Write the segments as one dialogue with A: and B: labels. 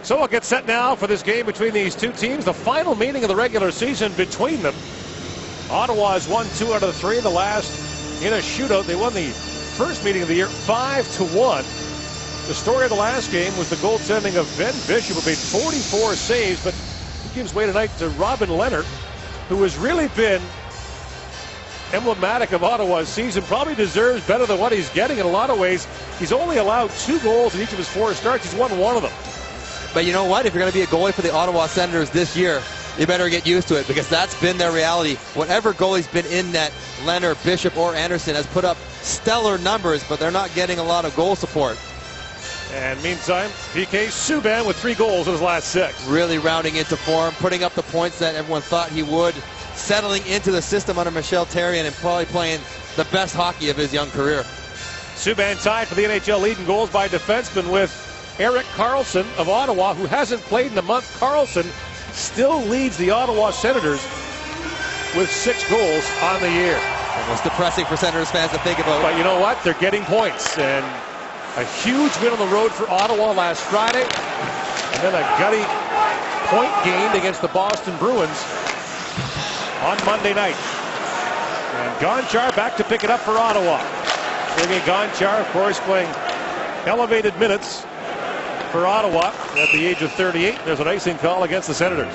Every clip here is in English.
A: So we'll get set now for this game between these two teams. The final meeting of the regular season between them. Ottawa has won 2 out of 3. The last in a shootout. They won the first meeting of the year 5-1. The story of the last game was the goaltending of Ben Bishop, who made 44 saves, but he gives way tonight to Robin Lehner, who has really been emblematic of Ottawa's season. Probably deserves better than what he's getting in a lot of ways. He's only allowed 2 goals in each of his 4 starts. He's won 1 of them.
B: But you know what? If you're going to be a goalie for the Ottawa Senators this year, you better get used to it, because that's been their reality. Whatever goalie's been in net, Lehner, Bishop, or Anderson, has put up stellar numbers, but they're not getting a lot of goal support.
A: And meantime, PK Subban with 3 goals in his last 6.
B: Really rounding into form, putting up the points that everyone thought he would, settling into the system under Michel Therrien, and probably playing the best hockey of his young career.
A: Subban tied for the NHL lead in goals by defenseman with Erik Karlsson of Ottawa, who hasn't played in a month. Karlsson still leads the Ottawa Senators with 6 goals on the year.
B: Almost depressing for Senators fans to think about.
A: But you know what? They're getting points. And a huge win on the road for Ottawa last Friday. And then a gutty point gained against the Boston Bruins on Monday night. And Gonchar back to pick it up for Ottawa. Sergei Gonchar, of course, playing elevated minutes for Ottawa at the age of 38. There's an icing call against the Senators.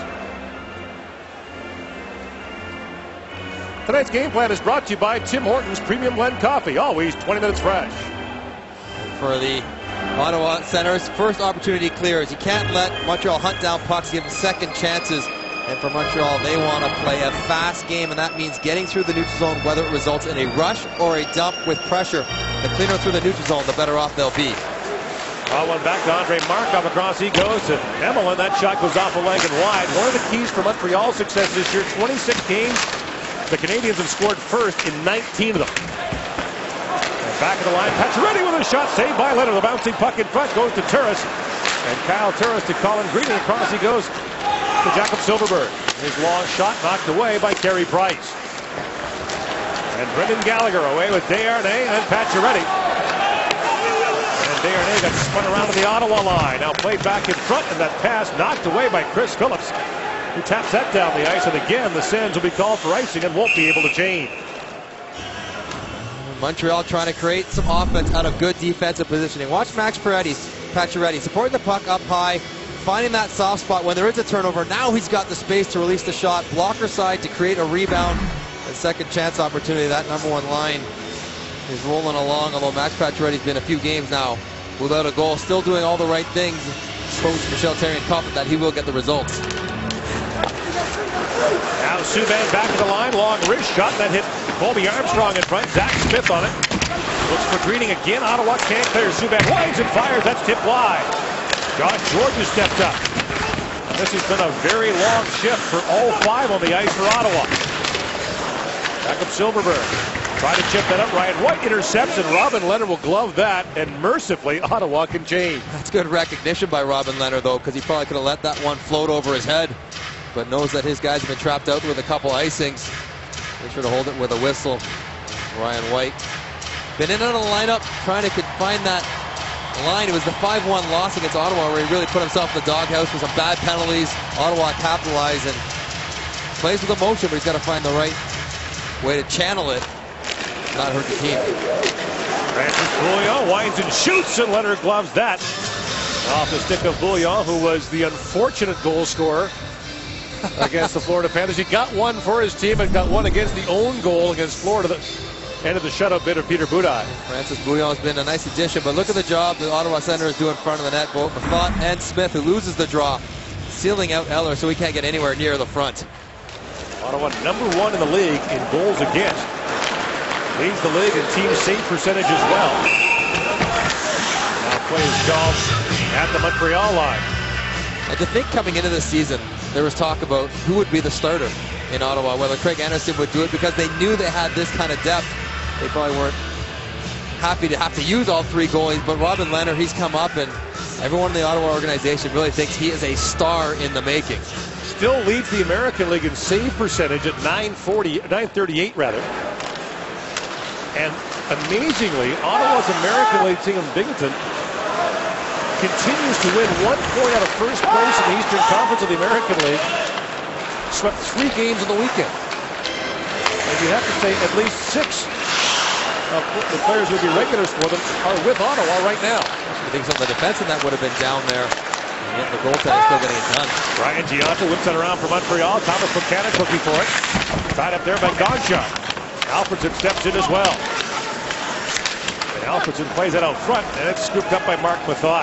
A: Tonight's game plan is brought to you by Tim Hortons Premium Blend Coffee. Always 20 minutes fresh.
B: For the Ottawa Senators, first opportunity clears. You can't let Montreal hunt down pucks, give them second chances. And for Montreal, they want to play a fast game, and that means getting through the neutral zone, whether it results in a rush or a dump with pressure. The cleaner through the neutral zone, the better off they'll be.
A: One back to Andre Markov. Across he goes to Emelin. That shot goes off a leg and wide. One of the keys for Montreal's success this year, 26 games. The Canadians have scored first in 19 of them. And back of the line, Pacioretty with a shot saved by Leonard. The bouncing puck in front goes to Turris. And Kyle Turris to Colin Green. And across he goes to Jakob Silfverberg. His long shot knocked away by Carey Price. And Brendan Gallagher away with Desharnais and Pacioretty. Desharnais got spun around to the Ottawa line. Now played back in front, and that pass knocked away by Chris Phillips, who taps that down the ice. And again, the Sens will be called for icing and won't be able to change.
B: Montreal trying to create some offense out of good defensive positioning. Watch Max Pacioretty supporting the puck up high, finding that soft spot when there is a turnover. Now he's got the space to release the shot, blocker side to create a rebound, and second chance opportunity. That number 1 line is rolling along, although Max Pacioretty's been a few games now without a goal, still doing all the right things. Coach Michel Therrien confident that he will get the results.
A: Now Subban back to the line, long wrist shot that hit Colby Armstrong in front. Zach Smith on it. Looks for Greening again. Ottawa can't clear. Subban winds and fires. That's tipped wide. Josh George has stepped up. And this has been a very long shift for all 5 on the ice for Ottawa. Jakob Silfverberg. Try to chip that up. Ryan White intercepts, and Robin Lehner will glove that, and mercifully, Ottawa can change.
B: That's good recognition by Robin Lehner, though, because he probably could have let that one float over his head, but knows that his guys have been trapped out with a couple icings. Make sure to hold it with a whistle. Ryan White been in and out of the lineup, trying to find that line. It was the 5-1 loss against Ottawa where he really put himself in the doghouse with some bad penalties. Ottawa capitalized and plays with emotion, but he's got to find the right way to channel it. Not hurt the team.
A: Francis Bouillon winds and shoots, and Leonard gloves that off the stick of Bouillon, who was the unfortunate goal scorer against the Florida Panthers. He got one for his team and got one against the own goal against Florida. The end of the shutout bid of Peter Budaj.
B: Francis Bouillon has been a nice addition, but look at the job the Ottawa Senators do in front of the net. Both Mathot and Smith, who loses the draw, sealing out Eller so he can't get anywhere near the front.
A: Ottawa number 1 in the league in goals against. Leads the league in team save percentage as well. Now plays called at the Montreal line.
B: And to think coming into this season, there was talk about who would be the starter in Ottawa, whether Craig Anderson would do it, because they knew they had this kind of depth. They probably weren't happy to have to use all 3 goalies, but Robin Lehner, he's come up, and everyone in the Ottawa organization really thinks he is a star in the making.
A: Still leads the American League in save percentage at 938 rather. And amazingly, Ottawa's American League team in Binghamton continues to win 1 point out of first place in the Eastern Conference of the American League. Swept 3 games on the weekend. And you have to say at least 6 of the players who would be regulars for them are with Ottawa right now.
B: I think some of the defensemen that would have been down there. And yet the goaltender still getting it done.
A: Ryan Gianta whips it around for Montreal. Thomas Buchanan looking for it. Tied up there by Gonchar. Alfredson steps in as well. And Alfredson plays it out front, and it's scooped up by Marc Methot.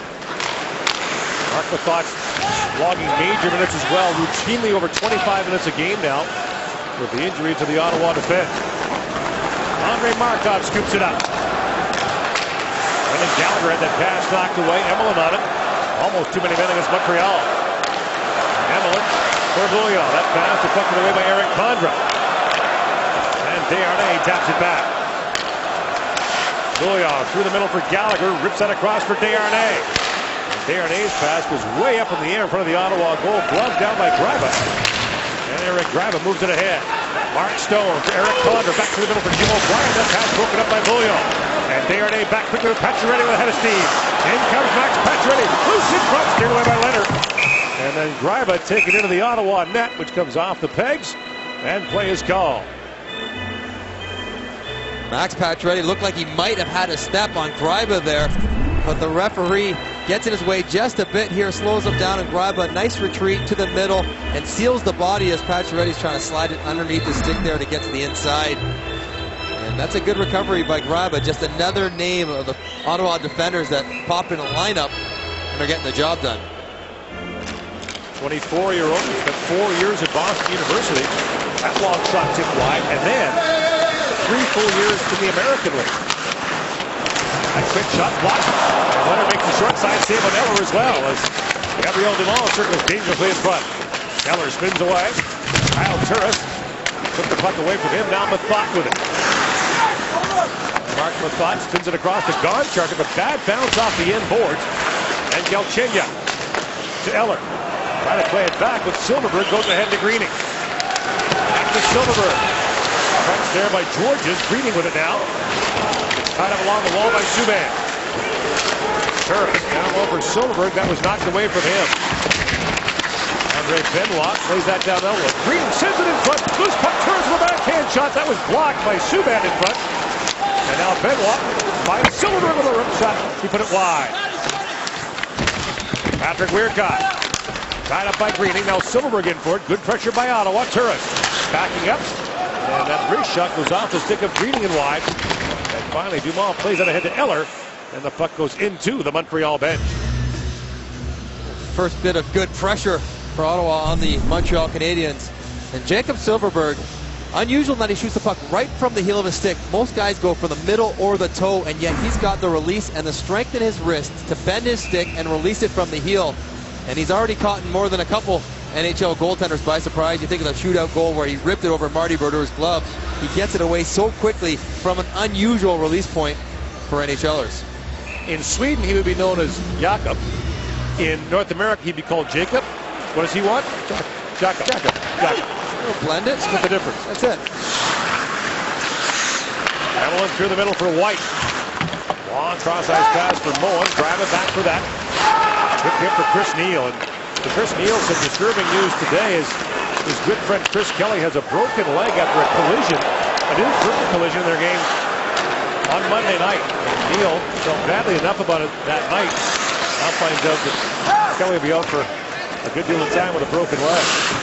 A: Marc Methot's logging major minutes as well, routinely over 25 minutes a game now, with the injury to the Ottawa defense. Andre Markov scoops it up. Brendan Gallagher had that pass knocked away. Emelin on it. Almost too many men against Montreal. Emelin for Bouillon. That pass deflected away by Eric Condra. And Desharnais taps it back. Bouillon through the middle for Gallagher. Rips that across for Desharnais. Desharnais' pass was way up in the air in front of the Ottawa goal. Gloved down by Gryba. And Eric Gryba moves it ahead. Mark Stone for Eric Condra. Back to the middle for Jim O'Brien. That pass broken up by Bouillon. And Desharnais back quickly with Pacioretty with a head of steam. In comes Max Pacioretty. Loose in front. Steered away by Leonard. And then Gryba taken into the Ottawa net, which comes off the pegs. And play is called.
B: Max Pacioretty looked like he might have had a step on Gryba there. But the referee gets in his way just a bit here, slows him down, and Gryba, nice retreat to the middle and seals the body as Pacioretty's trying to slide it underneath the stick there to get to the inside. And that's a good recovery by Gryba. Just another name of the Ottawa defenders that pop in a lineup and are getting the job done.
A: 24-year-old, who spent 4 years at Boston University. That long shot tipped wide, and then 3 full years in the American League. That quick shot blocked. And Leonard makes the short side save on Eller as well, as Gabriel Dumont circles dangerously in front. Eller spins away. Kyle Turris took the puck away from him. Now Methot with it. Marc Methot spins it across to Gonchar, took a bad bounce off the end boards. And Galchenyuk to Eller. Trying to play it back with Silfverberg, goes ahead to Greening. Back to Silfverberg. Punched there by Georges. Greening with it now. It's tied up along the wall by Subban. Turris down low for Silfverberg. That was knocked away from him. Andre Benoit plays that down low. Greening sends it in front. Loose puck. Turris with a backhand shot. That was blocked by Subban in front. And now Benoit finds Silfverberg with a rim shot. He put it wide. Patrick Weircott. Tied up by Greening. Now Silfverberg in for it. Good pressure by Ottawa. Turris backing up. And that wrist shot goes off the stick of Greening and wide. And finally Dumont plays it ahead to Eller. And the puck goes into the Montreal bench.
B: First bit of good pressure for Ottawa on the Montreal Canadiens. And Jacob Silfverberg, unusual that he shoots the puck right from the heel of his stick. Most guys go from the middle or the toe, and yet he's got the release and the strength in his wrist to bend his stick and release it from the heel. And he's already caught more than a couple NHL goaltenders by surprise. You think of the shootout goal where he ripped it over Marty Berdeur's glove. He gets it away so quickly from an unusual release point for NHLers.
A: In Sweden, he would be known as Jakob. In North America, he'd be called Jacob. What does he want? Jakob.
B: Blend it.
A: Split the difference.
B: That's it.
A: Emelin through the middle for White. Long cross-ice pass for Moen. Drive it back for that. Quick hit for Chris Neil. And to Chris Neil, some disturbing news today is his good friend Chris Kelly has a broken leg after a collision, an in-person collision in their game on Monday night. And Neil felt badly enough about it that night. Now finds out that Kelly will be out for a good deal of time with a broken leg.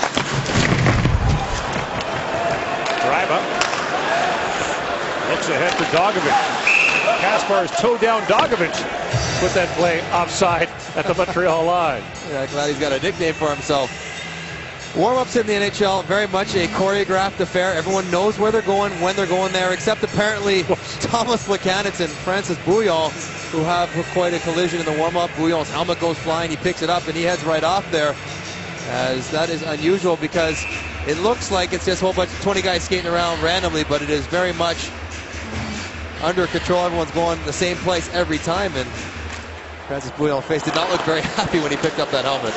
A: Drive up. Looks ahead for Dogovic. Kaspar's toe down Dogovic put that play offside at the Montreal line.
B: Yeah, glad he's got a nickname for himself. Warm-ups in the NHL, very much a choreographed affair. Everyone knows where they're going, when they're going there, except apparently Thomas Plekanec and Francis Bouillon, who have quite a collision in the warm-up. Bouillon's helmet goes flying, he picks it up, and he heads right off there. As that is unusual because it looks like it's just a whole bunch of 20 guys skating around randomly, but it is very much under control. Everyone's going the same place every time, and Francis Bouillon's face did not look very happy when he picked up that helmet.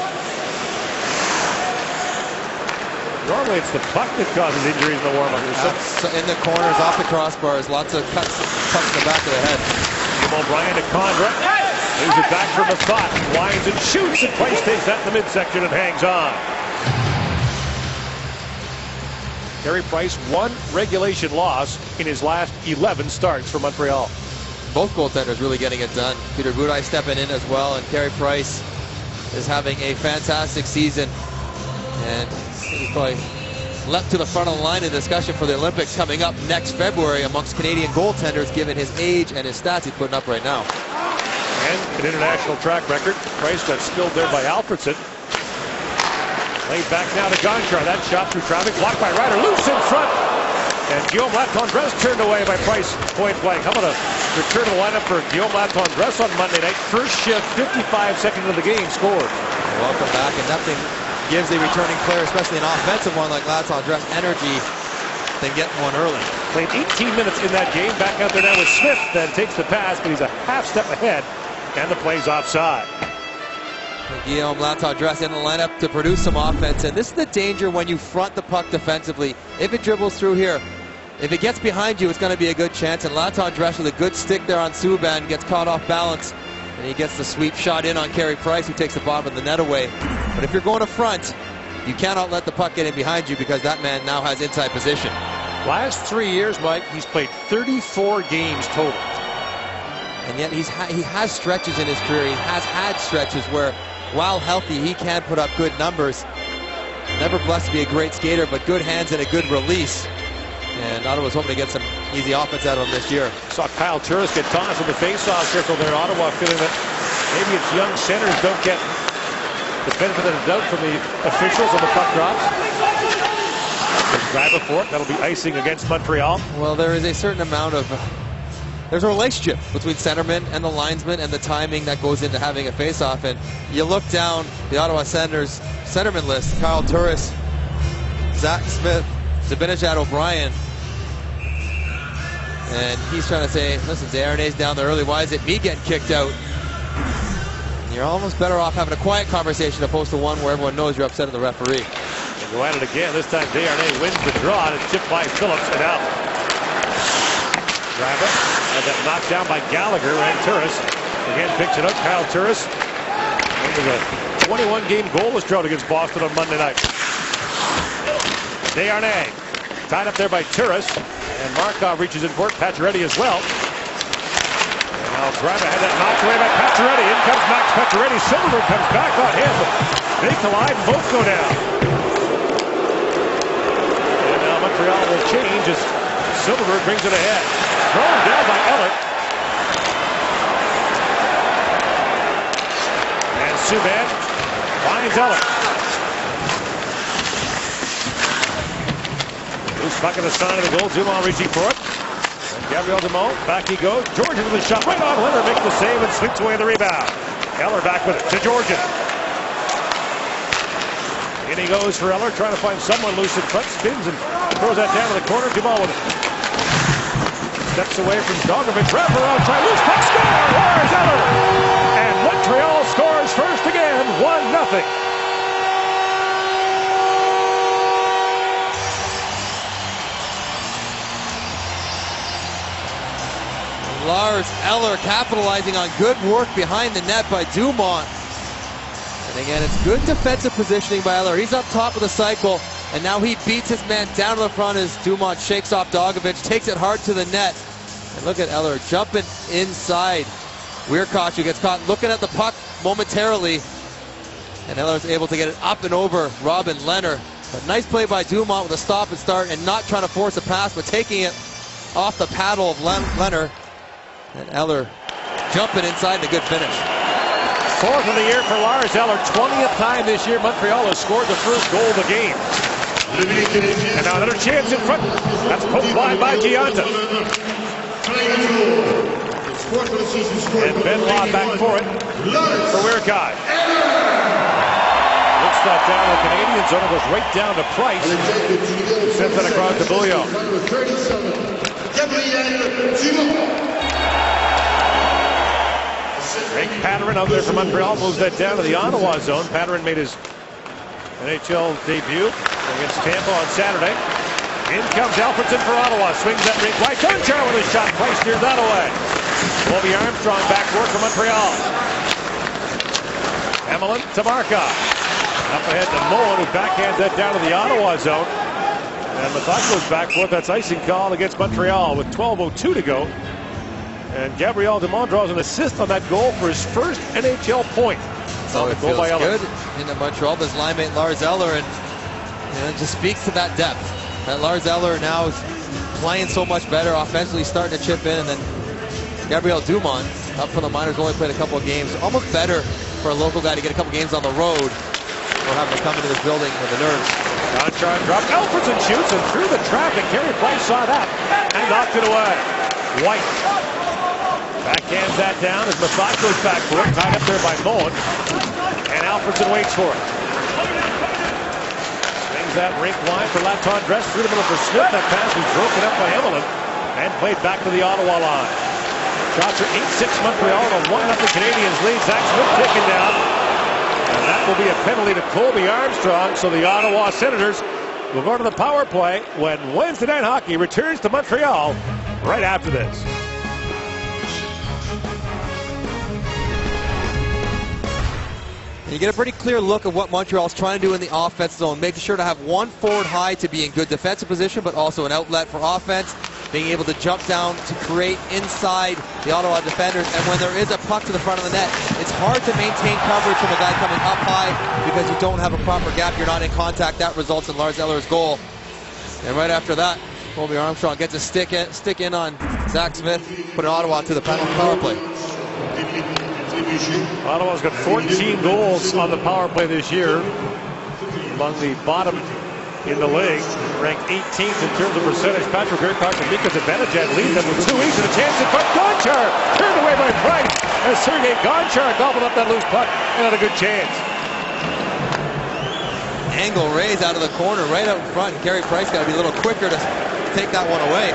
A: Normally it's the puck that causes injuries in the warm-up.
B: So in the corners, off the crossbars, lots of cuts in the back of the head.
A: O'Brien to Condra. Moves it back from the spot. Winds and shoots, and Price takes that in the midsection and hangs on. Carey Price, one regulation loss in his last 11 starts for Montreal.
B: Both goaltenders really getting it done. Peter Budaj stepping in as well, and Carey Price is having a fantastic season. And he's probably leapt to the front of the line in discussion for the Olympics coming up next February amongst Canadian goaltenders, given his age and his stats he's putting up right now.
A: And an international track record. Price got spilled there by Alfredson. Laid back now to Gonchar. That shot through traffic, blocked by Ryder, loose in front. And Guillaume Latendresse turned away by Price, point blank. How about a return to the lineup for Guillaume Latendresse on Monday night? First shift, 55 seconds of the game, scored.
B: Welcome back, and nothing gives a returning player, especially an offensive one like Latendresse, energy than getting one early.
A: Played 18 minutes in that game. Back out there now with Smith, then takes the pass, but he's a half step ahead, and the play's offside.
B: Guillaume Latendresse in the lineup to produce some offense, and this is the danger when you front the puck defensively. If it dribbles through here, if it gets behind you, it's going to be a good chance, and Latendresse with a good stick there on Subban gets caught off balance, and he gets the sweep shot in on Carey Price, who takes the bottom of the net away. But if you're going to front, you cannot let the puck get in behind you, because that man now has inside position.
A: Last 3 years, Mike, he's played 34 games total.
B: And yet he has stretches in his career. He has had stretches where, while healthy, he can put up good numbers. Never blessed to be a great skater, but good hands and a good release. And Ottawa's hoping to get some easy offense out of him this year.
A: Saw Kyle Turris get tossed in the face-off circle there. Ottawa feeling that maybe its young centers don't get the benefit of the doubt from the officials on the puck drops. Grab it for it. That'll be icing against Montreal.
B: Well, there is a certain amount of... there's a relationship between centerman and the linesman and the timing that goes into having a face-off. And you look down the Ottawa Senators centerman list: Kyle Turris, Zach Smith, Zibanejad O'Brien. And he's trying to say, listen, Desharnais down there early. Why is it me getting kicked out? And you're almost better off having a quiet conversation opposed to one where everyone knows you're upset at the referee.
A: They go at it again. This time Desharnais wins the draw, and it's tipped by Phillips and out. Grabber had that knocked down by Gallagher, and Turris again picks it up. Kyle Turris with a 21-game goalless drought against Boston on Monday night. Desharnais tied up there by Turris, and Markov reaches in for it. Pacioretty as well. And now Grabber had that knocked away by Pacioretty. In comes Max Pacioretty. Silverberg comes back on him. They collide and both go down. And now Montreal will change as Silverberg brings it ahead. Thrown down by Eller. And Subban finds Eller. Loose puck in the side of the goal. Dumont reaching for it. And Gabriel Dumont, back he goes. Georgian with a shot right on. Leonard makes the save and slinks away the rebound. Eller back with it to Georgian. In he goes for Eller, trying to find someone loose in front. Spins and throws that down to the corner. Dumont with it. Steps away from Dogovic. Wraparound try. Loose puck. Score! Lars Eller! And Montreal scores first again. 1-0.
B: Lars Eller capitalizing on good work behind the net by Dumont. And again, it's good defensive positioning by Eller. He's up top of the cycle, and now he beats his man down to the front as Dumont shakes off Dogovic, takes it hard to the net. And look at Eller jumping inside. Wiercauch, who gets caught looking at the puck momentarily. And Eller's able to get it up and over Robin Lehner. But nice play by Dumont with a stop and start, and not trying to force a pass, but taking it off the paddle of Lehner. And Eller jumping inside, and a good finish.
A: Fourth of the year for Lars Eller. 20th time this year Montreal has scored the first goal of the game. And now another chance in front. That's poked wide by Gianta. And Benoit back for it for Wiercauch. Looks that down the Canadian zone. It goes right down to Price. Sends that across to Bouillon. Hank Patterin out there for Montreal moves that down to the Ottawa zone. Patterin made his NHL debut against Tampa on Saturday. In comes Alfredson for Ottawa. Swings that rink right. Gonchar with a shot. Price steers that away. Colby Armstrong back work for Montreal. Emelin to Markov. Up ahead to Mullen, who backhands that down to the Ottawa zone. And Mathakos back for it. That's icing call against Montreal with 12:02 to go. And Gabriel Dumont draws an assist on that goal for his first NHL point.
B: So it feels good into Montreal. His line mate Lars Eller, and it just speaks to that depth. That Lars Eller now is playing so much better offensively, starting to chip in, and then Gabriel Dumont up from the minors, only played a couple of games. Almost better for a local guy to get a couple games on the road or having to come into this building with the nerves.
A: Gonchar dropped. Alfredson shoots and through the traffic. Carey Price saw that and knocked it away. White backhands that down as Mathakos back for it, tied up there by Mullen. And Alfredson waits for it. Swings that rink wide for Latendresse through the middle for Smith. That pass was broken up by Emelin and played back to the Ottawa line. Shots are 8-6 Montreal and a 1-0 Canadiens lead. Zach Smith taken down. And that will be a penalty to Colby Armstrong. So the Ottawa Senators will go to the power play when Wednesday Night Hockey returns to Montreal right after this.
B: And you get a pretty clear look of what Montreal's trying to do in the offense zone, making sure to have one forward high to be in good defensive position, but also an outlet for offense, being able to jump down to create inside the Ottawa defenders. And when there is a puck to the front of the net, it's hard to maintain coverage from a guy coming up high because you don't have a proper gap. You're not in contact. That results in Lars Eller's goal. And right after that, Colby Armstrong gets a stick in on Zach Smith, putting Ottawa to the penalty power play.
A: Ottawa's got 14 goals on the power play this year. Among the bottom in the league, ranked 18th in terms of percentage. Patrick Urquhart and Mika Zibanejad lead them with 2 each and a chance in front. Gonchar turned away by Price as Sergei Gonchar gobbled up that loose puck and had a good chance.
B: Angle raise out of the corner right out in front. Carey Price got to be a little quicker to take that one away.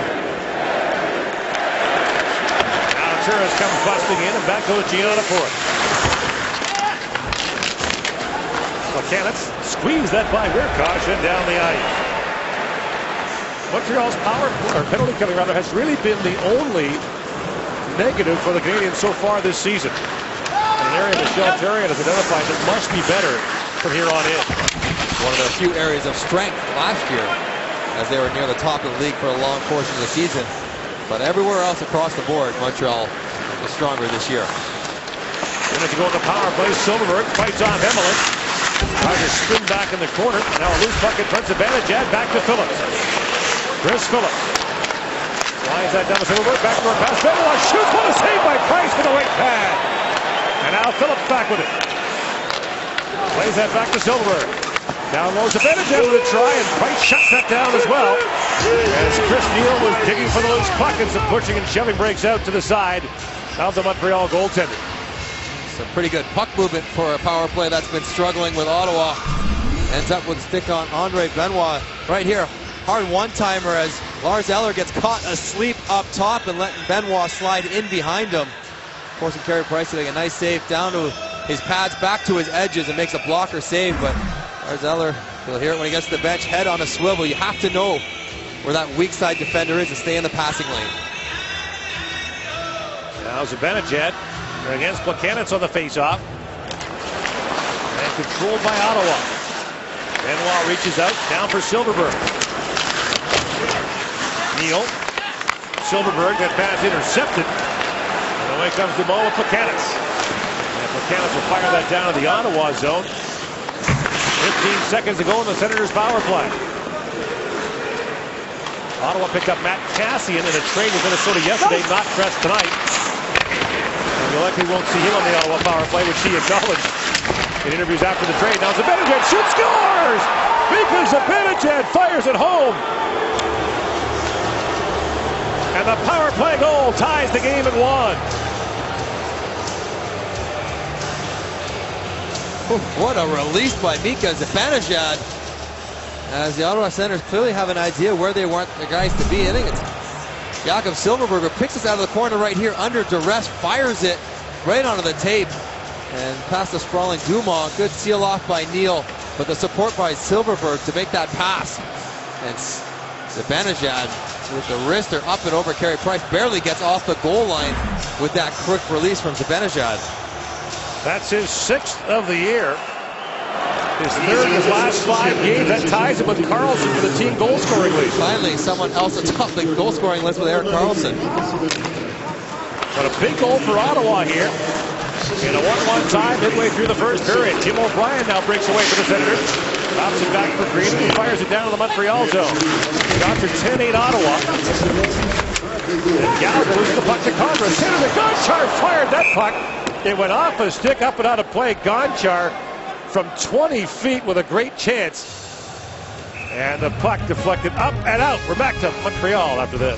A: Turris comes busting in, and back goes Gianna for it. Plekanec squeezed that by Wirkosh and down the ice. Montreal's penalty killing has really been the only negative for the Canadiens so far this season. An area Michel Therrien has identified that must be better from here on in.
B: One of the few areas of strength last year, as they were near the top of the league for a long portion of the season. But everywhere else across the board, Montreal is stronger this year.
A: Minute to go in the power play. Silverberg fights off Emelin. Tries to spin back in the corner. Now a loose puck in front of Zibanejad. Back to Phillips. Chris Phillips. Lines that down to Silverberg. Back to our pass. Benoit shoots. What a save by Price for the right pad. And now Phillips back with it. Plays that back to Silverberg. Down low Zibanejad with a try, and Price shuts that down as well. As Chris Neal was digging for the loose puck, and some pushing and shoving breaks out to the side of the Montreal goaltender.
B: Some pretty good puck movement for a power play that's been struggling with Ottawa. Ends up with a stick on Andre Benoit right here. Hard one-timer as Lars Eller gets caught asleep up top and letting Benoit slide in behind him. Forcing Carey Price to make a nice save down to his pads, back to his edges, and makes a blocker save, but Lars Eller, you'll hear it when he gets to the bench, head on a swivel. You have to know where that weak side defender is to stay in the passing lane.
A: Now Zibanejad against Plekanec on the face-off. And controlled by Ottawa. Benoit reaches out, down for Silverberg. Neal. Silverberg, that pass intercepted. And away comes Dumont with Plekanec. And Plekanec will fire that down to the Ottawa zone. 15 seconds to go in the Senators' power play. Ottawa picked up Matt Kassian in a trade with Minnesota yesterday, not dressed tonight. And you likely won't see him on the Ottawa power play, which he acknowledged in interviews after the trade. Now Zibanejad shoots, scores! Mika Zibanejad fires it home. And the power play goal ties the game at 1.
B: What a release by Mika Zibanejad, as the Ottawa Senators clearly have an idea where they want the guys to be. I think it's Jakob Silverberg picks it out of the corner right here under duress, fires it right onto the tape, and past the sprawling Dumont. Good seal off by Neal, but the support by Silverberg to make that pass. And Zibanejad with the wrister up and over Carey Price, barely gets off the goal line with that quick release from Zibanejad.
A: That's his 6th of the year. His 3rd in his last 5 games. That ties him with Carlson for the team goal scoring lead.
B: Finally, someone else atop the goal scoring list with Erik Karlsson.
A: But a big goal for Ottawa here. In a 1-1 tie midway through the first period. Tim O'Brien now breaks away for the Senators. Drops it back for Green and fires it down to the Montreal zone. Shots are 10-8 Ottawa. And Gallagher loses the puck to Condra. Senator Gonchar fired that puck. It went off a stick, up and out of play. Gonchar from 20 feet with a great chance. And the puck deflected up and out. We're back to Montreal after this.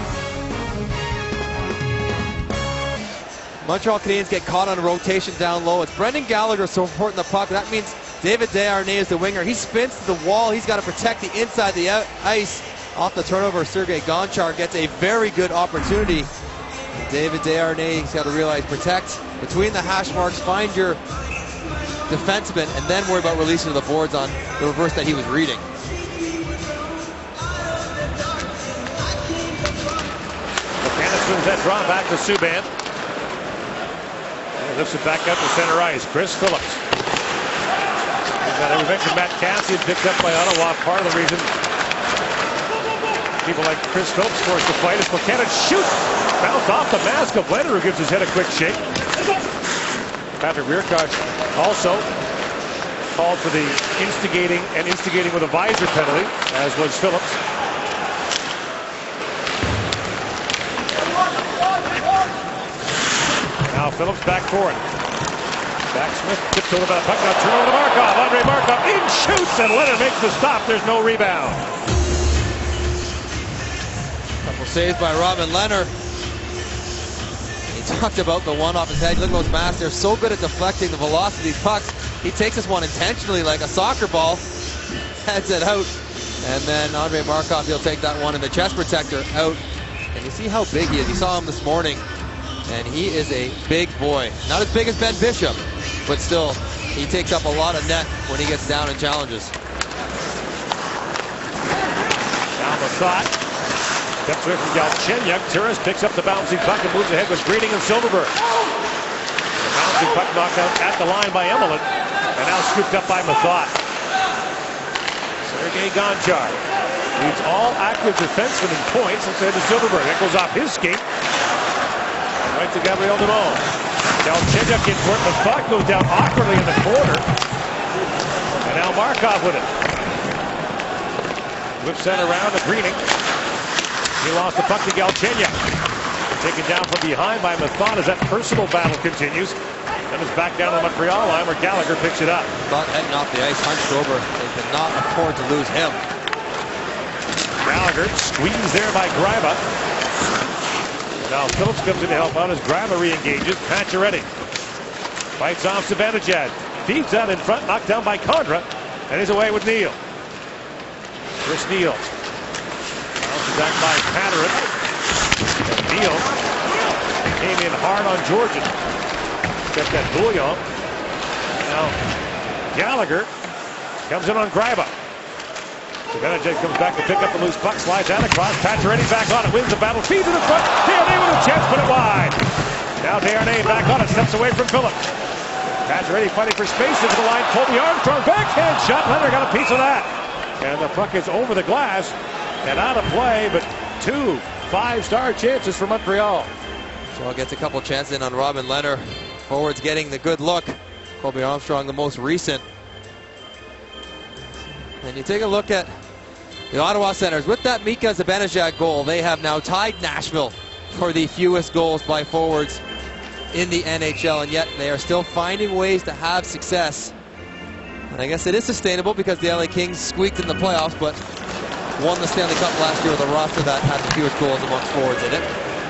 B: Montreal Canadiens get caught on a rotation down low. It's Brendan Gallagher supporting the puck. That means David Desharnais is the winger. He spins to the wall. He's got to protect the inside of the ice. Off the turnover, Sergei Gonchar gets a very good opportunity. David Desharnais has got to realize, protect between the hash marks, find your defenseman, and then worry about releasing to the boards on the reverse that he was reading.
A: McCann swings that draw back to Subban. Lifts it back up to center ice. Chris Phillips. We mentioned Matt Cassian picked up by Ottawa. Part of the reason people like Chris Phillips forced the fight is McCann shoots. Bounced off the mask of Leonard, who gives his head a quick shake. Patrick Rierkach also called for the instigating with a visor penalty, as was Phillips. Now Phillips back for it. Back Smith tips over the puck. Now turn over to Markov. Andre Markov in shoots, and Leonard makes the stop. There's no rebound.
B: Couple saves by Robin Leonard. He talked about the one off his head. Look at those masks. They're so good at deflecting the velocity of these pucks. He takes this one intentionally like a soccer ball. Heads it out. And then Andre Markov, he'll take that one in the chest protector out. And you see how big he is. You saw him this morning. And he is a big boy. Not as big as Ben Bishop, but still, he takes up a lot of net when he gets down and challenges.
A: Down the shot. Steps away from Galchenyuk. Turris picks up the bouncing puck and moves ahead with Greening and Silverberg. The bouncing puck knocked out at the line by Emelin. And now scooped up by Mathot. Sergei Gonchar leads all active defensemen in points instead of Silverberg. That goes off his skate. Right to Gabriel Dumont. Galchenyuk in for it. Mathot goes down awkwardly in the corner. And now Markov with it. Whips that around to Greening. He lost the puck to Galchenyuk. Taken down from behind by Mathot as that personal battle continues. Then it's back down to the Montreal line where Gallagher picks it up.
B: Mathot heading off the ice, hunched over. They cannot afford to lose him.
A: Gallagher squeezed there by Greiba. Now Phillips comes in to help out as Greiba re-engages. Pacioretty fights off Zibanejad. Feeds out in front, knocked down by Condra. And he's away with Neal. Chris Neal. Bounces back by Patterson. And Neal came in hard on Georgian. Kept that Bouillon. Now Gallagher comes in on Greiba. Zibanejad comes back to pick up the loose puck, slides out across. Pacioretty back on it, wins the battle, feeds it in front. Desharnais with a chance, put it wide. Now Desharnais back on it, steps away from Phillips. Pacioretty fighting for space into the line. Colby Armstrong, backhand shot. Leonard got a piece of that. And the puck is over the glass and out of play, but 2 5-star chances for Montreal.
B: So gets a couple chances in on Robin Leonard. Forwards getting the good look. Colby Armstrong, the most recent. And you take a look at the Ottawa Senators. With that Mika Zibanejad goal, they have now tied Nashville for the fewest goals by forwards in the NHL, and yet they are still finding ways to have success. And I guess it is sustainable because the LA Kings squeaked in the playoffs, but won the Stanley Cup last year with a roster that had the fewest goals amongst forwards in it.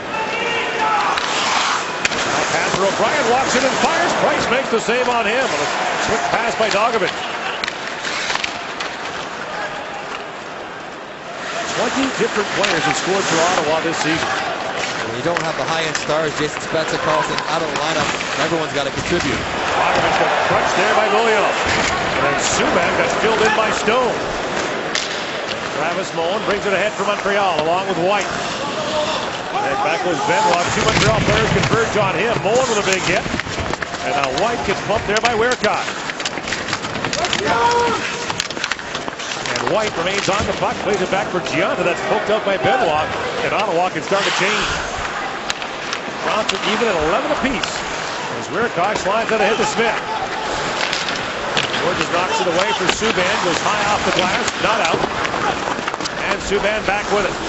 A: Now passer O'Brien walks in and fires. Price makes the save on him. And a quick pass by Dogovic. 20 different players have scored for Ottawa this season.
B: When you don't have the high-end stars, Jason Spezza, Carlson out of the lineup, everyone's got to contribute.
A: Dogovic got crunched there by Bouillon. And then Subban got filled in by Stone. Travis Moen brings it ahead for Montreal along with White. And back goes Benoit. 2 Montreal players converge on him. Moen with a big hit. And now White gets pumped there by Weirkock. And White remains on the puck, plays it back for Gionta. That's poked out by Benoit. And Ottawa can start to change. Johnson even at 11 apiece. As Weirkock slides out ahead to Smith. Georges knocks it away for Subban. Goes high off the glass. Not out. And Subban back with it.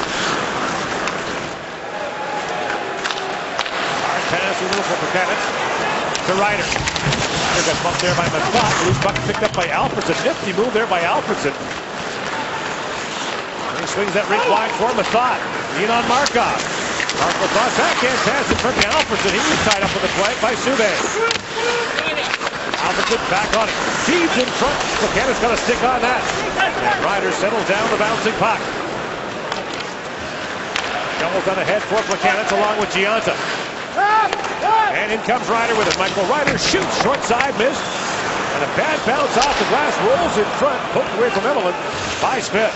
A: Hard pass a little for Buchanan. To Ryder. Ryder got bumped there by Methot. Loose puck picked up by Alfredson. Nifty move there by Alfredson. He swings that rink wide for Methot. Lean on Markov. Markov backhand pass in front of Alfredson. He was tied up with the play by Subban. Alfredson back on it. Feeds in front. Buchanan's got to stick on that. And Ryder settles down the bouncing puck. Doubles on ahead for Buchanan along with Gionta. And in comes Ryder with it. Michael Ryder shoots short side, missed. And a bad bounce off the glass, rolls in front, poked away from Emelin by Smith.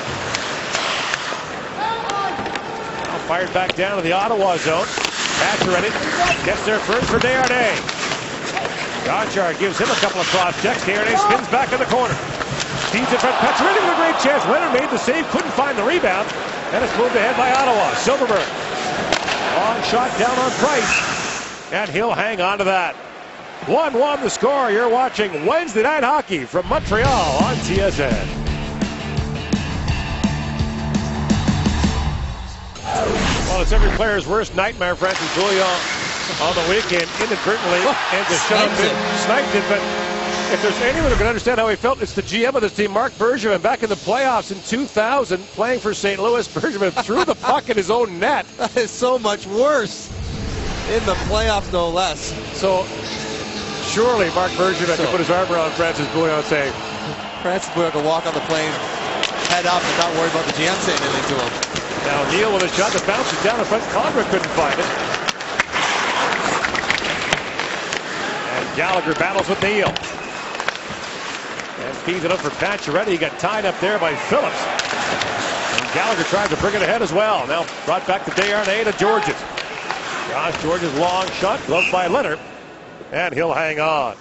A: Now fired back down to the Ottawa zone. Pacioretty gets there first for Desharnais. Gonchar gives him a couple of cross checks. Desharnais spins back in the corner. Feeds in front. Pacioretty with a great chance. Leonard made the save, couldn't find the rebound. And it's moved ahead by Ottawa. Silverberg. Long shot down on Price. And he'll hang on to that. 1-1 the score. You're watching Wednesday Night Hockey from Montreal on TSN. Well, it's every player's worst nightmare. Francis Bouillon on the weekend inadvertently and just sniped it. But if there's anyone who can understand how he felt, it's the GM of this team, Marc Bergevin. Back in the playoffs in 2000, playing for St. Louis, Bergevin threw the puck in his own net.
B: That is so much worse. In the playoffs, no less.
A: So, surely Marc Bergevin can put his arm around Francis Bouillon and say,
B: Francis Bouillon can walk on the plane, head up, and not worry about the GM saying anything to him.
A: Now Neal with a shot that bounces down in front. Condra couldn't find it. And Gallagher battles with Neal. And feeds it up for Pacioretty. He got tied up there by Phillips. And Gallagher tries to bring it ahead as well. Now brought back to Desharnais to Georges. Josh Georges' long shot, gloved by Leonard, and he'll hang on.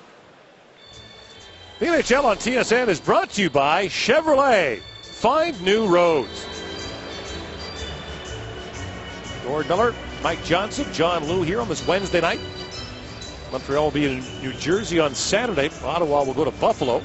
A: The NHL on TSN is brought to you by Chevrolet. Find new roads. Gord Miller, Mike Johnson, John Liu here on this Wednesday night. Montreal will be in New Jersey on Saturday. Ottawa will go to Buffalo.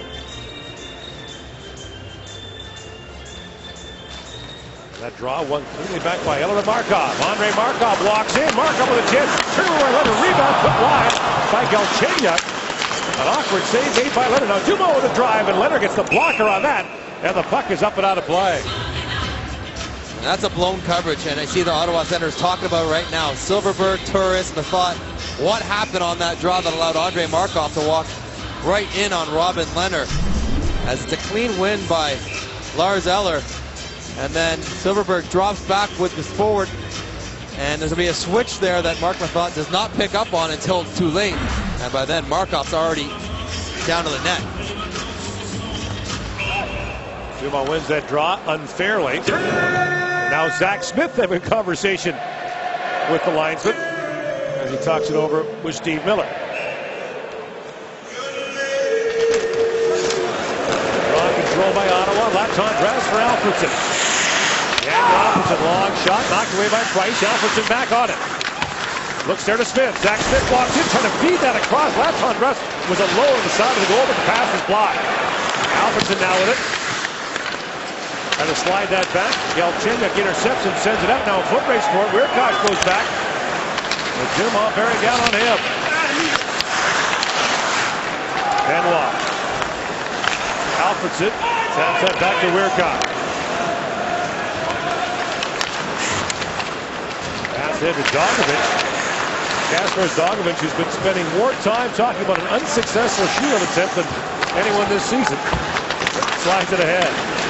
A: That draw won cleanly back by Elena Markov. Andre Markov walks in. Markov with a chance. Turnover, Leonard. Rebound put wide by Galchenyuk. An awkward save made by Leonard. Now Dumo with a drive, and Leonard gets the blocker on that. And the puck is up and out of play.
B: And that's a blown coverage, and I see the Ottawa Senators talking about it right now. Silverberg, Turris, Methot. What happened on that draw that allowed Andre Markov to walk right in on Robin Leonard? As it's a clean win by Lars Eller. And then Silverberg drops back with this forward. And there's going to be a switch there that Marc Methot does not pick up on until it's too late. And by then, Markov's already down to the net.
A: Dumo wins that draw unfairly. Now Zach Smith having a conversation with the linesman as he talks it over with Steve Miller. Draw control by Ottawa. Left on dress for Alfredson. And Alfredson, long shot, knocked away by Price. Alfredson back on it. Looks there to Smith. Zach Smith walks in, trying to feed that across. Left on dress was a low on the side of the goal, but the pass was blocked. Alfredson now with it. Trying to slide that back. Galchenyuk intercepts and sends it out. Now a foot race for it. Weirkock goes back. With Dumas bearing down on him. Benoit. Alfredson taps that back to Weirkock. Pass in to Dogovic. Kasper Dogovic, who's been spending more time talking about an unsuccessful shootout attempt than anyone this season, slides it ahead.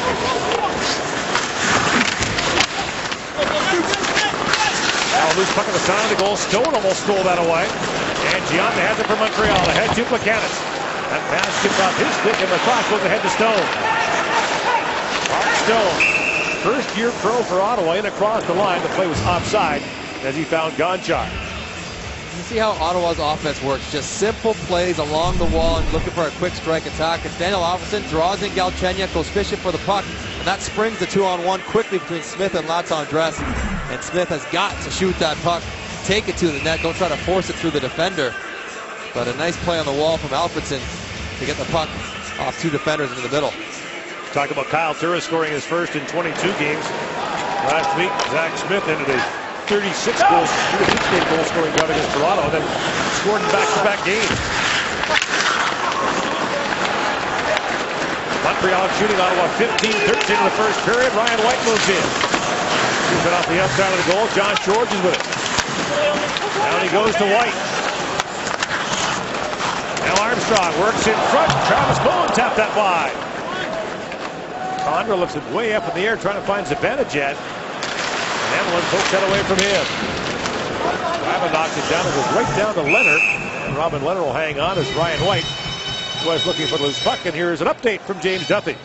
A: Now a loose puck at the side of the goal. Stone almost stole that away. And Gionta has it for Montreal. Ahead to Buchanan. That pass gets off his stick, and the cross goes ahead to Stone. Mark Stone, first-year pro for Ottawa, in across the line. The play was offside as he found Gonchar.
B: You see how Ottawa's offense works. Just simple plays along the wall and looking for a quick strike attack. And Daniel Alfredsson draws in Galchenyuk, goes fishing for the puck. And that springs the 2-on-1 quickly between Smith and Latendresse. And Smith has got to shoot that puck, take it to the net. Don't try to force it through the defender. But a nice play on the wall from Alfredsson to get the puck off two defenders into the middle.
A: Talk about Kyle Turris scoring his first in 22 games. Last week, Zach Smith ended a 36 game goal scoring drought against Toronto, and then scored in back-to-back games. Montreal shooting Ottawa 15-13 in the first period. Ryan White moves in. Shoots it off the outside of the goal. Josh George is with it. Down he goes to White. Now Armstrong works in front. Travis Mullen tapped that wide. Condra lifts it way up in the air trying to find Zibanejad. And Emelin pokes that away from him. Greiva knocks it down. It goes right down to Leonard. And Robin Leonard will hang on as Ryan White was looking for the loose puck. And here's an update from James Duffy.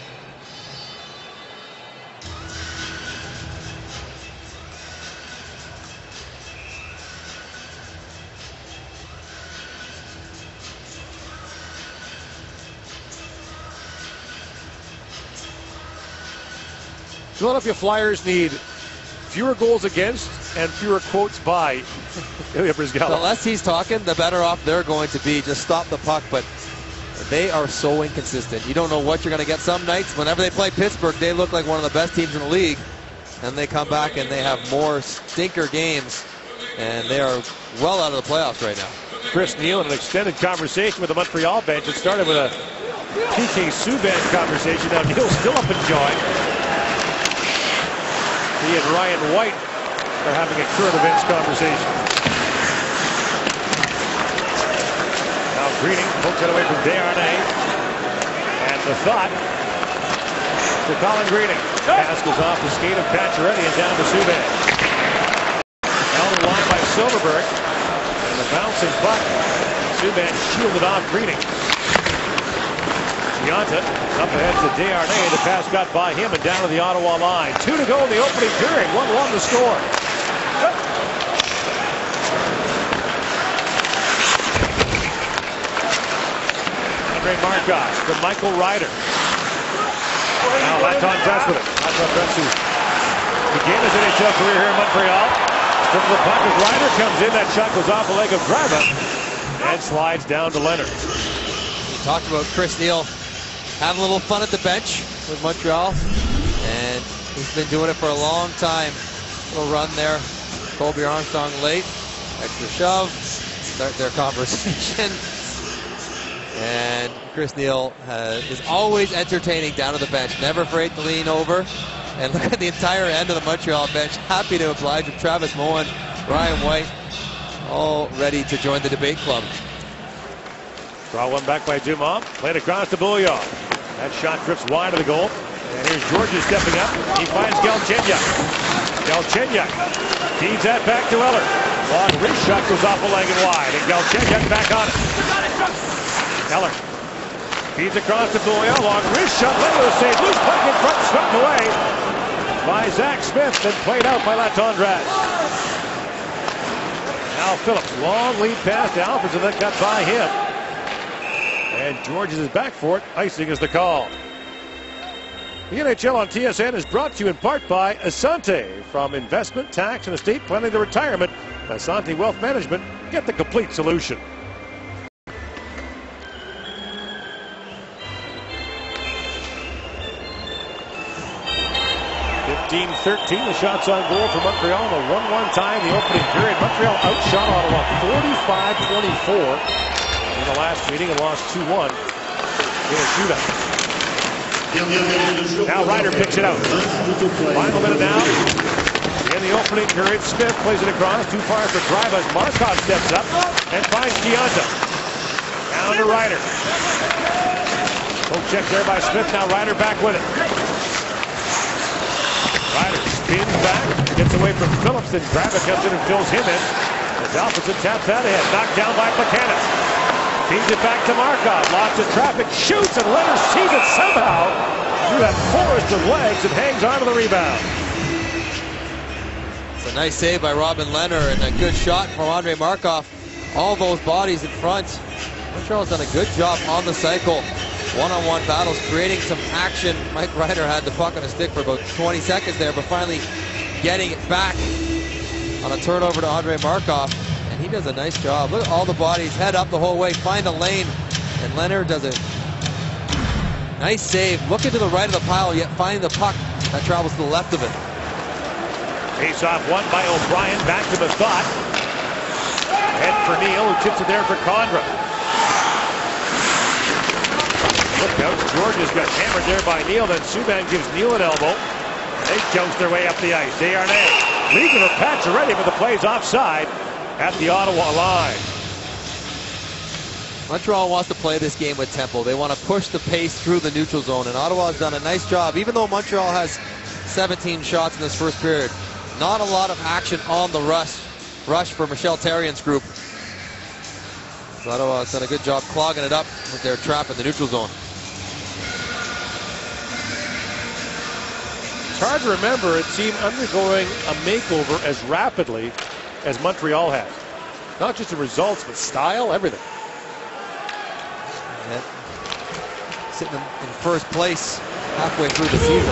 A: Philadelphia Flyers need fewer goals against and fewer quotes by Ilya Bryzgalov.
B: The less he's talking, the better off they're going to be. Just stop the puck, but they are so inconsistent. You don't know what you're going to get. Some nights, whenever they play Pittsburgh, they look like one of the best teams in the league. And they come back and they have more stinker games. And they are well out of the playoffs right now.
A: Chris Neil in an extended conversation with the Montreal bench. It started with a PK Subban conversation. Now Neil's still up enjoying. He and Ryan White are having a current events conversation. Now Greening pokes it away from Desharnais. And the thought to Colin Greening. Pass goes off the skate of Pacioretty and down to Subban. Down the line by Silverberg. And the bouncing puck. Subban shielded off Greening. Gionta up ahead to Desharnais. The pass got by him and down to the Ottawa line. 2 to go in the opening period. 1-1 to score. Andre Markov to Michael Ryder. Now Latendresse with it. Latendresse who began his NHL career here in Montreal. Took the puck as Ryder comes in. That shot goes off the leg of Greiva and slides down to Leonard.
B: We talked about Chris Neil having a little fun at the bench with Montreal, and he's been doing it for a long time. Little run there. Colby Armstrong late. Extra shove. Start their conversation. And Chris Neil is always entertaining down to the bench. Never afraid to lean over. And look at the entire end of the Montreal bench. Happy to oblige with Travis Mullen, Ryan White, all ready to join the debate club.
A: Draw one back by Dumas. Played across to Bouillon. That shot drifts wide of the goal. And here's Georges stepping up. He finds Galchenyuk. Galchenyuk feeds that back to Eller. Long wrist shot goes off a leg and wide. And Galchenyuk back on it. Eller feeds across to Bouillon. Long wrist shot. Leonard save. Loose puck in front. Swept away by Zach Smith. Then played out by Latendresse. Now Phillips. Long lead pass to Alfredsson that got by him. And Georges is back for it. Icing is the call. The NHL on TSN is brought to you in part by Asante. From investment, tax, and estate planning to retirement, Asante Wealth Management. Get the complete solution. 15-13, the shots on goal for Montreal. The 1-1 tie in the opening period. Montreal outshot Ottawa 45-24. In the last meeting and lost 2-1 in a shootout. Now Ryder picks it out. Final minute now. In the opening period, Smith plays it across. Too far for Greiva. Markov steps up and finds Gionta. Down to Ryder. Poke check there by Smith. Now Ryder back with it. Ryder spins back. Gets away from Phillips. Then Greiva comes in and fills him in. As Alfredsson taps that ahead. Knocked down by Plekanec. Feeds it back to Markov. Lots of traffic. Shoots and Leonard sees it somehow through that forest of legs and hangs on to the rebound.
B: It's a nice save by Robin Lehner and a good shot from Andrei Markov. All those bodies in front. Montreal's done a good job on the cycle. One-on-one battles, creating some action. Mike Ryder had the puck on his stick for about 20 seconds there, but finally getting it back on a turnover to Andrei Markov. And he does a nice job. Look at all the bodies, head up the whole way, find a lane. And Lehner does a nice save. Looking to the right of the pile, yet finding the puck that travels to the left of it.
A: Face off won by O'Brien, back to Methot. Head for Neal, who tips it there for Condra. Look out, Georges got hammered there by Neal, then Subban gives Neal an elbow. They joust their way up the ice. Desharnais leads to the patch already, but the play's offside at the Ottawa line.
B: Montreal wants to play this game with tempo. They want to push the pace through the neutral zone, and Ottawa has done a nice job. Even though Montreal has 17 shots in this first period, not a lot of action on the rush for Michel Therrien's group. So Ottawa has done a good job clogging it up with their trap in the neutral zone.
A: It's hard to remember a team undergoing a makeover as rapidly as Montreal has. Not just the results, but style, everything.
B: Yeah. Sitting in first place halfway through the season.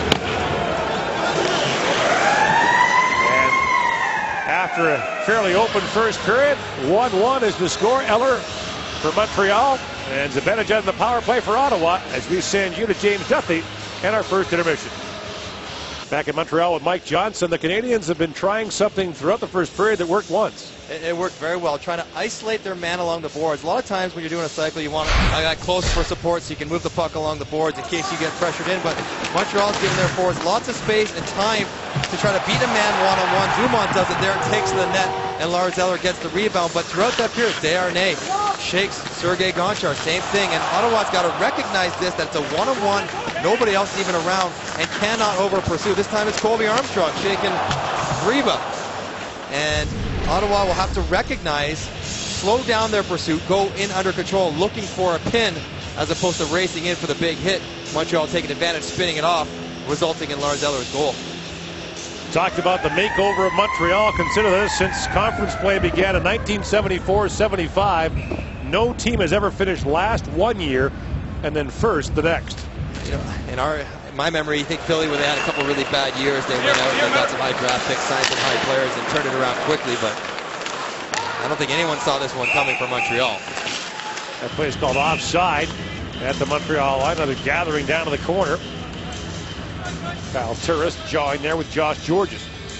A: And after a fairly open first period, 1-1 is the score. Eller for Montreal and Zibanejad in the power play for Ottawa as we send you to James Duthie and our first intermission. Back in Montreal with Mike Johnson, the Canadians have been trying something throughout the first period that worked once.
C: It worked very well, trying to isolate their man along the boards. A lot of times when you're doing a cycle, you want that close for support so you can move the puck along the boards in case you get pressured in. But Montreal's giving their forwards lots of space and time to try to beat a man one-on-one. Dumont does it there, takes to the net, and Lars Eller gets the rebound. But throughout that period, Desharnais shakes Sergei Gonchar, same thing. And Ottawa's got to recognize this, that it's a one-on-one, nobody else even around, and cannot over-pursue. This time it's Colby Armstrong shaking Reba. And Ottawa will have to recognize, slow down their pursuit, go in under control, looking for a pin as opposed to racing in for the big hit. Montreal taking advantage, spinning it off, resulting in Lars Eller's goal.
A: Talked about the makeover of Montreal. Consider this, since conference play began in 1974-75, no team has ever finished last one year and then first the next.
C: You know, in my memory, you think Philly, when they had a couple really bad years, they went out and they got some high draft picks, signed some high players, and turned it around quickly. But I don't think anyone saw this one coming from Montreal.
A: That play is called offside at the Montreal line. Another gathering down to the corner. Kyle Turris jawing there with Josh Georges.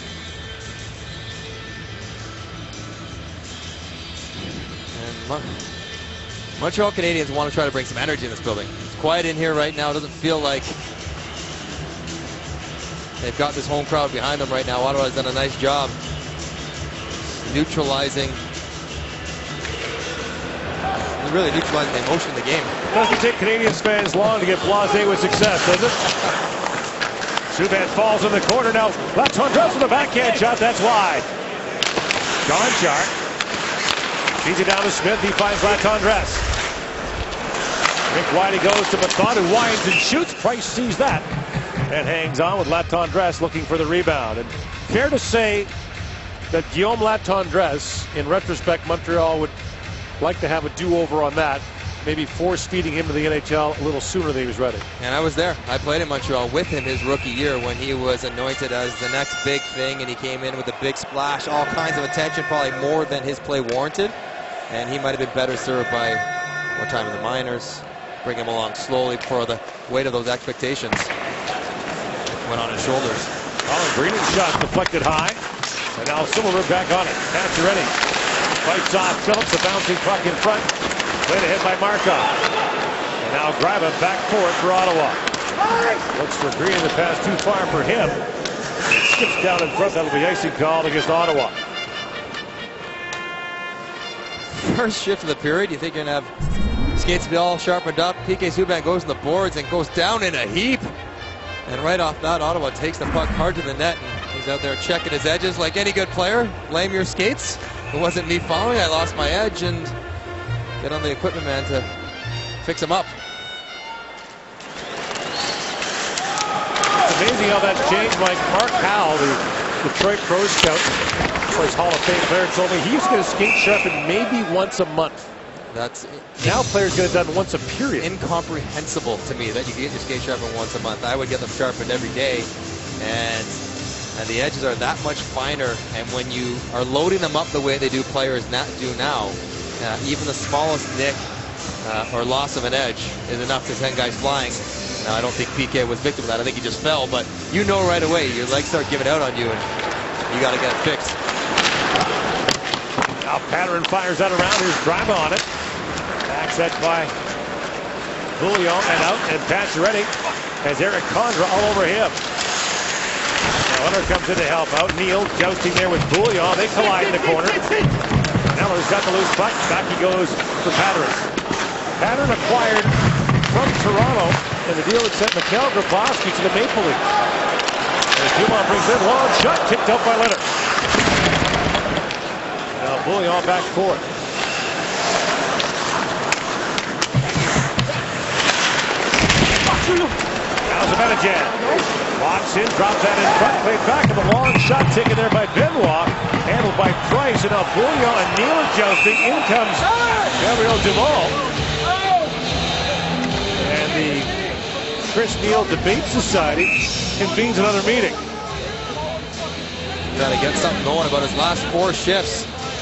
B: And Montreal Canadiens want to try to bring some energy in this building. It's quiet in here right now. It doesn't feel like they've got this home crowd behind them right now. Ottawa has done a nice job neutralizing, really neutralizing the emotion of the game.
A: Doesn't take Canadiens fans long to get blasé with success, does it? Subban falls in the corner now. Latendresse with a backhand shot. That's wide. Gonchar feeds it down to Smith. He finds Latendresse. Rick Whitey goes to Methot, who winds and shoots. Price sees that and hangs on with Latendresse looking for the rebound. And fair to say that Guillaume Latendresse, in retrospect, Montreal would like to have a do-over on that. Maybe force-feeding him to the NHL a little sooner than he was ready.
B: And I was there. I played in Montreal with him his rookie year when he was anointed as the next big thing, and he came in with a big splash, all kinds of attention, probably more than his play warranted. And he might have been better served by more time in the minors, bring him along slowly before the weight of those expectations went on his shoulders.
A: Colin Greening's shot deflected high, and now Silverberg back on it. Pacioretty fights off Phillips, a bouncing puck in front. Played ahead by Markov. And now Gryba back forward for Ottawa. Looks for Green, the pass too far for him. It skips down in front. That'll be icing called against Ottawa.
B: First shift of the period, you think you're going to have skates be all sharpened up. PK Subban goes to the boards and goes down in a heap. And right off that, Ottawa takes the puck hard to the net. And he's out there checking his edges like any good player. Blame your skates. It wasn't me following. I lost my edge, and get on the equipment man to fix him up.
A: It's amazing how that's changed. Like Mark Howell, who Detroit Pro Scout, his Hall of Fame player, told me he used to get a skate sharpened maybe once a month.
B: That's
A: now players get it done once a period.
B: Incomprehensible to me that you can get your skate sharpened once a month. I would get them sharpened every day, and the edges are that much finer. And when you are loading them up the way they do players do now, even the smallest nick or loss of an edge is enough to send guys flying. Now, I don't think PK was victim of that. I think he just fell, but you know right away your legs start giving out on you, and you got to get it fixed.
A: Now Patterson fires that around. Here's Driver on it. Back set by Bouillon and out, and Pacioretty has Eric Condra all over him. Now Hunter comes in to help out. Neal jousting there with Bouillon. They collide in the corner. Neller's got the loose puck. Back he goes for Patterson. Patterson acquired from Toronto in the deal that sent Mikhail Grabowski to the Maple Leafs. As Dumont brings in, long shot, tipped up by Leonard. Now Bouillon back forth. Now Zibanejad walks in, drops that in front, played back, and the long shot taken there by Benoit, handled by Price, and now Bouillon and Neal are jousting. In comes Gabriel Duval. And the Chris Neal Debate Society convenes another meeting.
B: Got to get something going about his last 4 shifts.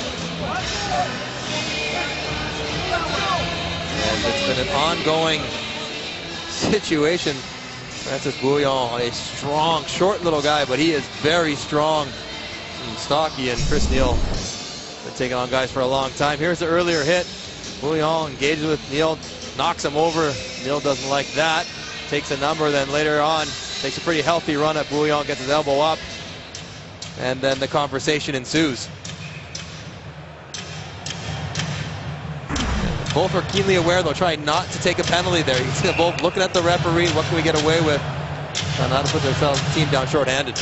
B: And it's been an ongoing situation. Francis Bouillon, a strong, short little guy, but he is very strong and stocky, and Chris Neal been taking on guys for a long time. Here's the earlier hit. Bouillon engages with Neal, knocks him over. Neal doesn't like that. Takes a number, then later on takes a pretty healthy run at Bouillon, gets his elbow up, and then the conversation ensues. Both are keenly aware they'll try not to take a penalty there. You can see them both looking at the referee. What can we get away with? Trying not to put their team down shorthanded.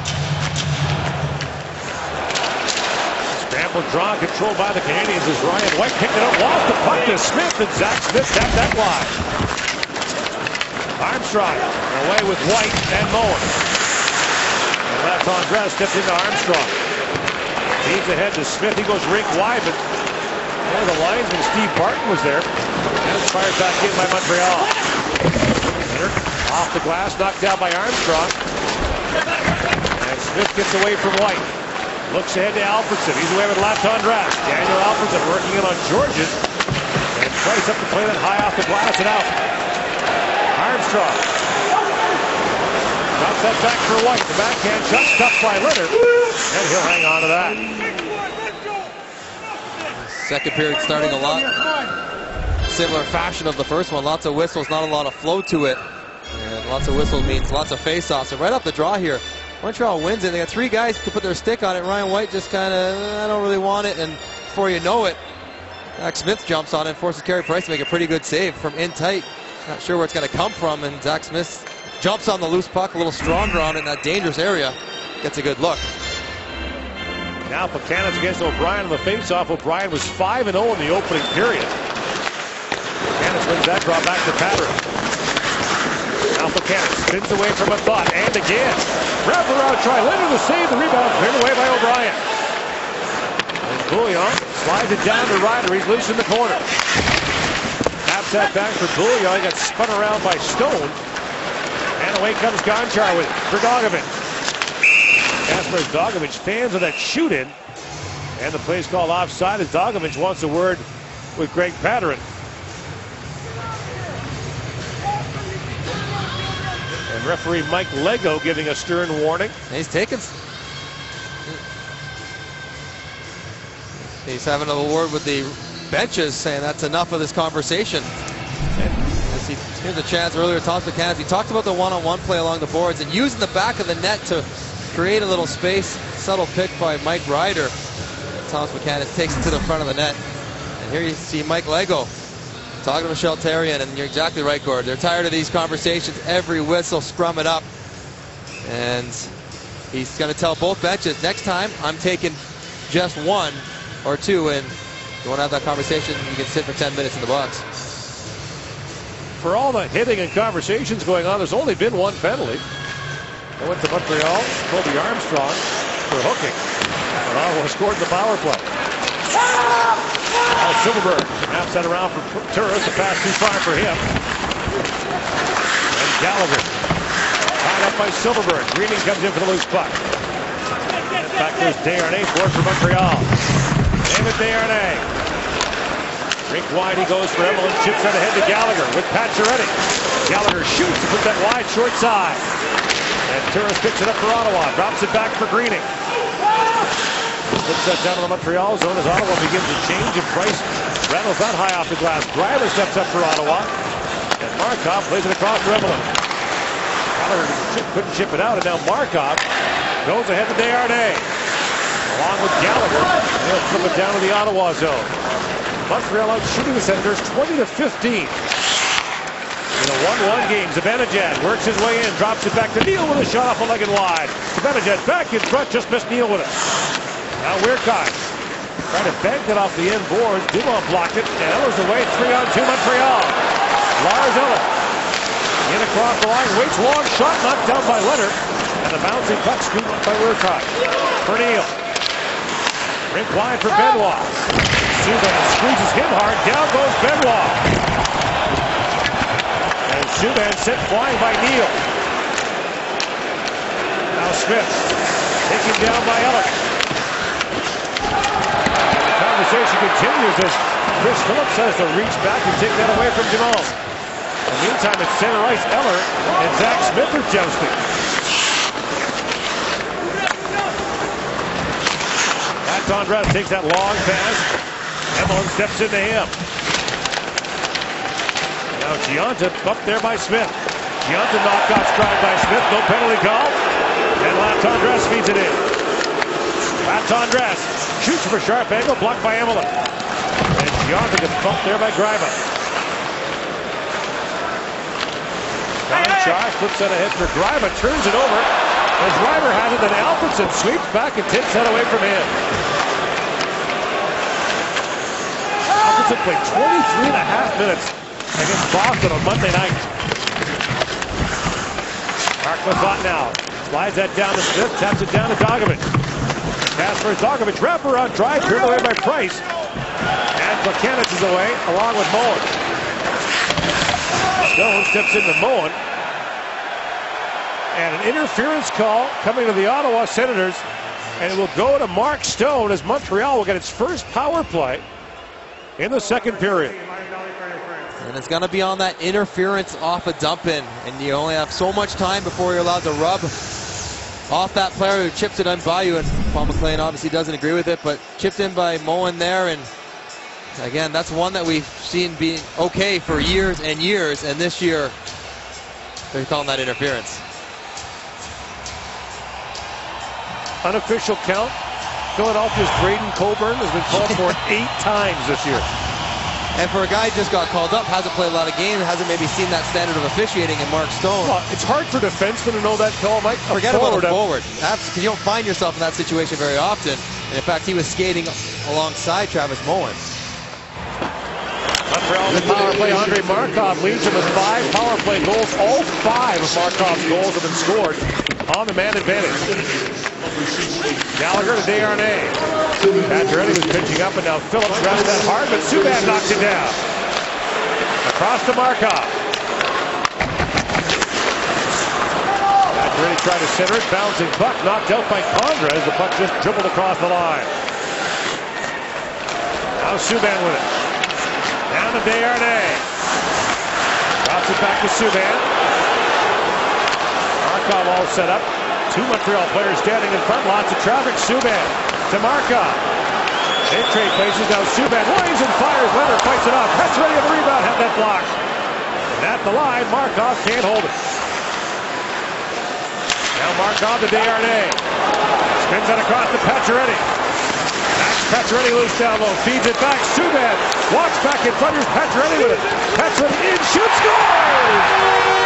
A: Scramble draw controlled by the Canadians as Ryan White picked it up, lost the puck to Smith, and Zach Smith tapped that wide. Armstrong away with White and Moen. And left on dress, stepped into Armstrong. Feeds ahead to Smith. He goes rink wide, but one of the linesmen, Steve Barton, was there. And it's fired back in by Montreal. Center, off the glass, knocked down by Armstrong. And Smith gets away from White. Looks ahead to Alfredson. He's away with left on dress. Daniel Alfredson working in on Georges. And Price up to play that high off the glass and out. Armstrong drops that back for White. The backhand shot stuffed by Leonard, and he'll hang on to that.
B: Second period starting a lot similar fashion of the first one. Lots of whistles, not a lot of flow to it, and lots of whistles means lots of face-offs. And right off the draw here, Montreal wins it. They got 3 guys who can put their stick on it. Ryan White just kind of, I don't really want it, and before you know it, Zach Smith jumps on it and forces Carey Price to make a pretty good save from in tight. Not sure where it's going to come from, and Zach Smith jumps on the loose puck a little stronger on it in that dangerous area. Gets a good look.
A: Now Buchanan's against O'Brien on the face-off. O'Brien was 5-0 in the opening period. Buchanan swings that draw back to Patterson. Now Buchanan spins away from a thought, and again. Wrapped around, try Leonard to save the rebound, cleared away by O'Brien. And Bouillon slides it down to Ryder. He's loose in the corner. Taps that back for Bouillon. He got spun around by Stone. And away comes Gonchar with it for Dogovic. Kasper Dogovic, fans of that shoot-in. And the play's called offside as Dogovic wants a word with Greg Patterson. And referee Mike Lego giving a stern warning.
B: He's taken. He's having a word with the benches, saying that's enough of this conversation. And here's a chance earlier, Thomas Buchanan. He talked about the one-on-one play along the boards and using the back of the net to create a little space. Subtle pick by Mike Ryder. Thomas Buchanan takes it to the front of the net. And here you see Mike Lego talking to Michel Therrien, and you're exactly right, Gord. They're tired of these conversations. Every whistle, scrum it up. And he's going to tell both benches, next time I'm taking just 1 or 2, and you want to have that conversation, you can sit for 10 minutes in the box.
A: For all the hitting and conversations going on, there's only been 1 penalty. It went to Montreal, Colby Armstrong. for hooking. And Ottawa scored the power play. Now Silverberg wraps that around for Turris. The pass too far for him. And Gallagher tied up by Silverberg. Greening comes in for the loose puck. And back goes Desharnais for Montreal. David Desharnais. Rink wide, he goes for Emelin. Chips out ahead to Gallagher with Pacioretty. Gallagher shoots to put that wide short side. And Turris picks it up for Ottawa. Drops it back for Greening. Puts that down in the Montreal zone as Ottawa begins to change, and Price rattles that high off the glass. Greiber steps up for Ottawa. And Markov plays it across to Emelin. Gallagher couldn't chip it out, and now Markov goes ahead to Desharnais. Along with Gallagher, they'll flip it down to the Ottawa zone. Montreal out shooting the Senators 20-15. In a 1-1 game, Zibanejad works his way in, drops it back to Neal with a shot off a leg and wide. Zibanejad back in front, just missed Neal with it. Now Weirkheim trying to bank it off the end board. Dumont blocked it, and Eller's away. 3-on-2 Montreal. Lars Eller in across the line, waits long shot, knocked down by Leonard, and the bouncing puck scooped by Weirkheim. For Neal. Rink wide for Benoit. Subban squeezes him hard. Down goes Benoit. And Subban sent flying by Neal. Now Smith taken down by Eller. The conversation continues as Chris Phillips has to reach back and take that away from Jamal. In the meantime, at center ice, Eller and Zach Smith are jousting. Tondres takes that long pass. Emelin steps into him. Now Gionta up there by Smith. Gionta knocked off stride by Smith. No penalty call. And Latondres feeds it in. Latondres shoots from a sharp angle, blocked by Emelin. And Gionta gets bumped there by Greiber. Gonchar flips that ahead for Greiber, turns it over. As Greiber has it, then Alfredsson sweeps back and takes that away from him. Alfredsson played 23.5 minutes against Boston on Monday night. Mark Methot now slides that down to Smith, taps it down to Dogovic. Pass for Dogovic, wrapper on drive, turned away by Price. And Plekanec is away, along with Moen. Stone steps into Moen. And an interference call coming to the Ottawa Senators. And it will go to Mark Stone as Montreal will get its first power play in the second period.
B: And it's going to be on that interference off a dump-in. And you only have so much time before you're allowed to rub off that player who chipped it in by you. And Paul McLean obviously doesn't agree with it, but chipped in by Moen there. And again, that's one that we've seen being okay for years and years. And this year, they're calling that interference.
A: Unofficial count. Philadelphia's Braden Coburn has been called for 8 times this year.
B: And for a guy who just got called up, hasn't played a lot of games, hasn't maybe seen that standard of officiating in Mark Stone.
A: Well, it's hard for defensemen to know that call, Mike.
B: Forget about a forward. Because you don't find yourself in that situation very often. And in fact, he was skating alongside Travis Moen.
A: Montreal in the power play. Andre Markov leads them with 5 power play goals. All 5 of Markov's goals have been scored on the man advantage. Gallagher to Desharnais. Pacioretty was pitching up, and now Phillips grabs that hard, but Subban knocks it down. Across to Markov. Pacioretty tried to center it, bouncing puck, knocked out by Condra as the puck just dribbled across the line. Now Subban with it. Down to Desharnais. Drops it back to Subban. Markov all set up. 2 Montreal players standing in front. Lots of traffic. Subban to Markov. They trade places. Now Subban winds and fires. Leonard fights it off. Pacioretty on the rebound. Had that blocked. And at the line, Markov can't hold it. Now Markov to Desharnais. Spins that across to Pacioretty. Pacioretty loose down low, feeds it back. Subban walks back in front. Here's Pacioretty with it. Pacioretty in, shoots, scores!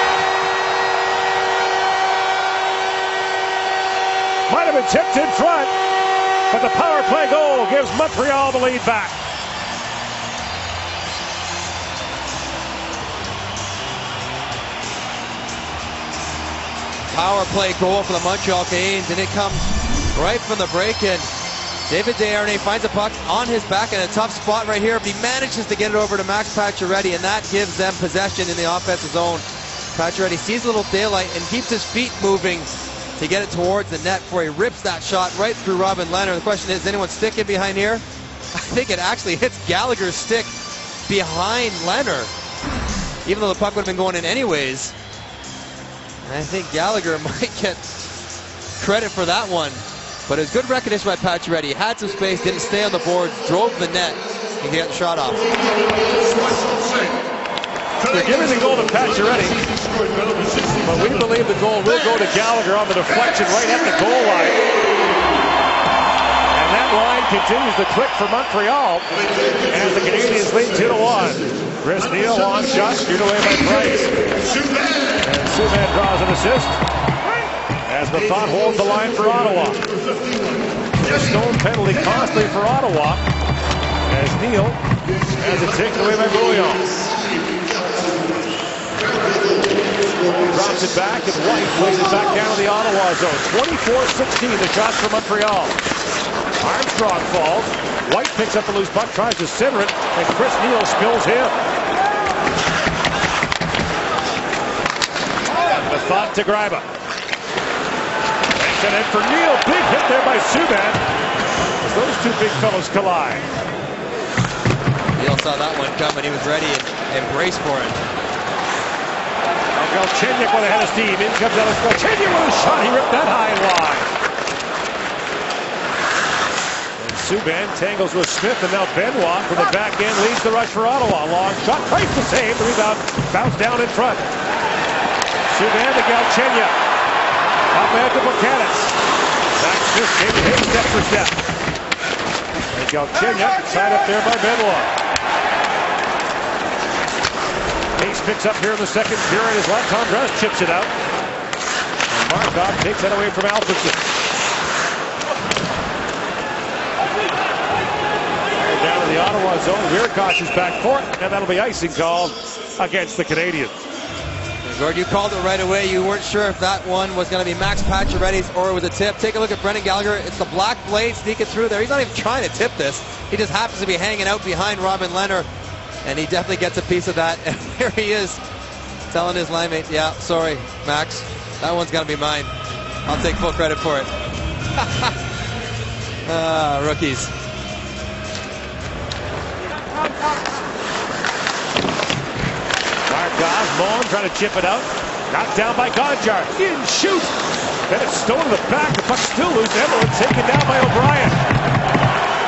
A: Might have been tipped in front, but the power play goal gives Montreal the lead back.
B: Power play goal for the Montreal Canadiens, and it comes
C: right from the break-in. David Desharnais finds a puck on his back in a tough spot right here, but he manages to get it over to Max Pacioretty, and that gives them possession in the offensive zone. Pacioretty sees a little daylight and keeps his feet moving to get it towards the net before he rips that shot right through Robin Lehner. The question is anyone sticking behind here? I think it actually hits Gallagher's stick behind Lehner, even though the puck would have been going in anyways. And I think Gallagher might get credit for that one. But it was good recognition by Pacioretty. He had some space, didn't stay on the board, drove the net, and get the shot off.
A: They're giving the goal to Pacioretty, but we believe the goal will go to Gallagher on the deflection right at the goal line. And that line continues to click for Montreal as the Canadians lead 2-1. Chris Neil on shot, steered away by Price. And Subban draws an assist as Mathot holds the line for Ottawa. A stone penalty costly for Ottawa as Neil has it taken away by Bouillon. Drops it back, and White plays it back down to the Ottawa zone. 24-16, the shots for Montreal. Armstrong falls. White picks up the loose puck, tries to center it, and Chris Neil spills him. The thought to Greiba. And then for Neil, big hit there by Subban. As those two big fellows collide.
C: Neil saw that one coming. He was ready and braced for it.
A: Galchenyuk with a head of steam. In comes Ellis Galchenyuk with a shot. He ripped that high and wide. And Subban tangles with Smith, and now Benoit from the back end leads the rush for Ottawa. Long shot, Price to save. The rebound bounced down in front. Subban to Galchenyuk. Up ahead to Buchanan. Max Smith came to him step for step. And Galchenyuk tied up there by Benoit. Ace picks up here in the second period as Latondres chips it out. And Markov takes that away from Alfredson. Down to the Ottawa zone. Weirkosh is back for it, and that'll be icing called against the Canadiens.
C: Gord, you called it right away. You weren't sure if that one was going to be Max Pacioretty's or it was a tip. Take a look at Brendan Gallagher. It's the black blade sneaking through there. He's not even trying to tip this. He just happens to be hanging out behind Robin Lehner. And he definitely gets a piece of that. And here he is telling his line mate, yeah, sorry, Max, that one's going to be mine. I'll take full credit for it. Rookies.
A: Markov, Moen trying to chip it out. Knocked down by Gonchar. In shoot. Then it's stolen to the back. The puck's still loose. Evelyn taken down by O'Brien.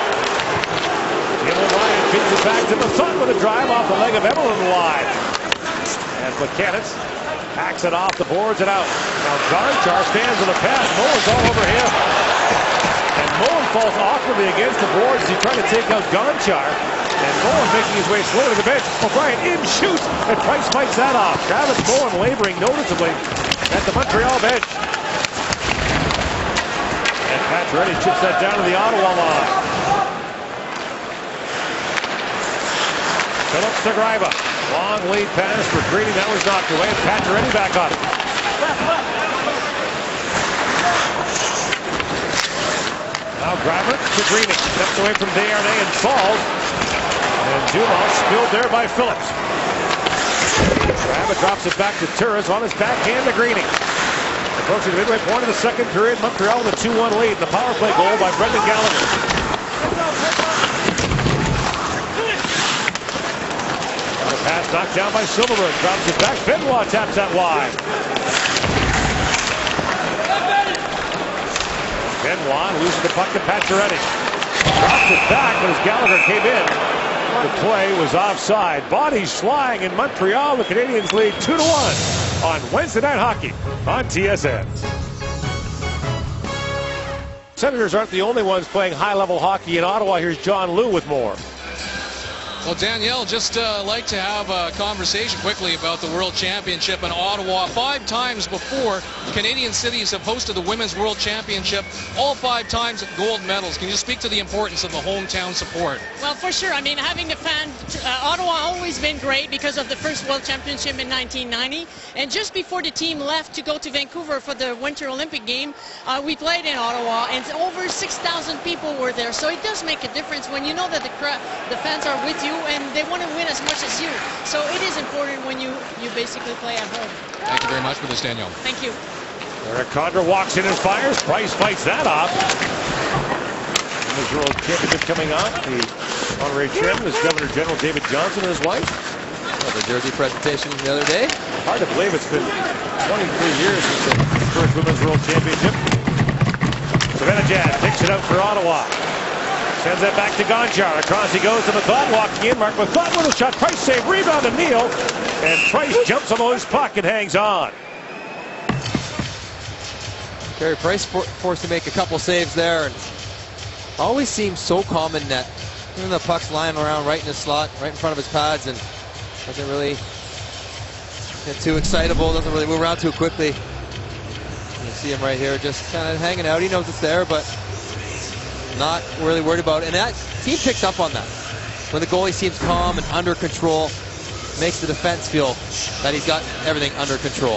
A: O'Brien feeds it back to Mathot with a drive off the leg of Evelyn wide. And Buchanan hacks it off the boards and out. Now Gonchar stands with a pass. Moen's all over him. And Moen falls awkwardly against the boards as he tries to take out Gonchar. And Moen making his way slowly to the bench. O'Brien in shoots, and Price fights that off. Travis Moen laboring noticeably at the Montreal bench. And Pacioretty chips that down to the Ottawa line. Phillips to Greiba. Long lead pass for Greeny. That was knocked away. And Pacioretty back on it. Now Greiba to Greeny. Steps away from Desharnais and falls. And Dumas spilled there by Phillips. Greiba drops it back to Turris on his backhand to Greeny. Approaching the midway point of the second period. Montreal with a 2-1 lead. The power play goal by Brendan Gallagher. Pass knocked down by Silverberg. Drops it back. Benoit taps that wide. Benoit loses the puck to Pacioretty. Drops it back, but as Gallagher came in, the play was offside. Bodies flying in Montreal. The Canadiens lead 2-1 on Wednesday Night Hockey on TSN. Senators aren't the only ones playing high-level hockey in Ottawa. Here's John Liu with more.
D: Well, Danielle, just like to have a conversation quickly about the World Championship in Ottawa. 5 times before, Canadian cities have hosted the Women's World Championship, all 5 times gold medals. Can you speak to the importance of the hometown support?
E: Well, for sure. I mean, having the fan, Ottawa always been great because of the first World Championship in 1990. And just before the team left to go to Vancouver for the Winter Olympic game, we played in Ottawa, and over 6,000 people were there. So it does make a difference when you know that the fans are with you and they want to win as much as you. So it is important when you basically play at home.
D: Thank you very much for this, Danielle.
E: Thank you.
A: Eric Condra walks in and fires. Price fights that off. Women's World Championship coming on. The honorary chairman is Governor General David Johnson and his wife.
B: The jersey presentation the other day.
A: Hard to believe it's been 23 years since the first Women's World Championship. Zibanejad takes it out for Ottawa. Sends that back to Gonchar. Across he goes to Method, walking in. Mark Method with a shot. Price save, rebound to Neal. And Price jumps on the loose puck and hangs on.
B: Carey Price forced to make a couple saves there, and always seems so calm in net. Even the puck's lying around right in the slot, right in front of his pads, and doesn't really get too excitable, doesn't really move around too quickly. You see him right here just kind of hanging out. He knows it's there, but not really worried about it. And that team picks up on that. When the goalie seems calm and under control, makes the defense feel that he's got everything under control.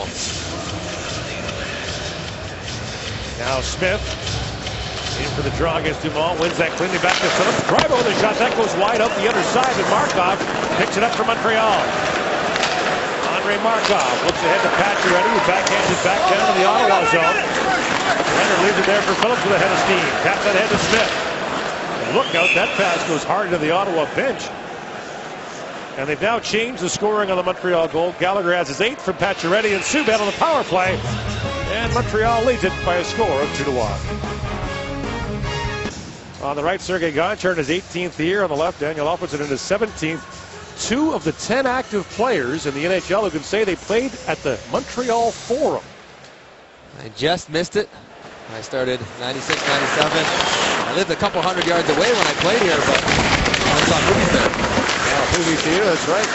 A: Now Smith in for the draw against Dumont, wins that cleanly back to Phillips. Drive over the shot, that goes wide out the other side, and Markov picks it up for Montreal. Andre Markov looks ahead to Pacioretty, who backhands it back down to the Ottawa zone. Leonard leaves it there for Phillips with a head of steam. Taps that head to Smith. And look out, that pass goes hard to the Ottawa bench. And they've now changed the scoring on the Montreal goal. Gallagher has his 8th from Pacioretty, and Subban on the power play. And Montreal leads it by a score of 2-1. On the right, Sergei Gonchar in his 18th year. On the left, Daniel Alfredsson in his 17th. 2 of the 10 active players in the NHL who can say they played at the Montreal Forum.
B: I just missed it. I started 96, 97. I lived a couple hundred yards away when I played here, but I saw movies there.
A: Yeah, movie theater, that's right.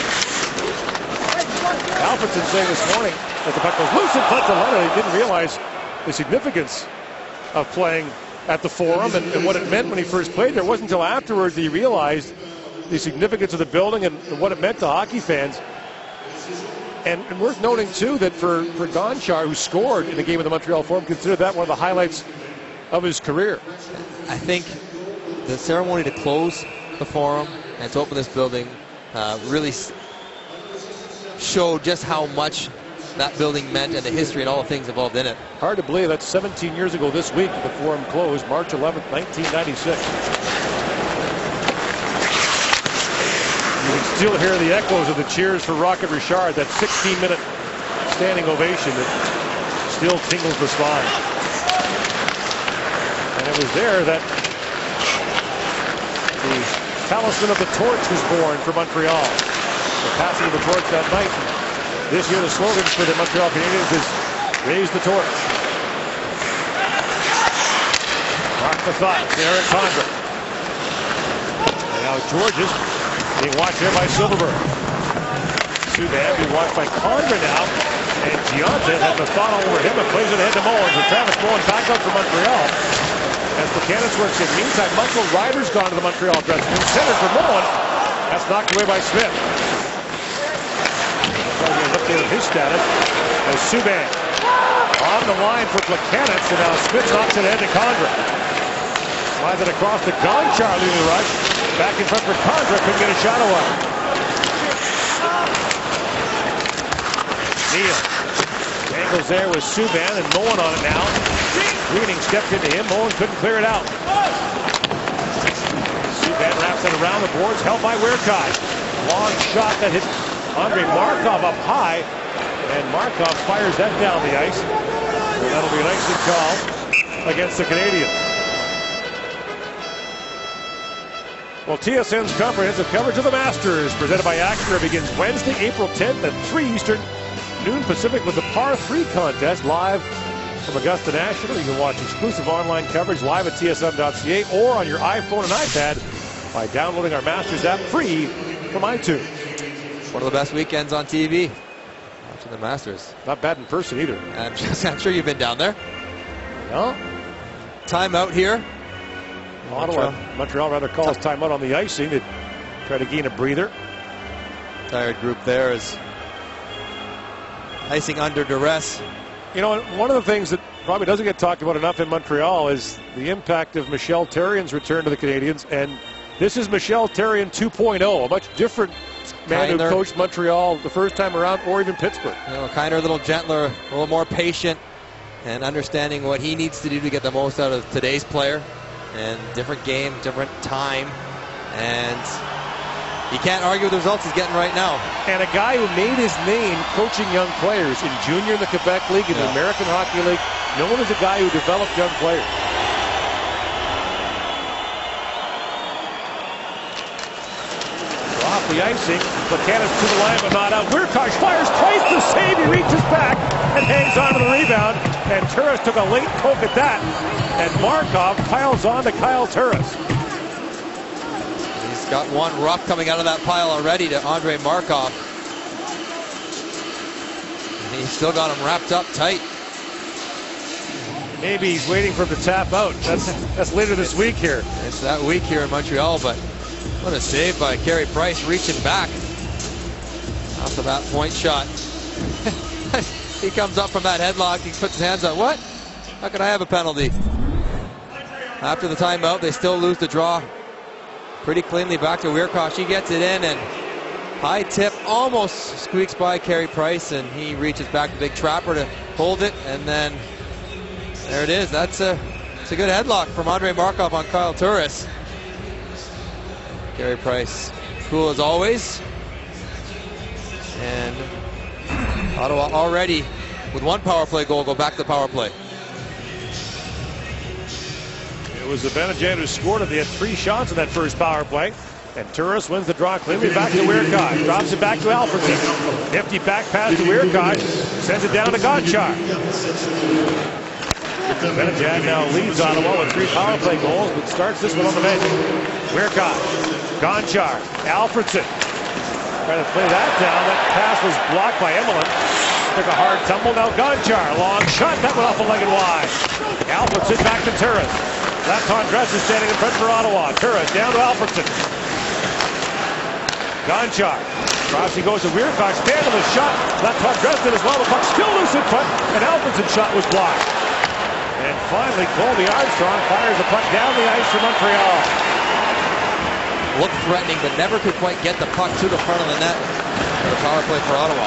A: Alfredsson saying this morning that the puck was loose in front of Leonard. He didn't realize the significance of playing at the Forum and what it meant when he first played there. It wasn't until afterwards that he realized the significance of the building and what it meant to hockey fans. And worth noting, too, that for Gonchar, who scored in a game of the Montreal Forum, considered that one of the highlights of his career.
B: I think the ceremony to close the Forum and to open this building really showed just how much that building meant and the history and all the things involved in it.
A: Hard to believe that's 17 years ago this week that the Forum closed, March 11th, 1996. You can still hear the echoes of the cheers for Rocket Richard, that 16-minute standing ovation that still tingles the spine. And it was there that the talisman of the torch was born for Montreal. The passing of the torch that night. This year the slogan for the Montreal Canadiens is raise the torch. Mark Method, Eric Condra. And now Georges being watched here by Silverberg. Subban being watched by Condra now. And Gianta has Method all over him and plays it ahead to Mullins. With Travis Mullins back up for Montreal. As Buchanan works in. Meantime, Michael Ryder's gone to the Montreal dressing room. Centered for Mullins. That's knocked away by Smith. Trying to update his status. As Subban on the line for Buchanan. So now Smith knocks it ahead to Condra. Slides it across to Gonchar leading the rush. Back in front for Condra, couldn't get a shot away. Neal angles there with Subban and Mullen on it now. Greening stepped into him, Mullen couldn't clear it out. Subban wraps it around the boards, held by Weirkai. Long shot that hit Andre Markov up high, and Markov fires that down the ice. And that'll be an icing call against the Canadiens. Well, TSN's comprehensive coverage of the Masters, presented by Acura, begins Wednesday, April 10th at 3 Eastern, noon Pacific, with the Par 3 contest live from Augusta National. You can watch exclusive online coverage live at tsn.ca or on your iPhone and iPad by downloading our Masters app free from iTunes.
B: One of the best weekends on TV. Watching the Masters.
A: Not bad in person either.
B: I'm sure you've been down there.
A: No.
B: Timeout here.
A: Montreal rather calls timeout on the icing to try to gain a breather.
B: Tired group there is icing under duress.
A: You know, one of the things that probably doesn't get talked about enough in Montreal is the impact of Michel Therrien's return to the Canadiens. And this is Michel Therrien 2.0, a much different man who coached Montreal the first time around, or even Pittsburgh.
B: You know, kinder, a little gentler, a little more patient, and understanding what he needs to do to get the most out of today's player. And different game, different time, and you can't argue with the results he's getting right now.
A: And a guy who made his name coaching young players in junior in the Quebec League, in the American Hockey League, known as a guy who developed young players. Off the icing, Buchanan's to the line but not out. Weirkosh fires twice the save. He reaches back and hangs on to the rebound. And Turris took a late poke at that. And Markov piles on to Kyle Turris.
B: He's got one rough coming out of that pile already to Andre Markov. And he's still got him wrapped up tight.
A: Maybe he's waiting for him to tap out. That's later this week here.
B: It's that week here in Montreal, but what a save by Carey Price, reaching back after that point shot. He comes up from that headlock, he puts his hands up. What? How can I have a penalty? After the timeout, they still lose the draw pretty cleanly back to Weirkosh. He gets it in, and high tip almost squeaks by Carey Price, and he reaches back to Big Trapper to hold it, and then there it is. It's a good headlock from Andre Markov on Kyle Turris. Carey Price, cool as always. And Ottawa already, with one power play goal, go back to the power play.
A: It was Zibanejad who scored it. They had 3 shots in that first power play. And Turris wins the draw cleanly back to Weirkosh. Drops it back to Alfredson. Nifty back pass to Weirkosh. Sends it down to Gonchar. Zibanejad now leads Ottawa with 3 power play goals, but starts this one on the bench. Weirkosh. Gonchar. Alfredson. Trying to play that down. That pass was blocked by Emelin. Took a hard tumble. Now Gonchar. Long shot. That went off a leg and wide. Alfredson back to Turris. Left Andres is standing in front for Ottawa. Turris down to Alfredson. Gonchar. Cross he goes to Weirkosh. Stand on the shot. Left Andres did as well. The puck still loose in front. And Alfredson's shot was blocked. And finally, Colby Armstrong fires the puck down the ice for Montreal.
B: Looked threatening, but never could quite get the puck to the front of the net for the power play for Ottawa.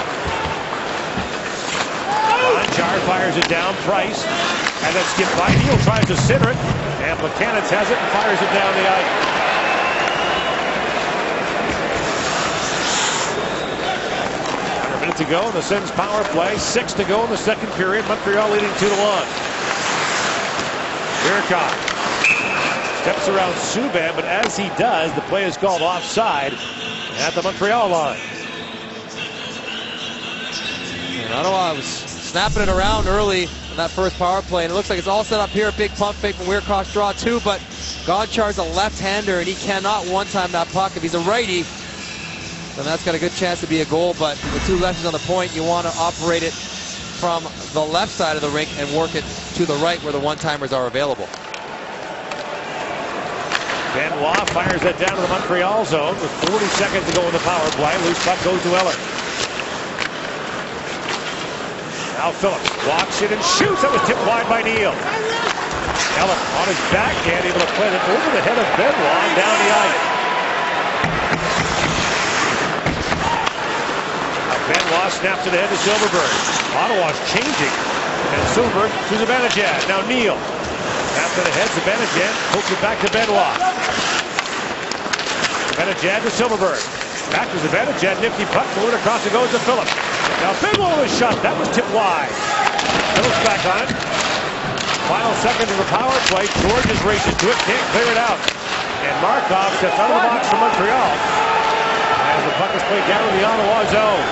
A: Gonchar fires it down, Price, and then skipped by. Neal tries to center it, and Buchanan has it and fires it down the ice. Under a minute to go in the Sens power play. 6 to go in the second period. Montreal leading 2-1. Weirkosh steps around Subban, but as he does, the play is called offside at the Montreal line.
B: And Ottawa was snapping it around early in that first power play, and it looks like it's all set up here. Big pump fake from Weirkosh, draw 2, but Gonchar's a left-hander, and he cannot one-time that puck. If he's a righty, then that's got a good chance to be a goal, but with 2 lefties on the point, you want to operate it from the left side of the rink and work it to the right where the one-timers are available.
A: Benoit fires that down to the Montreal zone with 40 seconds to go in the power play. Loose puck goes to Eller. Now Phillips walks in and shoots. That was tipped wide by Neal. Eller on his backhand, able to play it over the head of Benoit and down the ice. Benoit snaps to the head to Silverberg. Ottawa's changing. And Silverberg to Zibanejad. Now Neal. After the head, Zibanejad pokes it back to Benoit. Zibanejad to Silverberg. Back to Zibanejad. Nifty puck. Balloon across it goes to Phillips. Now Benoit with a shot. That was tipped wide. Phillips back on it. Final seconds of the power play. George is racing to it. Can't clear it out. And Markov steps out of the box for Montreal. As the puck is played down in the Ottawa zone.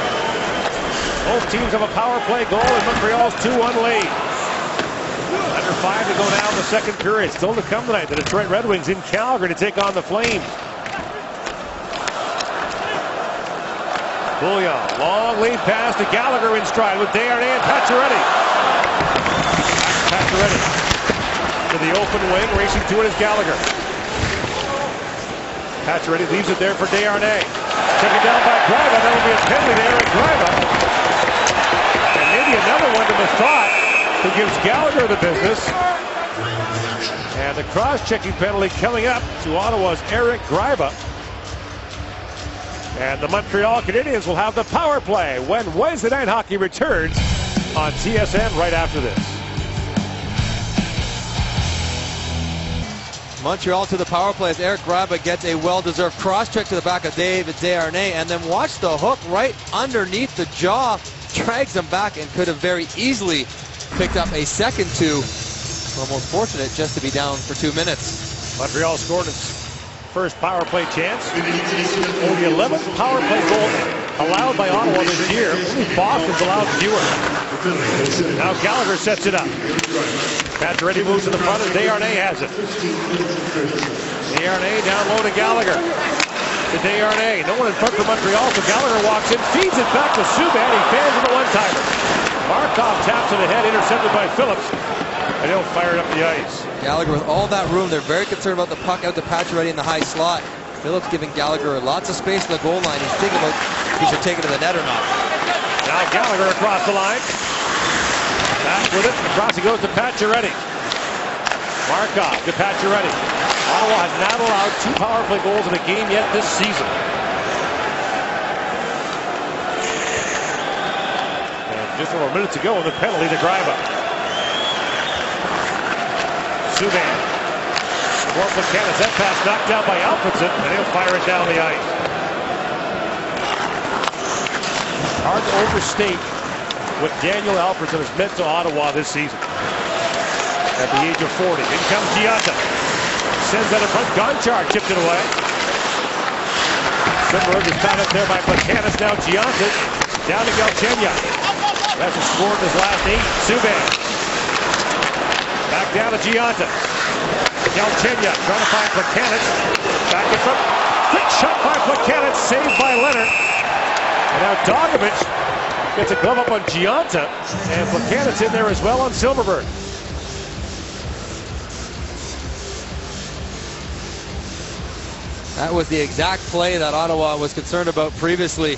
A: Both teams have a power play goal, and Montreal's 2-1 lead. Under 5 to go now in the second period. Still to come tonight. The Detroit Red Wings in Calgary to take on the Flames. Bouillon, long lead pass to Gallagher in stride with Desharnais and Pacioretty. Pacioretty to the open wing, racing to it is Gallagher. Pacioretty leaves it there for Desharnais. Taken down by Greiva. That will be a penalty to Eric Greiva. And maybe another one to Mathot, who gives Gallagher the business. And the cross-checking penalty coming up to Ottawa's Eric Greiva. And the Montreal Canadiens will have the power play when Wednesday Night Hockey returns on TSN right after this.
C: Montreal to the power play as Eric Greiva gets a well-deserved cross-check to the back of David Desharnais, and then watch the hook right underneath the jaw, drags him back, and could have very easily picked up a second two. Almost fortunate just to be down for 2 minutes.
A: Montreal scored its first power play chance. Only 11th power play goal allowed by Ottawa this year. Only Boston's allowed fewer. Now Gallagher sets it up. Pacioretty moves to the front and Desharnais has it. Desharnais down low to Gallagher. To Desharnais. No one in front for Montreal, so Gallagher walks in, feeds it back to Subban. He fans with a one-timer. Markov taps to the head, intercepted by Phillips. And he'll fire it up the ice.
C: Gallagher with all that room. They're very concerned about the puck out to Pacioretty in the high slot. Phillips giving Gallagher lots of space in the goal line. He's thinking about if he should take it to the net or not.
A: Now Gallagher across the line. Back with it. Across he goes to Pacioretty. Markov to Pacioretty. Ottawa has not allowed 2 power play goals in a game yet this season. And just over a minute to go in the penalty to Greiva. Subban. For Plekanec. That pass knocked down by Alfredson, and he'll fire it down the ice. Hard to overstate what Daniel Alfredson has meant to Ottawa this season. At the age of 40. In comes Gionta. Sends that in front. Gonchar chipped it away. Simberg is found up there by Plekanec. Now Gionta down to Galchenyuk. That's a score in his last 8. Subban. Back down to Gionta. Galchenyuk trying to find Plekanec. Back in front. Quick shot by Plekanec. Saved by Leonard. And now Dogovic gets a glove up on Gionta. And Plekanec in there as well on Silverberg.
C: That was the exact play that Ottawa was concerned about previously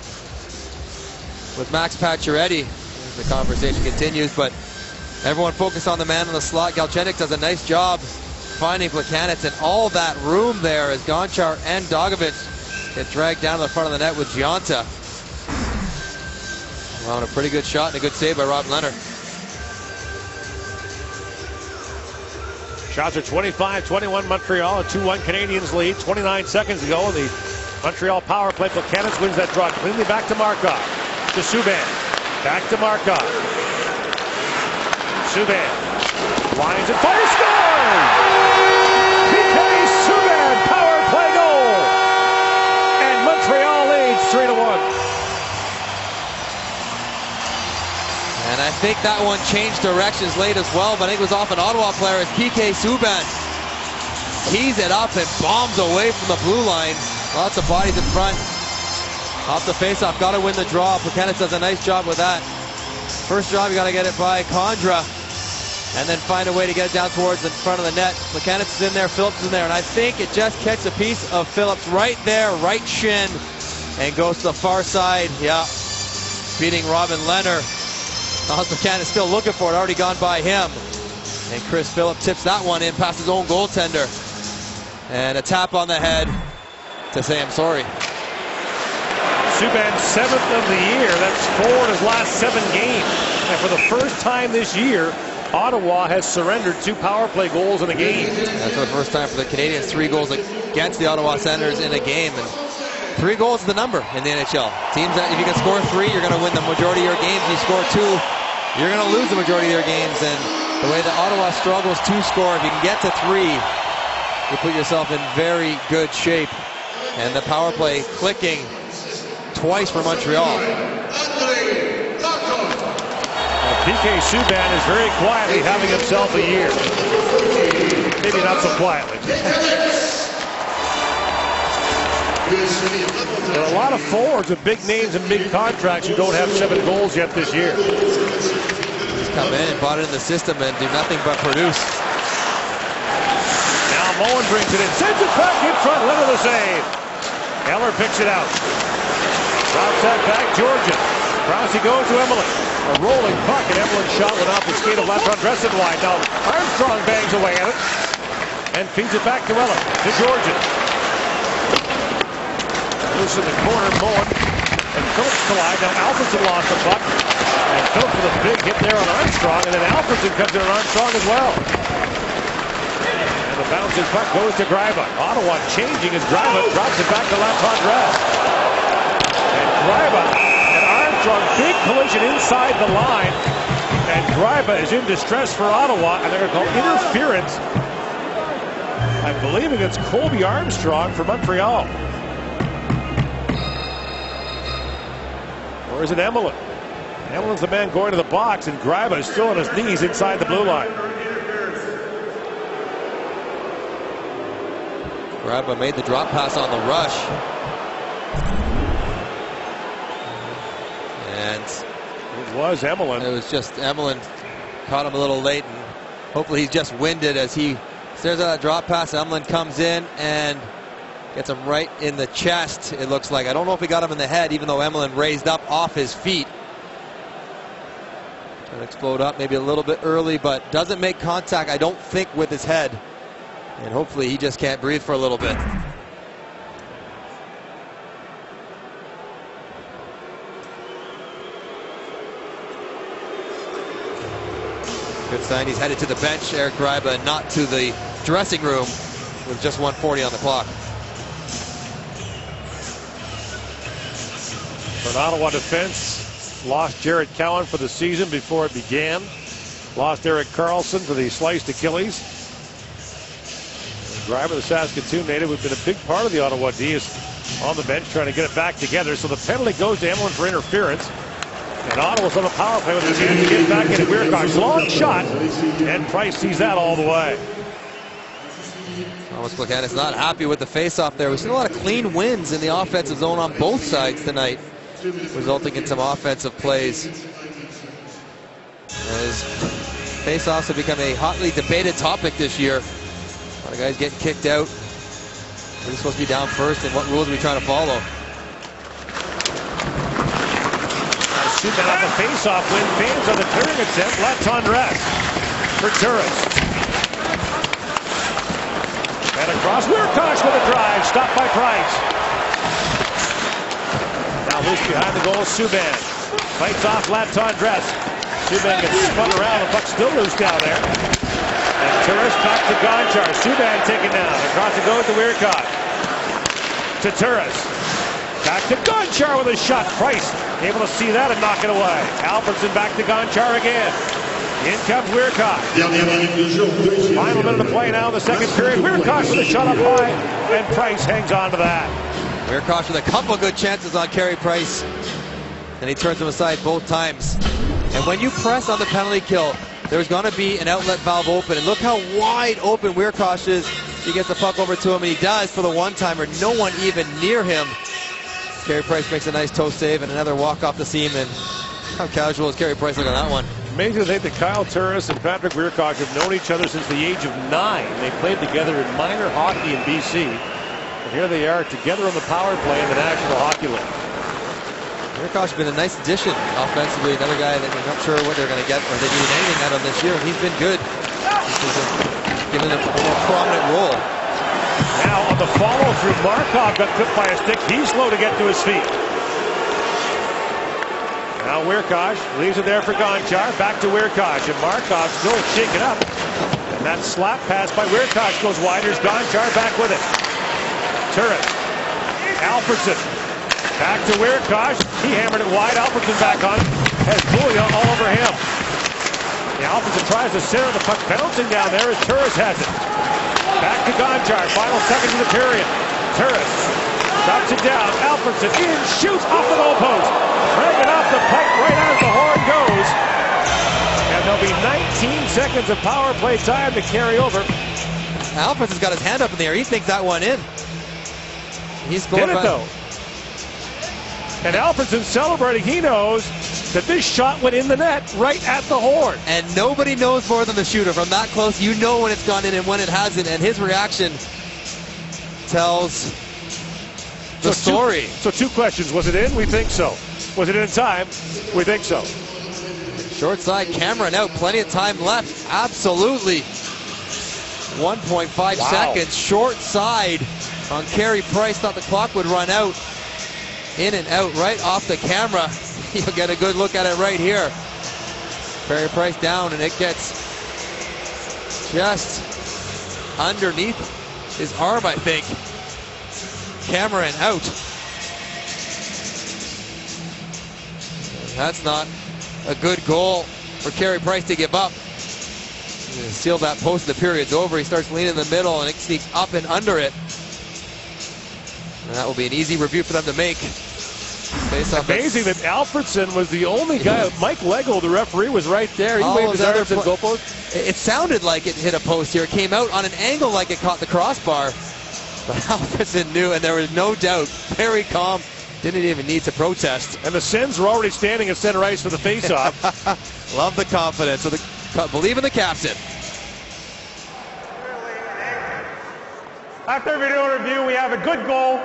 C: with Max Pacioretty. The conversation continues, but everyone focused on the man in the slot. Galchenyuk does a nice job finding Plekanec, and all that room there as Gonchar and Dogovic get dragged down to the front of the net with Gionta. Well, a pretty good shot and a good save by Rob Leonard.
A: Shots are 25-21 Montreal, a 2-1 Canadiens lead. 29 seconds to go in the Montreal power play. Plekanec wins that draw cleanly back to Markov. To Subban. Back to Markov. Subban. Lines and fires. Scores! PK Subban power play goal. And Montreal leads 3-1.
C: And I think that one changed directions late as well, but I think it was off an Ottawa player as PK Subban tees it up and bombs away from the blue line. Lots of bodies in front. Off the faceoff, got to win the draw. Plekanec does a nice job with that. First job, you got to get it by Condra, and then find a way to get it down towards the front of the net. Plekanec is in there, Phillips is in there, and I think it just catches a piece of Phillips right there, right shin, and goes to the far side. Yeah, beating Robin Leonard. Plekanec still looking for it, already gone by him. And Chris Phillips tips that one in past his own goaltender. And a tap on the head to say I'm sorry.
A: Subban 7th of the year. That's 4 in his last 7 games. And for the first time this year, Ottawa has surrendered 2 power play goals in a game.
C: That's for the first time for the Canadiens. 3 goals against the Ottawa Senators in a game. And 3 goals is the number in the NHL. Teams that if you can score 3, you're going to win the majority of your games. You score 2, you're going to lose the majority of your games. And the way that Ottawa struggles to score, if you can get to 3, you put yourself in very good shape. And the power play clicking twice for Montreal.
A: PK Subban is very quietly having himself a year. Maybe not so quietly. There are a lot of forwards with big names and big contracts who don't have 7 goals yet this year.
B: He's come in and bought it in the system and do nothing but produce.
A: Now Moen brings it in, sends it back in front, Leonard the save. Eller picks it out. Drops that back, Georgian. Krause goes to Emelin. A rolling puck, and Emelin's shot went off the skate of Latondres and wide. Now Armstrong bangs away at it and feeds it back to Eller, to Georgian. Loose in the corner, Moen and Phillips collide. Now Alfredson lost the puck, and Phillips with a big hit there on Armstrong, and then Alfredson comes in on Armstrong as well. And the bouncing puck goes to Greiba. Ottawa changing as Greiba drops it back to Latondres. And Greiba and Armstrong, big collision inside the line, and Greiba is in distress for Ottawa, and they're going to call interference. I believe it's Colby Armstrong for Montreal. Or is it Emelin? Emelin's the man going to the box, and Greiba is still on his knees inside the blue line.
B: Greiba made the drop pass on the rush. And
A: it was Emelin.
B: It was just Emelin caught him a little late, and hopefully he's just winded as he stares at that drop pass. Emelin comes in and gets him right in the chest, it looks like. I don't know if he got him in the head, even though Emelin raised up off his feet. Trying to explode up maybe a little bit early, but doesn't make contact, I don't think, with his head. And hopefully he just can't breathe for a little bit. Good sign he's headed to the bench, Eric Greiba, and not to the dressing room with just 1:40 on the clock.
A: For an Ottawa defense, lost Jared Cowan for the season before it began. Lost Erik Karlsson for the sliced Achilles. Greiba, the Saskatoon native, who's been a big part of the Ottawa D, is on the bench trying to get it back together. So the penalty goes to Emelin for interference. And Ottawa's on a power play with a chance to get back into Weirkosh. Long shot, and Price sees that all the way.
B: Thomas Plekanec not happy with the face-off there. We've seen a lot of clean wins in the offensive zone on both sides tonight, resulting in some offensive plays. As face-offs have become a hotly debated topic this year. A lot of guys getting kicked out. We're supposed to be down first, and what rules are we trying to follow?
A: Subban off a face-off win, fans on the clearing attempt. Latondres for Turris. And across, Weirkosh with a drive, stopped by Price. Now loose behind the goal, Subban. Fights off Latondres. Subban gets spun around, the puck still loose down there. And Turris back to Gonchar. Subban taken down. Across it goes to Weirkosh. To Turris. Back to Gonchar with a shot. Price able to see that and knock it away. Alfredson back to Gonchar again. In comes Weirkosh. Final minute of play now in the second period. Weirkosh with a shot up high, and Price hangs on to that.
B: Weirkosh with a couple good chances on Carey Price, and he turns him aside both times. And when you press on the penalty kill, there's going to be an outlet valve open, and look how wide open Weirkosh is. He gets the puck over to him, and he does for the one-timer. No one even near him. Carey Price makes a nice toe save and another walk off the seam, and how casual is Carey Price look on that one?
A: Amazing to think that Kyle Turris and Patrick Weirkosh have known each other since the age of 9. They played together in minor hockey in BC. And here they are together on the power play in the National Hockey League.
B: Weirkosh has been a nice addition offensively. Another guy that we're not sure what they're going to get or they need anything out of this year. He's been good. He's given a more prominent role.
A: Now on the follow-through, Markov got clipped by a stick. He's slow to get to his feet. Now Weirkosh leaves it there for Gonchar. Back to Weirkosh, and Markov still shaken up. And that slap pass by Weirkosh goes wide. Here's Gonchar back with it. Turris. Alfredson. Back to Weirkosh. He hammered it wide. Alfredson back on. Has Bouillon all over him. Now Alfredson tries to center the puck. Bouncing down there as Turris has it. Back to Gonchar. Final seconds of the period. Turris drops it down. Alfredson in, shoots off the goalpost. Bring it off the puck right as the horn goes. seconds of power play time to carry over.
C: Alfred's has got his hand up in the air. He thinks that one in. He's going
A: Did it though. And Alfredsson celebrating. He knows that this shot went in the net right at the horn.
C: And nobody knows more than the shooter. From that close, you know when it's gone in and when it hasn't. And his reaction tells the story.
A: So two questions. Was it in? We think so. Was it in time? We think so.
C: Short side, Cameron out. Plenty of time left. Absolutely. 1.5 seconds. Short side on Carey Price. Thought the clock would run out. In and out right off the camera. You'll get a good look at it right here. Carey Price down, and it gets just underneath his arm, I think. Cameron out. That's not a good goal for Carey Price to give up. Seal that post. The period's over. He starts leaning in the middle, and it sneaks up and under it. And that will be an easy review for them to make.
A: Amazing that Alfredsson was the only guy. Mike Lego, the referee, was right there. He waved his arms and goal post.
C: It sounded like it hit a post here. It came out on an angle like it caught the crossbar. But Alfredsson knew, and there was no doubt. Very calm. Didn't even need to protest.
A: And the Sens were already standing at center ice for the faceoff.
C: Love the confidence. Believe in the captain.
F: After video review, we have a good goal.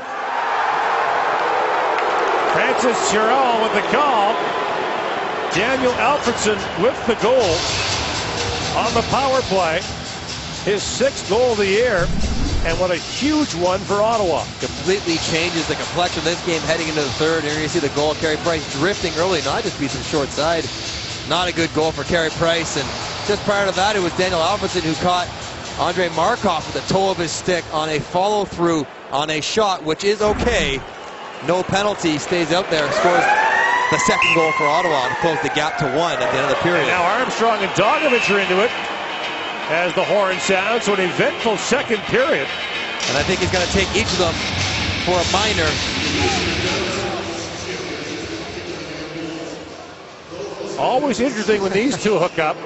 A: Francis Chiarot with the call. Daniel Alfredsson with the goal on the power play. His 6th goal of the year, and what a huge one for Ottawa.
C: Completely changes the complexion of this game heading into the third. Here you see the goal. Carey Price drifting early. Not just beats him short side. Not a good goal for Carey Price. And just prior to that, it was Daniel Alfredsson who caught Andrei Markov with the toe of his stick on a follow-through on a shot, which is okay. No penalty, stays out there, scores the 2nd goal for Ottawa to close the gap to 1 at the end of the period.
A: And now Armstrong and Dogovich are into it as the horn sounds. So an eventful 2nd period.
C: And I think he's going to take each of them for a minor.
A: Always interesting when these two hook up.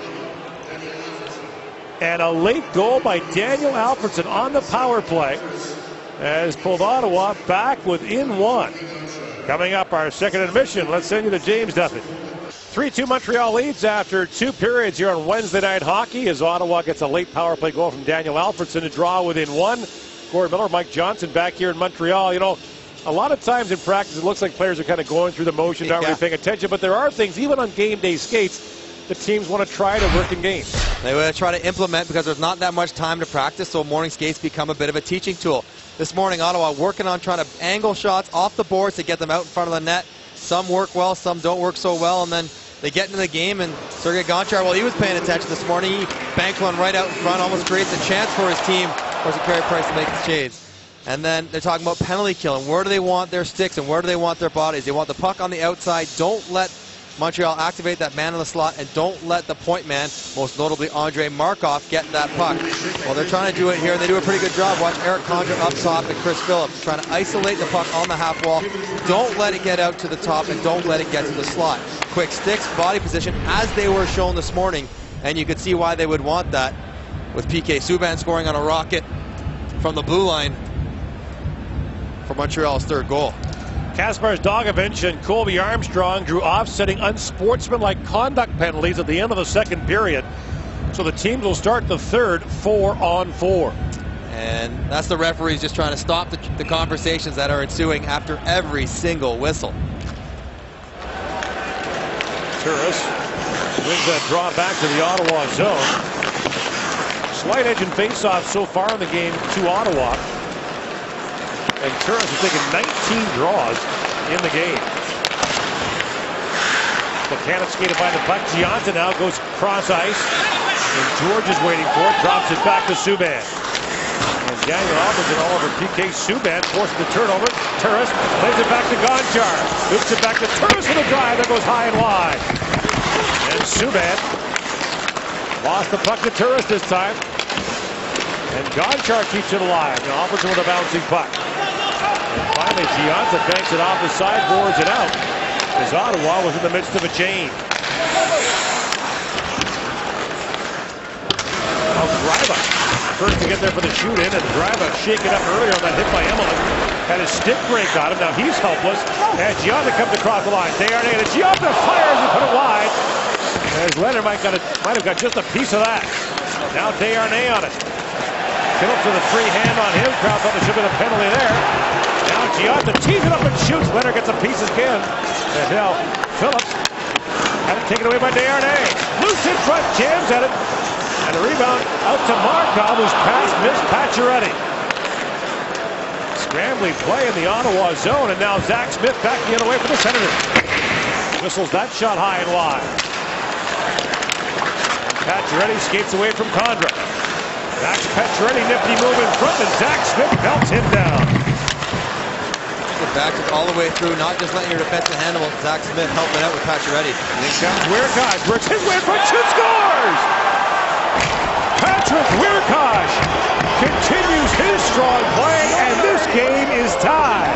A: And a late goal by Daniel Alfredsson on the power play has pulled Ottawa back within 1. Coming up, our second intermission. Let's send you to James Duffy. 3-2 Montreal leads after 2 periods here on Wednesday Night Hockey as Ottawa gets a late power play goal from Daniel Alfredsson to draw within 1. Gord Miller, Mike Johnson back here in Montreal. You know, a lot of times in practice it looks like players are kind of going through the motions, aren't really paying attention, but there are things, even on game day skates, the teams want to try to work in games.
C: They want to try to implement because there's not that much time to practice, so morning skates become a bit of a teaching tool. This morning, Ottawa working on trying to angle shots off the boards to get them out in front of the net. Some work well, some don't work so well, and then they get into the game, and Sergei Gonchar, well, he was paying attention this morning. He banks one right out in front, almost creates a chance for his team. Of course, Carey Price to make the shades. And then they're talking about penalty killing. Where do they want their sticks and where do they want their bodies? They want the puck on the outside. Don't let Montreal activate that man in the slot, and don't let the point man, most notably Andrei Markov, get that puck. Well, they're trying to do it here, and they do a pretty good job. Watch Eric Condra up top and Chris Phillips trying to isolate the puck on the half wall. Don't let it get out to the top, and don't let it get to the slot. Quick sticks, body position, as they were shown this morning, and you could see why they would want that, with PK Subban scoring on a rocket from the blue line for Montreal's 3rd goal.
A: Kaspar Dogovich and Colby Armstrong drew offsetting unsportsmanlike conduct penalties at the end of the 2nd period. So the teams will start the 3rd 4-on-4.
C: And that's the referees just trying to stop the conversations that are ensuing after every single whistle.
A: Turris wins that draw back to the Ottawa zone. Slight edge in faceoff so far in the game to Ottawa. And Turris has taken 19 draws in the game. Buchanan skated by the puck. Gianta now goes cross ice. And George is waiting for it. Drops it back to Subban. And Daniel Alfredsson all over PK Subban. Forces the turnover. Turris plays it back to Gonchar. Hoops it back to Turris with a drive that goes high and wide. And Subban lost the puck to Turris this time. And Gonchar keeps it alive. And Alfredsson with a bouncing puck. And finally, Gianta banks it off the sideboards and out, as Ottawa was in the midst of a change. Now Gryba first to get there for the shoot-in, and Gryba shaken up earlier on that hit by Emelin. Had his stick break on him. Now he's helpless. And Gionta comes across the line. Desharnais, and Gionta fires and put it wide. As Leonard might have got just a piece of that. Now Desharnais on it. Phillips with a free hand on him. Crowd thought there should have been a penalty there. Now Gionta tees it up and shoots. Leonard gets a piece again. And now Phillips had it taken away by Desharnais. Loose in front, jams at it. And a rebound out to Markov, whose pass missed Pacioretty. Scrambling play in the Ottawa zone, and now Zach Smith back the other way for the Senators. Whistles that shot high and wide. Pacioretty skates away from Condra. That's Pacioretty, nifty move in front, and Zach Smith belts him down.
C: Back all the way through, not just letting your defensive handle. Zach Smith helping out with Pacioretty.
A: In comes Wierkosh, works his way in front, shoots, scores! Patrick Wierkosh continues his strong play, and this game is tied.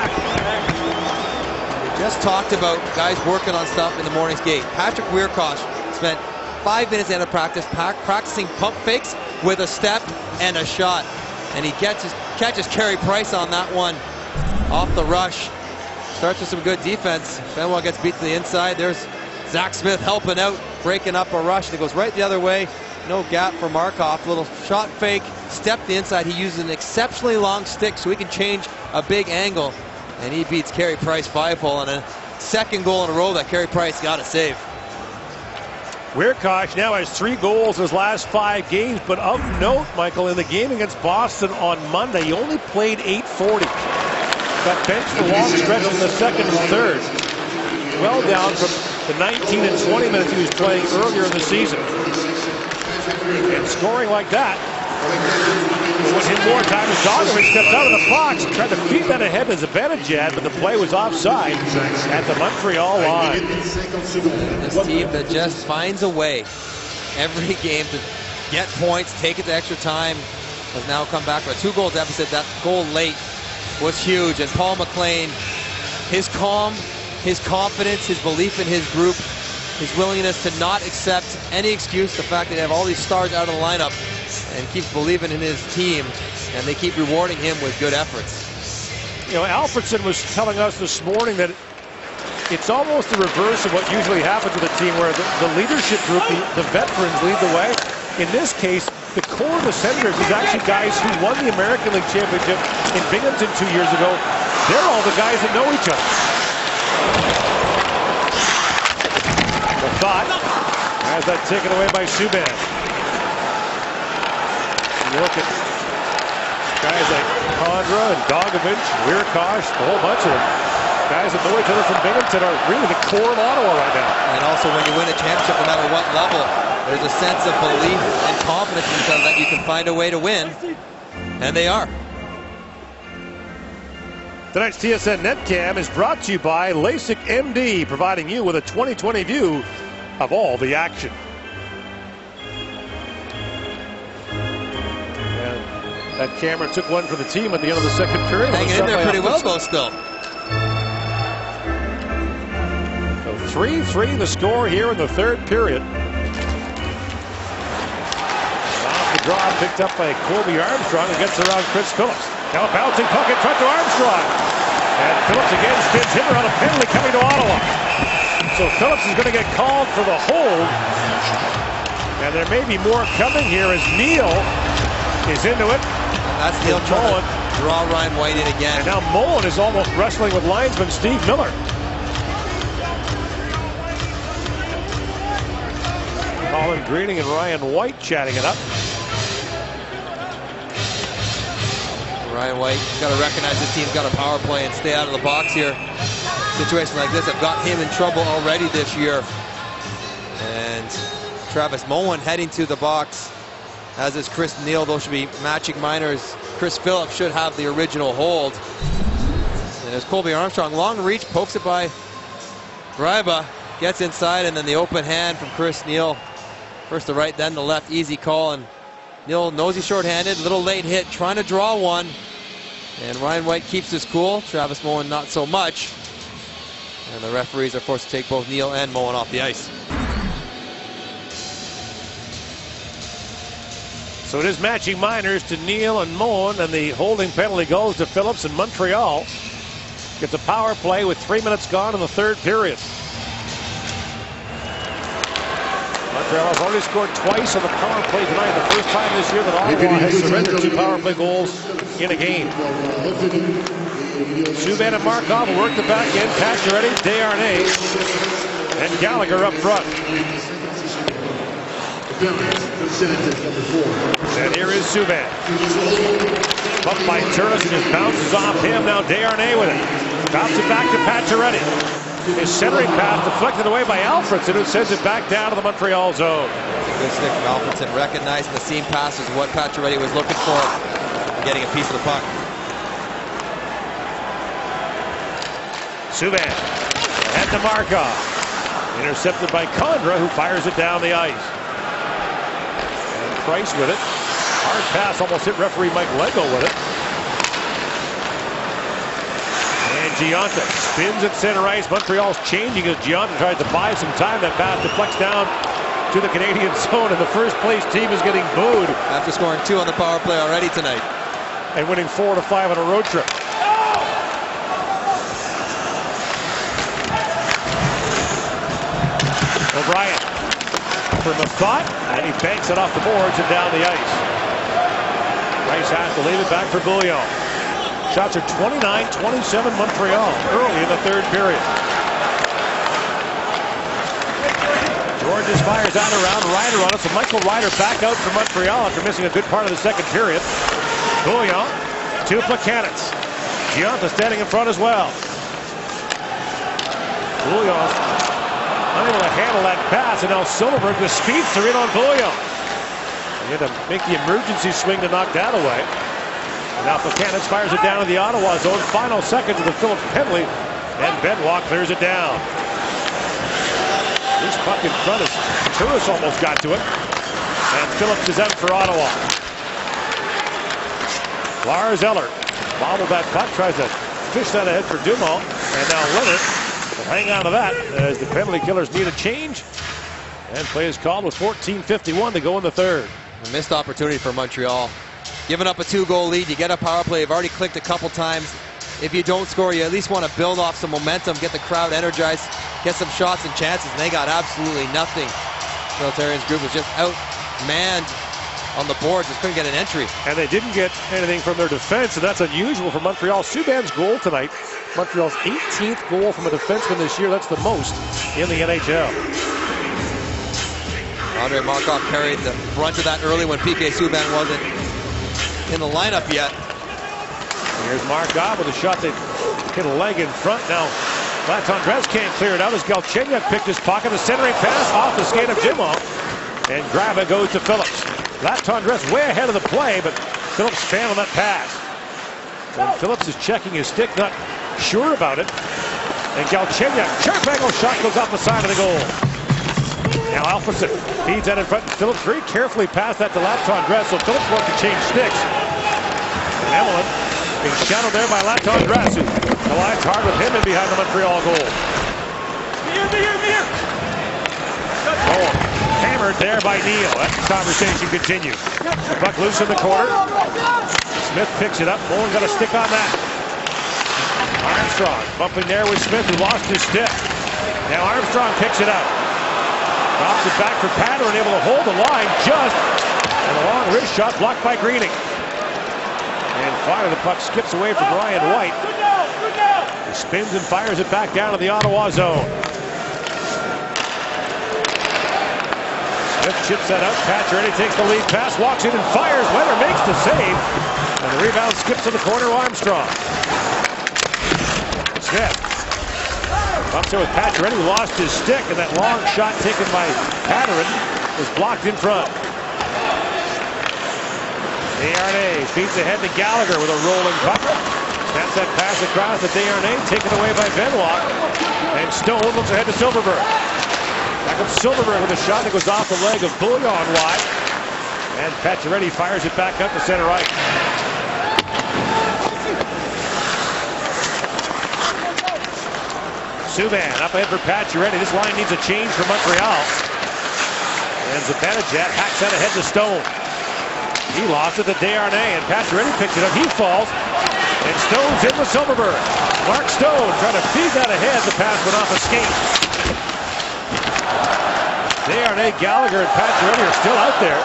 C: We just talked about guys working on stuff in the morning skate. Patrick Wierkosh spent 5 minutes out of practice practicing pump fakes with a step and a shot, and he catches Carey Price on that one off the rush. Starts with some good defense. Benoit gets beat to the inside. There's Zach Smith helping out, breaking up a rush. It goes right the other way. No gap for Markov. Little shot fake, step the inside. He uses an exceptionally long stick so he can change a big angle. And he beats Carey Price 5-hole on a second goal in a row that Carey Price got to save.
A: Wierkosh now has 3 goals in his last 5 games, but of note, Michael, in the game against Boston on Monday, he only played 8:40. Got benched for long stretches in the second and third. Well down from the 19 and 20 minutes he was playing earlier in the season. And scoring like that was him more time as Dogovic stepped out of the box and tried to feed that ahead as Zibanejad, but the play was offside at the Montreal line.
C: This team that just finds a way every game to get points, take it to extra time, has now come back with a 2-goal deficit. That goal late was huge, and Paul McLean, his calm, his confidence, his belief in his group, his willingness to not accept any excuse, the fact that they have all these stars out of the lineup, and keeps believing in his team, and they keep rewarding him with good efforts.
A: You know, Alfredson was telling us this morning that it's almost the reverse of what usually happens with a team, where the leadership group, the veterans, lead the way. In this case, the core of the Senators is actually guys who won the American League Championship in Binghamton 2 years ago. They're all the guys that know each other. The thought has that taken away by Subban. You look at guys like Condra and Dogovic, Wierkosh, a whole bunch of them. Guys that know each other from Binghamton are really the core of Ottawa right now.
C: And also, when you win a championship, no matter what level, there's a sense of belief and confidence in yourself that you can find a way to win, and they are.
A: Tonight's TSN Netcam is brought to you by LASIK MD, providing you with a 20/20 view of all the action. And that camera took one for the team at the end of the second period.
C: Hanging in there pretty well, though, still.
A: So 3-3 the score here in the third period. Off the draw, picked up by Colby Armstrong, and gets around Chris Phillips. Now a bouncing puck in front to Armstrong. And Phillips again spins him around, a penalty coming to Ottawa. So Phillips is going to get called for the hold. And there may be more coming here as Neal is into it.
C: That's Neal trying to draw Ryan White in again.
A: And now Mullen is almost wrestling with linesman Steve Miller. Colin Greening and Ryan White chatting it up.
C: Ryan White, got to recognize this team's got a power play and stay out of the box here. Situations like this have got him in trouble already this year. And Travis Mullen heading to the box, as is Chris Neal. Those should be matching minors. Chris Phillips should have the original hold. And there's Colby Armstrong, long reach, pokes it by Gryba, gets inside, and then the open hand from Chris Neal. First the right, then the left, easy call, and Neal knows he's shorthanded, little late hit, trying to draw one. And Ryan White keeps his cool, Travis Mullen not so much. And the referees are forced to take both Neal and Mullen off the ice.
A: So it is matching minors to Neal and Moen, and the holding penalty goes to Phillips, and Montreal gets a power play with 3 minutes gone in the third period. Montreal has already scored twice on the power play tonight, the first time this year that Ottawa has surrendered 2 power play goals in a game. Subban and Markov will work the back end. Pacioretty, Desharnais, and Gallagher up front. And here is Subban. Bumped by Turles and just bounces off him. Now Desharnais with it. Bounces it back to Pacioretty. His centering pass deflected away by Alfredson, who sends it back down to the Montreal zone.
C: Good stick from Alfredson, recognizing the seam pass is what Pacioretty was looking for, and getting a piece of the puck.
A: Subban ahead to Markov. Intercepted by Condra, who fires it down the ice. And Price with it. Hard pass, almost hit referee Mike Lego with it. And Gionta spins at center ice. Montreal's changing as Gionta tries to buy some time. That pass deflects down to the Canadian zone, and the first place team is getting booed.
C: After scoring 2 on the power play already tonight.
A: And winning 4 to 5 on a road trip. O'Brien from the thought, and he banks it off the boards and down the ice. Price has to leave it back for Bouillon. Shots are 29-27 Montreal early in the third period. Georges fires out around Ryder on it, so Michael Ryder back out for Montreal after missing a good part of the second period. Bouillon to Plekanec. Gionta standing in front as well. Bouillon unable to handle that pass, and now Silverberg, the speedster, in on Bouillon. He had to make the emergency swing to knock that away. And now Plekanec fires it down to the Ottawa zone. Final seconds of the Phillips penalty, and Benoit clears it down. This puck in front of Turles almost got to it, and Phillips is out for Ottawa. Lars Eller bobbled that puck, tries to fish that ahead for Dumont, and now Leonard will hang on to that as the penalty killers need a change. And play is called with 14:51 to go in the third.
C: A missed opportunity for Montreal. Giving up a 2-goal lead, you get a power play. You've already clicked a couple times. If you don't score, you at least want to build off some momentum, get the crowd energized, get some shots and chances, and they got absolutely nothing. Militarians group was just outmanned on the boards, just couldn't get an entry.
A: And they didn't get anything from their defense, and that's unusual for Montreal. Subban's goal tonight, Montreal's 18th goal from a defenseman this year. That's the most in the NHL.
C: Andrei Markov carried the brunt of that early when PK Subban wasn't in the lineup yet.
A: Here's Markov with a shot that hit a leg in front. Now Latendresse can't clear it out as Galchenyuk picked his pocket. A centering pass off the skate of Dumont, and grab it goes to Phillips. Latendresse way ahead of the play, but Phillips failed on that pass. And Phillips is checking his stick, not sure about it. And Galchenyuk, sharp angle shot goes off the side of the goal. Now Alfredson feeds that in front, and Phillips very carefully passed that to Latendresse, so Phillips wants to change sticks. And Emelin is shadowed there by Latendresse, who collides hard with him and behind the Montreal goal. Oh, hammered there by Neal. That conversation continues. The puck loose in the corner. Smith picks it up. Moen got a stick on that. Armstrong bumping there with Smith, who lost his stick. Now Armstrong picks it up. Drops it back for Patterson, able to hold the line just. And a long wrist shot blocked by Greening. And finally the puck skips away from Ryan White. He spins and fires it back down to the Ottawa zone. Smith chips that out. Pacioretty takes the lead pass, walks in and fires. Weber makes the save. And the rebound skips to the corner, Armstrong. Smith bumps there with Pacioretty, who lost his stick, and that long shot taken by Patterson was blocked in front. Desharnais feeds ahead to Gallagher with a rolling puck. Snaps that pass across to Desharnais, taken away by Benoit. And Stone looks ahead to Silverberg. Back up Silverberg with a shot that goes off the leg of Bouillon wide. And Pacioretty fires it back up to center right. Subban up ahead for Pacioretty. This line needs a change for Montreal. And Zibanejad hacks that ahead to Stone. He lost it to Desharnais, and Pacioretty picks it up. He falls, and Stone's in with Silverberg. Mark Stone trying to feed that ahead. The pass went off a skate. Desharnais, Gallagher, and Pacioretty are still out there.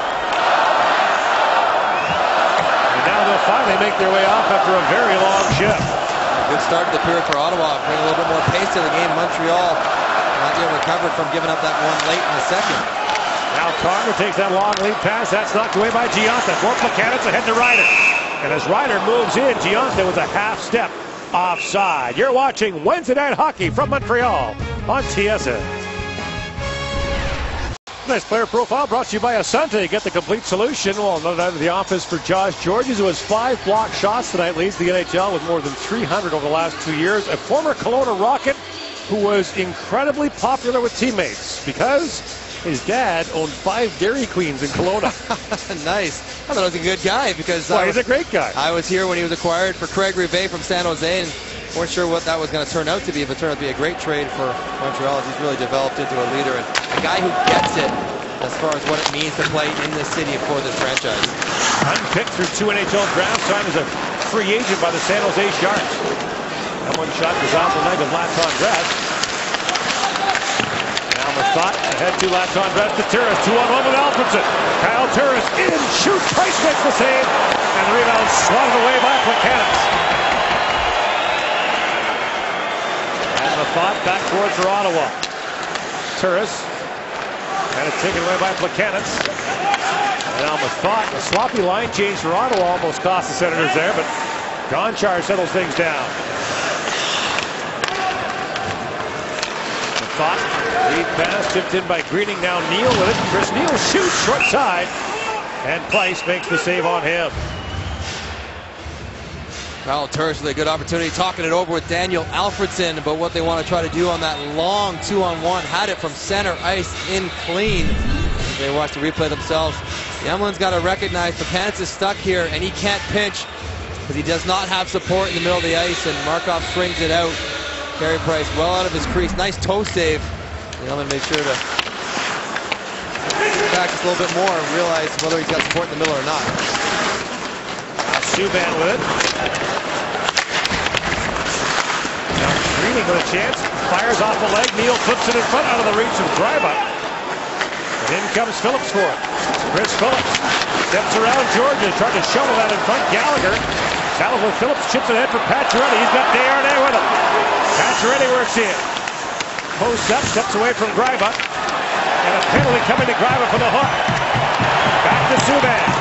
A: And now they'll finally make their way off after a very long shift.
C: Good start to the period for Ottawa. Bring a little bit more pace to the game. Montreal not yet recovered from giving up that one late in the second.
A: Now Carter takes that long lead pass. That's knocked away by Gionta. For Plekanec ahead to Ryder. And as Ryder moves in, Gionta with a half step offside. You're watching Wednesday Night Hockey from Montreal on TSN. Nice player profile brought to you by Asante. Get the complete solution. Well, not out of the office for Josh Georges, who has 5 blocked shots tonight, leads the NHL with more than 300 over the last 2 years. A former Kelowna Rocket who was incredibly popular with teammates because his dad owned 5 Dairy Queens in Kelowna.
C: Nice. I thought he was a good guy because
A: he's a great guy.
C: I was here when he was acquired for Craig Rivet from San Jose, and weren't sure what that was going to turn out to be. If it turned out to be a great trade for Montreal, he's really developed into a leader and a guy who gets it as far as what it means to play in this city for this franchise.
A: Unpicked through 2 NHL drafts, signed as a free agent by the San Jose Sharks. That one shot was off the leg of Laton Dress. Now Mathot ahead to Laton Dress to Turris. 2-on-1 with Alfredson. Kyle Turris in, shoot, Price makes the save, and the rebound swatted away by Plekanec. And Mathot back towards for Ottawa. Turris had it taken away by Plekanec. Now Mathot, a sloppy line change for Ottawa almost cost the Senators there, but Gonchar settles things down. Mathot, lead pass, tipped in by Greening. Now Neal with it. Chris Neal shoots short side, and Price makes the save on him.
C: Kyle Turris with a good opportunity, talking it over with Daniel Alfredson about what they want to try to do on that long 2-on-1. Had it from center ice in clean. As they watch the replay themselves. Yemlin's got to recognize Plekanec is stuck here, and he can't pinch because he does not have support in the middle of the ice, and Markov strings it out. Carey Price well out of his crease. Nice toe save. Yemlin made sure to back just a little bit more and realize whether he's got support in the middle or not.
A: Subban with it. Now Greening with a chance. Fires off the leg. Neal flips it in front out of the reach of Greiba. And in comes Phillips for it. Chris Phillips steps around Georges. Trying to shovel that in front. Gallagher battles with Phillips. Chips it ahead for Pacioretty. He's got Desharnais with him. Pacioretty works in. Posts up. Steps away from Greiba. And a penalty coming to Greiba for the hook. Back to Subban.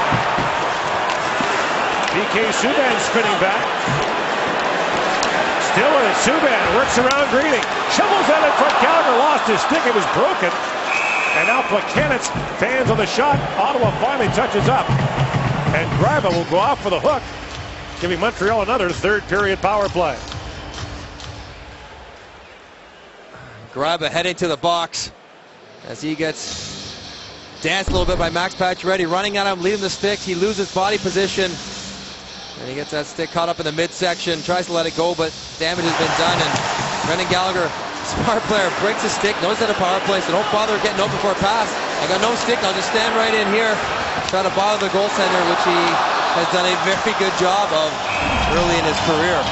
A: PK Subban spinning back. Still with it. Subban works around Greening. Shovels that in front. Gallagher lost his stick. It was broken. And now Plekanec fans on the shot. Ottawa finally touches up. And Greiba will go off for the hook, giving Montreal another third period power play.
C: Greiba heading to the box as he gets danced a little bit by Max Pacioretty. Running at him, leading the stick. He loses body position. And he gets that stick caught up in the midsection, tries to let it go, but damage has been done. And Brendan Gallagher, smart player, breaks his stick, knows that a power play, so don't bother getting open for a pass. I got no stick, I'll just stand right in here, try to bother the goaltender, which he has done a very good job of early in his career.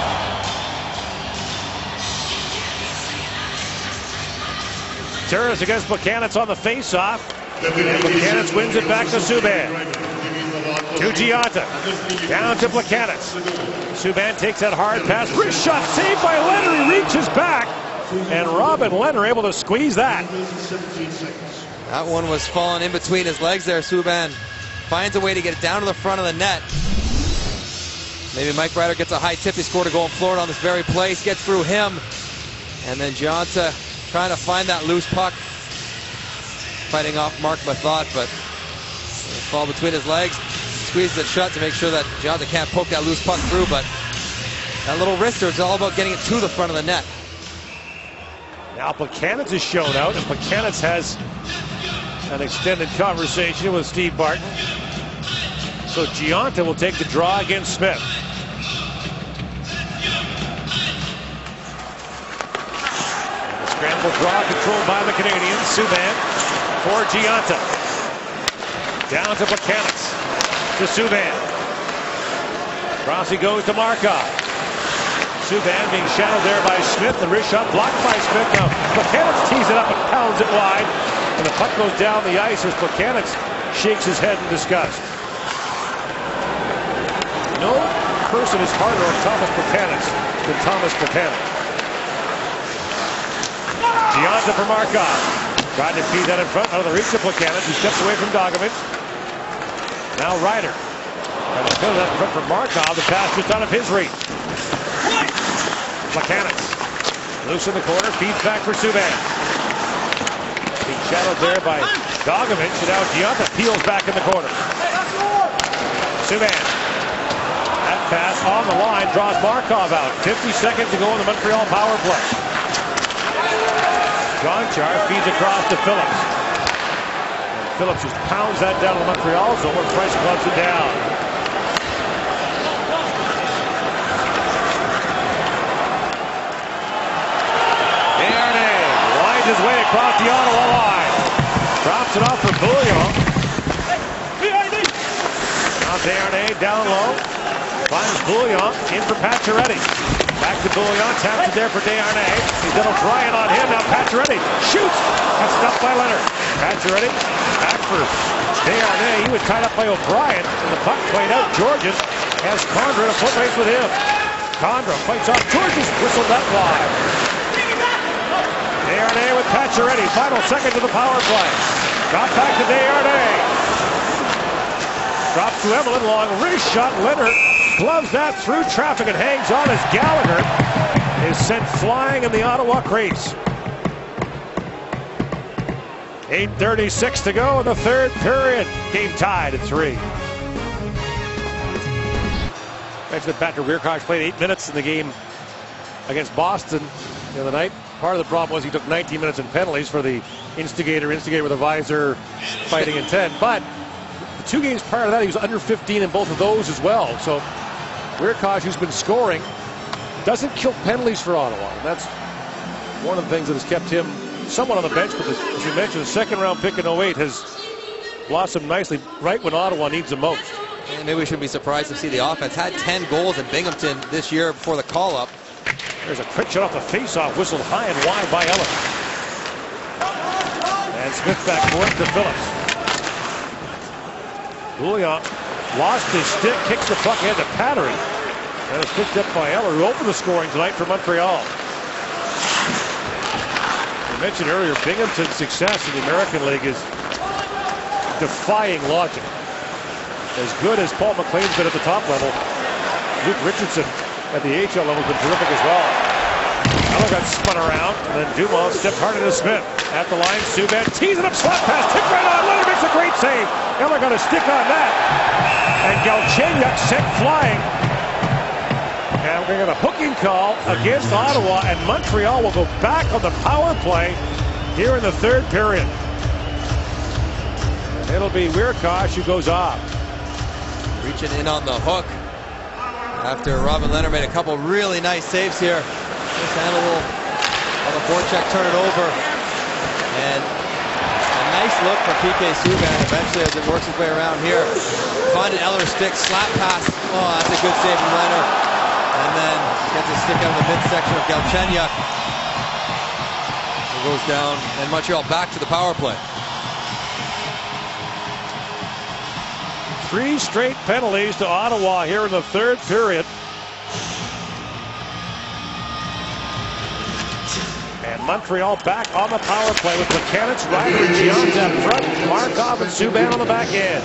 A: Turris against Plekanec on the face-off. And Plekanec wins it back to Subban. To Gionta. Down to Plekanec. Subban takes that hard pass. Wrist shot saved by Leonard. He reaches back. And Robin Leonard able to squeeze that.
C: That one was falling in between his legs there. Subban finds a way to get it down to the front of the net. Maybe Mike Ryder gets a high tip. He scored a goal in Florida on this very place. Gets through him. And then Gionta trying to find that loose puck. Fighting off Mark Mathot, but fall between his legs. Squeezes it shut to make sure that Gionta can't poke that loose puck through, but that little wrister is all about getting it to the front of the net.
A: Now Plekanec is shown out, and Plekanec has an extended conversation with Steve Barton. So Gionta will take the draw against Smith. And the scramble draw controlled by the Canadians. Subban for Gionta. Down to Plekanec. to Subban. Across he goes to Markov. Subban being shadowed there by Smith. The wrist shot blocked by Smith. Now Plekanec tees it up and pounds it wide. And the puck goes down the ice as Plekanec shakes his head in disgust. No person is harder on Thomas Plekanec than Thomas Plekanec. Gionta for Markov. Trying to feed that in front. Out of the reach of Plekanec. He steps away from Dogovic. Now Ryder. Trying to fill that in front for Markov. The pass just out of his reach. Plekanec. Loose in the corner. Feeds back for Subban. Being shadowed there by Dogovic. And now Gionta peels back in the corner. Subban. That pass on the line draws Markov out. 50 seconds to go in the Montreal power play. Gonchar feeds across to Phillips. And Phillips just pounds that down to Montreal zone where Price clubs it down. Desharnais winds his way across the Ottawa line. Drops it off for Bouillon. Now Desharnais down low. Finds Bouillon in for Pacioretty. Back to Bouillon, taps it there for Desharnais. He's got O'Brien on him. Now Pacioretty shoots. That's stopped by Leonard. Pacioretty back for Desharnais. He was tied up by O'Brien. And the puck played out. Georges has Condra in a foot race with him. Condra fights off. Georges whistled that wide. Desharnais with Pacioretty. Final second to the power play. Got back to Desharnais. Drops to Evelyn. Long wrist shot. Leonard gloves that through traffic and hangs on as Gallagher is sent flying in the Ottawa crease. 8:36 to go in the third period. Game tied at 3. Mentioned that Patrick Wiercioch played 8 minutes in the game against Boston the other night. Part of the problem was he took 19 minutes in penalties for the instigator with a visor fighting intent. But the 2 games prior to that, he was under 15 in both of those as well. So Wiercioch, who's been scoring, doesn't kill penalties for Ottawa. And that's one of the things that has kept him somewhat on the bench. But as you mentioned, the second-round pick in 08 has blossomed nicely right when Ottawa needs him most.
B: And maybe we shouldn't be surprised to see the offense. Had 10 goals in Binghamton this year before the call-up.
A: There's a quick shot off the face-off, whistled high and wide by Ellis. And Smith back for it to Phillips. Bouillon lost his stick, kicks the puck ahead to Pattery. And it's picked up by Eller, who opened the scoring tonight for Montreal. I mentioned earlier, Binghamton's success in the American League is defying logic. As good as Paul McLean's been at the top level, Luke Richardson at the AHL level has been terrific as well. Eller got spun around, and then Dumont stepped hard into Smith. At the line, Subban tees it up, slap pass, tipped right on. Leonard makes a great save. Eller got a stick on that. And Galchenyuk sent flying. And we're going to hooking call against Ottawa, and Montreal will go back on the power play here in the third period. And it'll be Wiercioch who goes off.
B: Reaching in on the hook after Robin Leonard made a couple really nice saves here. Just had a little on the forecheck, turn it over. And a nice look for PK Subban eventually as it works its way around here. Finding Eller's stick, slap pass. Oh, that's a good save from Leonard. And then gets a stick out of the midsection of Galchenyuk. It goes down, and Montreal back to the power play.
A: 3 straight penalties to Ottawa here in the third period. And Montreal back on the power play with Plekanec, Ryder, and Gionta up front, Markov and Subban on the back end.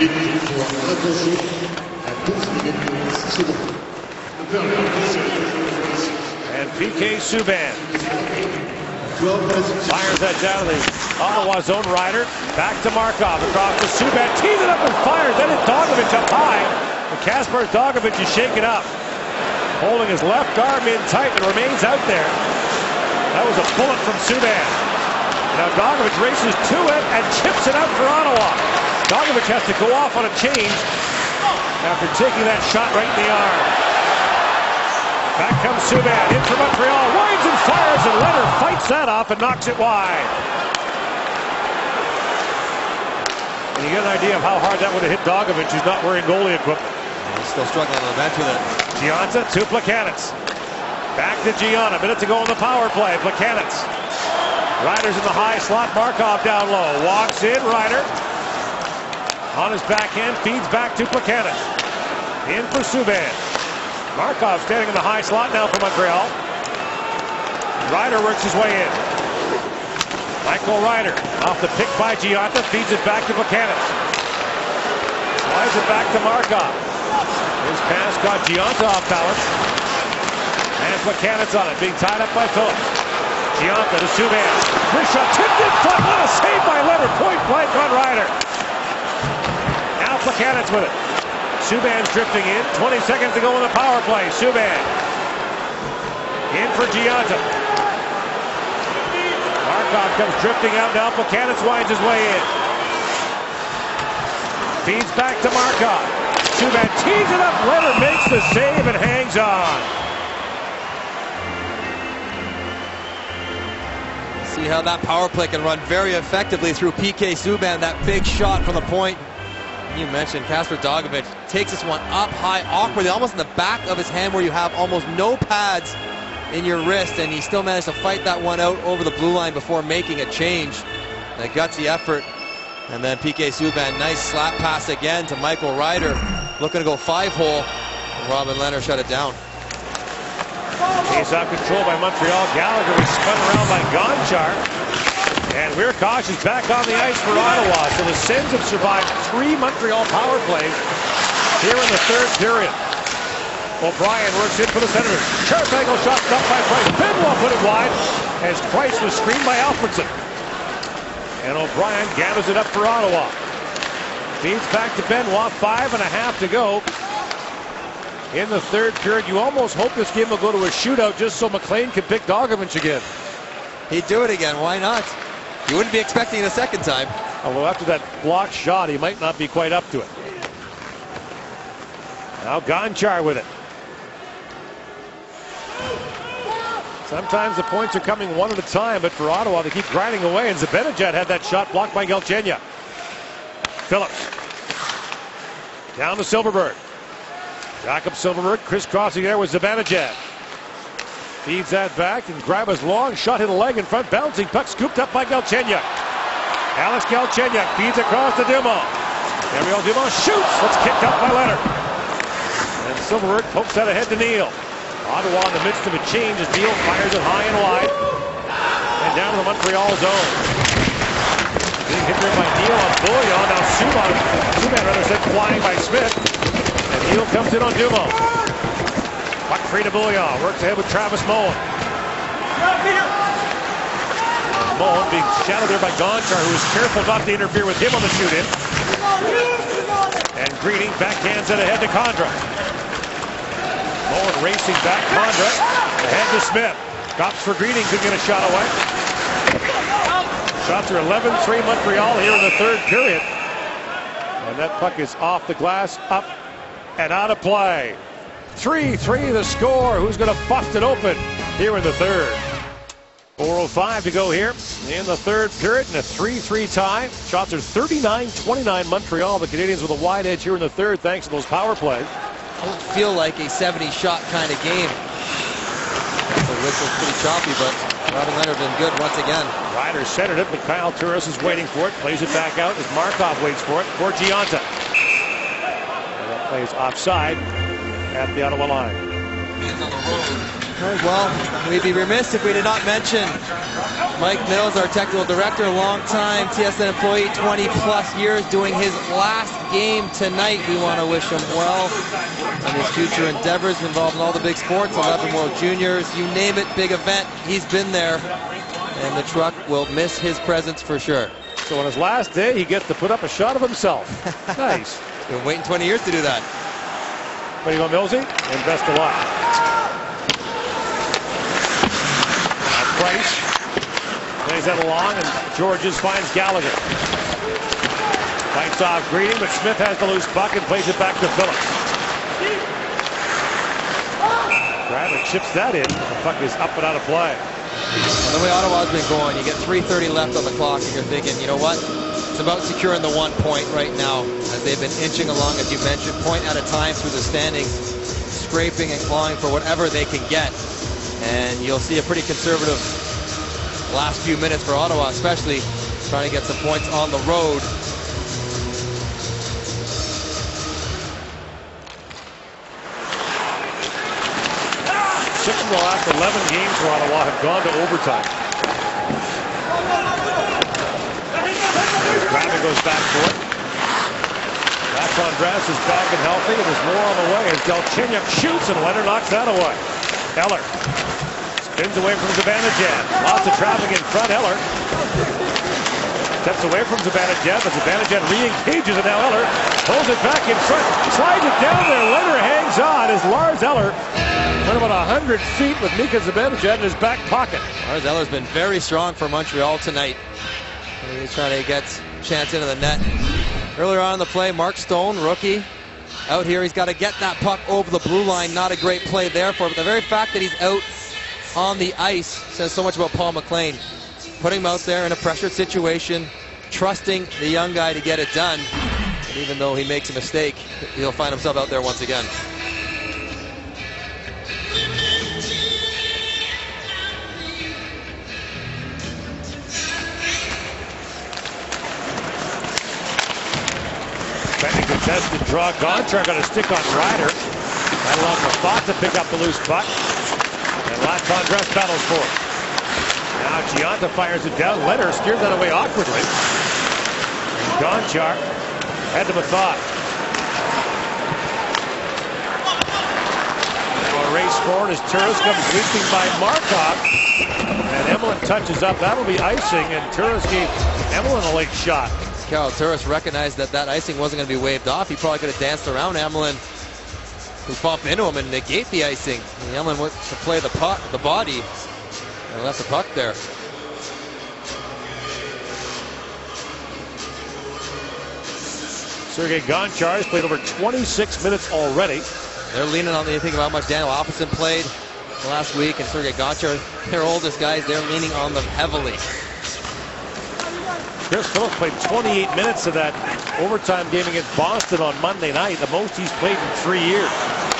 A: And PK Subban fires that down to the Ottawa zone. Ryder back to Markov, across to Subban, tees it up and fires. Then it's Dogovic up high. And Kasper Dogovic is shaken up, holding his left arm in tight and remains out there. That was a bullet from Subban. Now Dogovic races to it and chips it out for Ottawa. Dogovic has to go off on a change after taking that shot right in the arm. Back comes Subban, in for Montreal, winds and fires, and Leonard fights that off and knocks it wide. And you get an idea of how hard that would have hit Dogovic, who's not wearing goalie equipment.
C: He's still struggling on the bench with it.
A: Gianta to Plekanec. Back to Gianta. Minute to go in the power play. Plekanec. Ryder's in the high slot. Markov down low. Walks in. Ryder. On his backhand. Feeds back to Plekanec. In for Subban. Markov standing in the high slot now for Montreal. Ryder works his way in. Michael Ryder off the pick by Gianta. Feeds it back to Plekanec. Slides it back to Markov. His pass got Gianta off balance. And Plekanec on it, being tied up by Phillips. Gianta to Subban. Wrist shot tipped in front. What a save by Leonard. Point blank on Ryder. Now Plekanec with it. Subban's drifting in. 20 seconds to go in the power play. Subban. In for Gianta. Markov comes drifting out now. Plekanec winds his way in. Feeds back to Markov. Subban tees it up. Leonard makes the save and hangs on.
C: See how that power play can run very effectively through PK Subban. That big shot from the point. You mentioned Kasper Dogovic takes this one up high, awkwardly, almost in the back of his hand where you have almost no pads in your wrist, and he still managed to fight that one out over the blue line before making a change. A gutsy effort. And then PK Subban, nice slap pass again to Michael Ryder, looking to go 5-hole. Robin Leonard shut it down.
A: Face-off control by Montreal. Gallagher was spun around by Gonchar. And Weirkosh is back on the ice for Ottawa. So the Sens have survived 3 Montreal power plays here in the third period. O'Brien works in for the Senators. Sharp angle shot stopped by Price. Benoit put it wide as Price was screened by Alfredson. And O'Brien gathers it up for Ottawa. Feeds back to Benoit. 5.5 to go in the third period. You almost hope this game will go to a shootout just so McLean can pick Dogovic again.
C: He'd do it again. Why not? You wouldn't be expecting it a second time.
A: Although after that blocked shot, he might not be quite up to it. Now Gonchar with it. Sometimes the points are coming one at a time, but for Ottawa, they keep grinding away. And Zibanejad had that shot blocked by Galchenyuk. Phillips. Down to Silfverberg. Jakob Silfverberg crisscrossing there with Zibanejad. Feeds that back and Graba's long shot hit a leg in front. Bouncing puck scooped up by Galchenyuk. Alex Galchenyuk feeds across to Dumont. Gabriel Dumont shoots. It's kicked up by Leonard. And Silfverberg pokes that ahead to Neal. Ottawa in the midst of a change as Neal fires it high and wide. And down to the Montreal zone. Big hit there by Neal on Bouillon. Now Subban rather said flying by Smith. And Neal comes in on Dumont. Puck free to Bouillon. Works ahead with Travis Moen. Moen being shadowed there by Gonchar, who was careful not to interfere with him on the shoot-in. And Greening backhands it ahead to Condra. Moen racing back. Condra ahead to Smith. Stops for Greening. Could get a shot away. Shots are 11-3 Montreal here in the third period. And that puck is off the glass, up and out of play. 3-3 the score. Who's going to bust it open here in the third? 4:05 to go here in the third period, and a 3-3 tie. Shots are 39-29 Montreal. The Canadiens with a wide edge here in the third thanks to those power plays.
C: Don't feel like a 70-shot kind of game. The whistle's pretty choppy, but Robin Leonard been good once again.
A: Ryder centered it, but Kyle Turris is waiting for it. Plays it back out as Markov waits for it for Gianta. And that plays offside at the Ottawa line.
C: Well, we'd be remiss if we did not mention Mike Mills, our technical director, longtime TSN employee, 20-plus years, doing his last game tonight. We want to wish him well on his future endeavors involved in all the big sports, 11 World Juniors, you name it, big event. He's been there, and the truck will miss his presence for sure.
A: So on his last day, he gets to put up a shot of himself. Nice.
C: Been waiting 20 years to do that.
A: Way to go, Millsy, and best of luck. Price plays that along, and Georges finds Gallagher. Fights off Greening, but Smith has the loose puck and plays it back to Phillips. Bradley chips that in. The puck is up and out of play.
C: The way Ottawa's been going, you get 3:30 left on the clock, and you're thinking, you know what? It's about securing the 1 point right now, as they've been inching along, as you mentioned, point at a time through the standings, scraping and clawing for whatever they can get. And you'll see a pretty conservative last few minutes for Ottawa, especially trying to get some points on the road.
A: 6 of the last 11 games for Ottawa have gone to overtime. Gravin goes back for it. Latondres is back and healthy, and there's more on the way as Galchenyuk shoots, and Leonard knocks that away. Eller spins away from Zibanejad. Lots of traffic in front. Eller steps away from Zibanejad, but Zibanejad re-engages, and now Eller pulls it back in front. Slides it down there. Leonard hangs on as Lars Eller went about 100 feet with Mika Zibanejad in his back pocket.
C: Lars Eller's been very strong for Montreal tonight. He's trying to get a chance into the net. Earlier on in the play, Mark Stone, rookie, out here. He's got to get that puck over the blue line. Not a great play there for him. But the very fact that he's out on the ice says so much about Paul McLean. Putting him out there in a pressured situation, trusting the young guy to get it done. And even though he makes a mistake, he'll find himself out there once again.
A: Contested draw. Gonchar got a stick on Ryder. That allows Mafat to pick up the loose puck. And Latondres battles for it. Now Gianta fires it down. Leonard steers that away awkwardly. Gonchar head to Mafat. Now a race forward as Turris comes leaping by Markov. And Emelin touches up. That'll be icing, and Turris gave Emelin a late shot.
C: Kyle Turris recognized that icing wasn't going to be waved off. He probably could have danced around Emelin, who bumped into him and negate the icing. And Emelin went to play the body, and left the puck there.
A: Sergei Gonchar has played over 26 minutes already.
C: They're leaning on, you think about how much Daniel Alfredsson played last week, and Sergei Gonchar, their oldest guys, they're leaning on them heavily.
A: Chris Phillips played 28 minutes of that overtime game against Boston on Monday night, the most he's played in 3 years.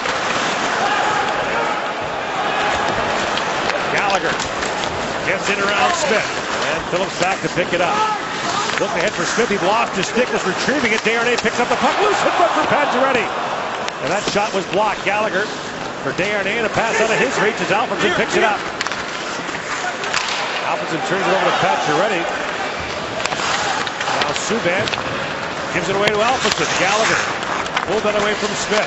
A: Gallagher gets in around Smith, and Phillips back to pick it up. Looking ahead for Smith, he lost his stick, was retrieving it. Desharnais picks up the puck, loose hit for Pacioretty. And that shot was blocked. Gallagher for Desharnais, and a pass out of his reach as Alfredsson picks it up. Alfredsson turns it over to Pacioretty. Now Subban gives it away to Alfredsson. Gallagher pulled that away from Smith.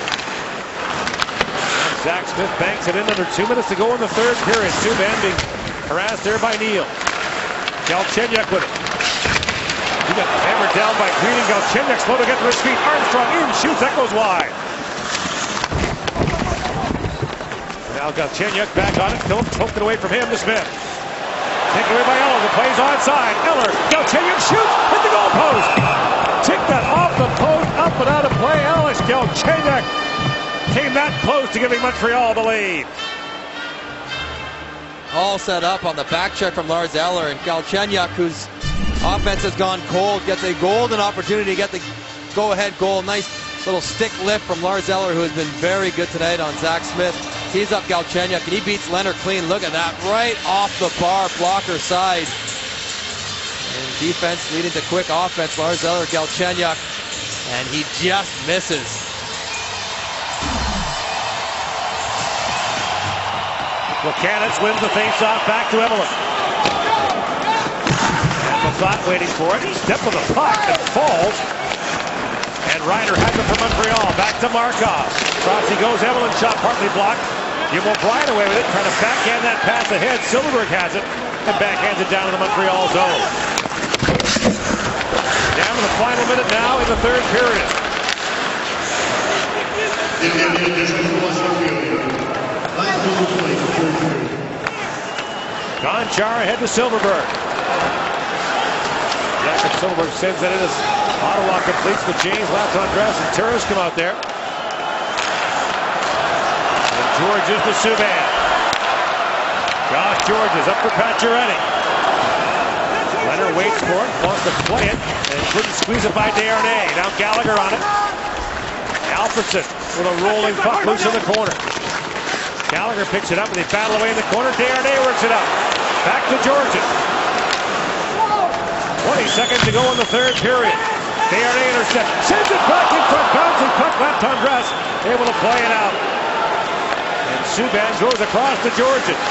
A: And Zach Smith banks it in under 2 minutes to go in the third period. Subban being harassed there by Neal. Galchenyuk with it. He got hammered down by Green. Galchenyuk slow to get to his feet. Armstrong in, shoots, that goes wide. Now Galchenyuk back on it. Phillips poked it away from him to Smith. Taken away by Eller. The play's onside. Eller, Galchenyuk shoots, hit the goal post. Tick that off the post, up and out of play. Alex Galchenyuk came that close to giving Montreal the lead.
C: All set up on the back check from Lars Eller, and Galchenyuk, whose offense has gone cold, gets a golden opportunity to get the go-ahead goal. Nice little stick lift from Lars Eller, who has been very good tonight on Zach Smith. He's up Galchenyuk, and he beats Leonard clean. Look at that, right off the bar, blocker side. And defense leading to quick offense. Lars Eller, Galchenyuk, and he just misses.
A: Lukanich wins the face-off, back to Emelin. And Mafat waiting for it. He stepped on the puck and falls. And Ryder has it for Montreal. Back to Markov. Across he goes. Emelin shot partly blocked. Jim O'Brien away with it. Trying to backhand that pass ahead. Silverberg has it. And backhands it down to the Montreal zone. Down to the final minute now in the third period. Gonchar ahead to Silverberg. Jakob Silverberg sends that in as Ottawa completes the change. Latondres and Turris come out there. And Georges to Subban. Josh Georges up for Pacioretty. Leonard Gonchar waits for it, wants to play it, and couldn't squeeze it by Desharnais. Now Gallagher on it. Alfredsson with a rolling puck loose in the corner. Gallagher picks it up and they battle away in the corner. Desharnais works it out. Back to Georgian. 20 seconds to go in the third period. Desharnais intercept. Sends it back in front. Bouncing puck left on Dress. Able to play it out. And Subban goes across to Georgian.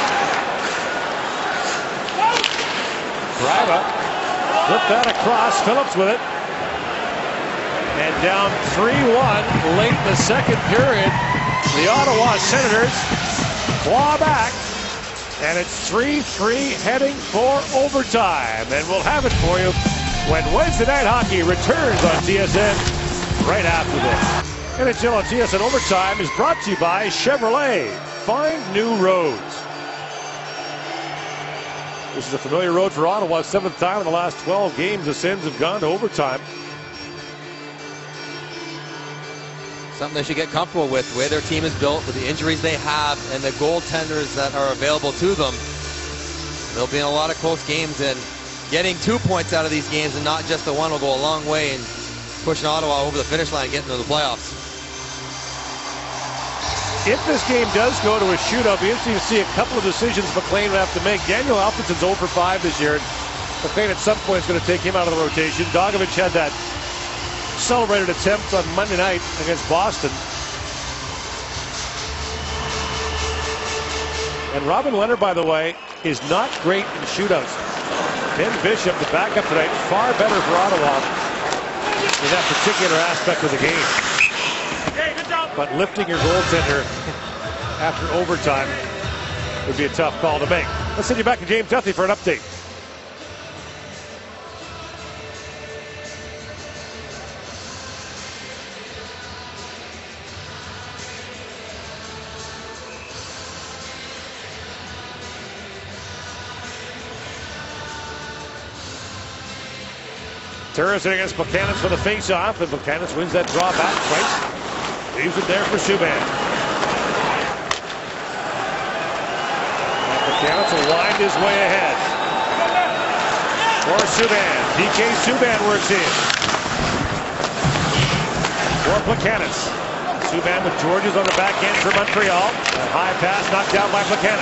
A: Greiva flipped that across. Phillips with it. And down 3-1 late in the second period. The Ottawa Senators claw back. And it's 3-3 heading for overtime. And we'll have it for you when Wednesday Night Hockey returns on TSN right after this. NHL on TSN Overtime is brought to you by Chevrolet. Find new roads. This is a familiar road for Ottawa. 7th time in the last 12 games the Sens have gone to overtime.
B: Something they should get comfortable with, the way their team is built, with the injuries they have, and the goaltenders that are available to them. They'll be in a lot of close games, and getting 2 points out of these games and not just the one will go a long way in pushing Ottawa over the finish line and getting into the playoffs.
A: If this game does go to a shootout, it'll be interesting to see a couple of decisions McLean would have to make. Daniel Alfredsson's 0 for 5 this year. McLean at some point is going to take him out of the rotation. Dogovich had that celebrated attempt on Monday night against Boston. And Robin Leonard, by the way, is not great in shootouts. Ben Bishop, the backup tonight, far better for Ottawa in that particular aspect of the game. But lifting your goaltender after overtime would be a tough call to make. Let's send you back to James Duthie for an update. Turris against Buchanan for the face-off, and Buchanan wins that draw back twice. Leaves it there for Subban. And Buchanan will wind his way ahead. For Subban. PK Subban works in. For Buchanan. Subban with Georges on the back end for Montreal. A high pass knocked down by Buchanan.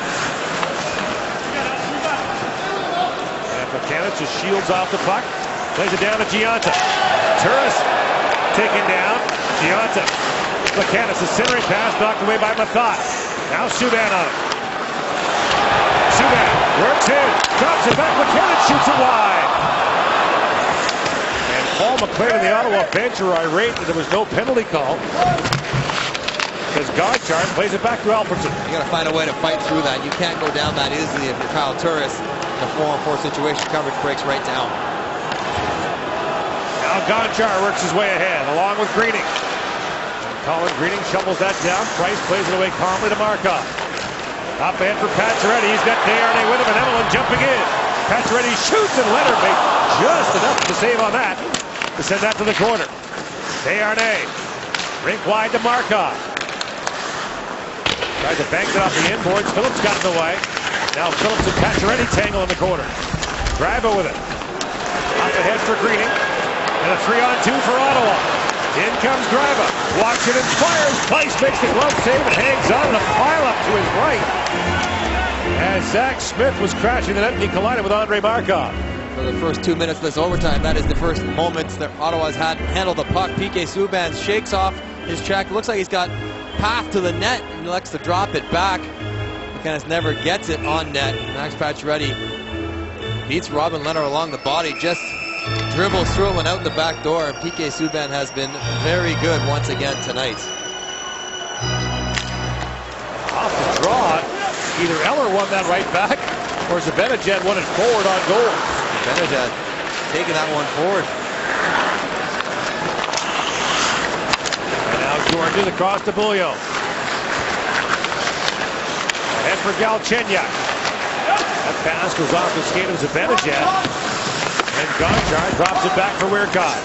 A: And Buchanan just shields off the puck. Plays it down to Gionta. Turris taken down. Gionta. Buchanan, a centering pass knocked away by Mathot. Now Subban on it. Subban works in. Drops it back. Buchanan shoots it wide. And Paul McLean and the Ottawa bench are irate that there was no penalty call. Because Gonchar plays it back to Alfredsson.
B: You got to find a way to fight through that. You can't go down that easily if you're Kyle Turris. In a 4-on-4 situation, coverage breaks right down.
A: Now Gonchar works his way ahead, along with Greening. And Colin Greening shovels that down. Price plays it away calmly to Markov. Up ahead for Pacioretty. He's got Desharnais with him, and Emelin jumping in. Pacioretty shoots, and Leonard made just enough to save on that to send that to the corner. Desharnais, rink wide to Markov. Tries to bank it off the inboards. Phillips got in the way. Now Phillips and Pacioretty tangle in the corner. Greiva with it. Up ahead for Greening. And a 3-on-2 for Ottawa. In comes Greiva. Walks it and fires. Price makes the glove save and hangs on, and a pile up to his right. As Zach Smith was crashing the net, he collided with Andrei Markov.
B: For the first 2 minutes of this overtime, that is the first moments that Ottawa's had handled the puck. PK Subban shakes off his check. Looks like he's got path to the net and likes to drop it back. Buchanan never gets it on net. Max Pacioretty beats Robin Leonard along the body, just dribbles through it, went out the back door, and PK Subban has been very good once again tonight.
A: Off the draw, either Eller won that right back, or Zibanejad won it forward on goal.
B: Zibanejad taking that one forward.
A: And now Georges across to Beaulieu. Ahead for Galchenyuk. That pass goes off the skate of Zibanejad. And Gonchar drops it back for Weirkott.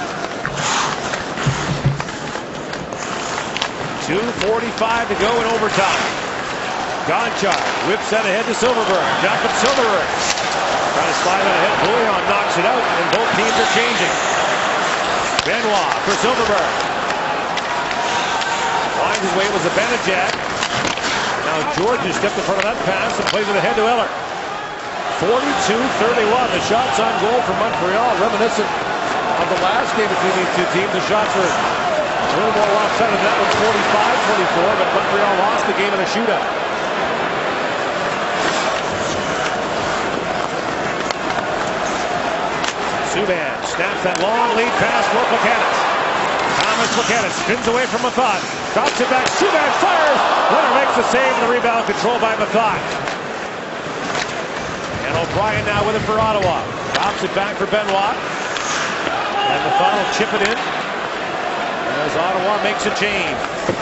A: 2:45 to go in overtime. Gonchar whips that ahead to Silverberg. Jakob Silverberg trying to slide it ahead. Bouillon knocks changing. Benoit for Silverberg. Finds his way with Zibanejad. Now Georges stepped in front of that pass and plays it ahead to Eller. 42-31. The shots on goal for Montreal, reminiscent of the last game between these two teams. The shots were a little more lopsided than that one, 45-24, but Montreal lost the game in a shootout. Subban snaps that long lead pass for Plekanec. Thomas Plekanec spins away from Methot. Drops it back. Subban fires. Leonard makes the save, and the rebound controlled by Methot. And O'Brien now with it for Ottawa. Drops it back for Benoit. And Methot will chip it in as Ottawa makes a change.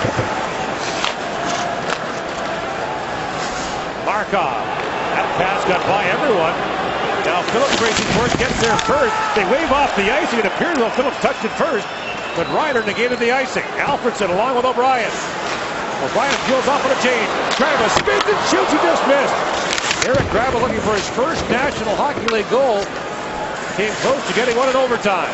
A: Markov. That pass got by everyone. Now Phillips racing first, gets there first. They wave off the icing. It appears though Phillips touched it first, but Ryder negated the icing. Alfredson along with O'Brien. O'Brien peels off on a change. Graba spins and shoots. He just missed. Eric Graba looking for his first National Hockey League goal. Came close to getting one in overtime.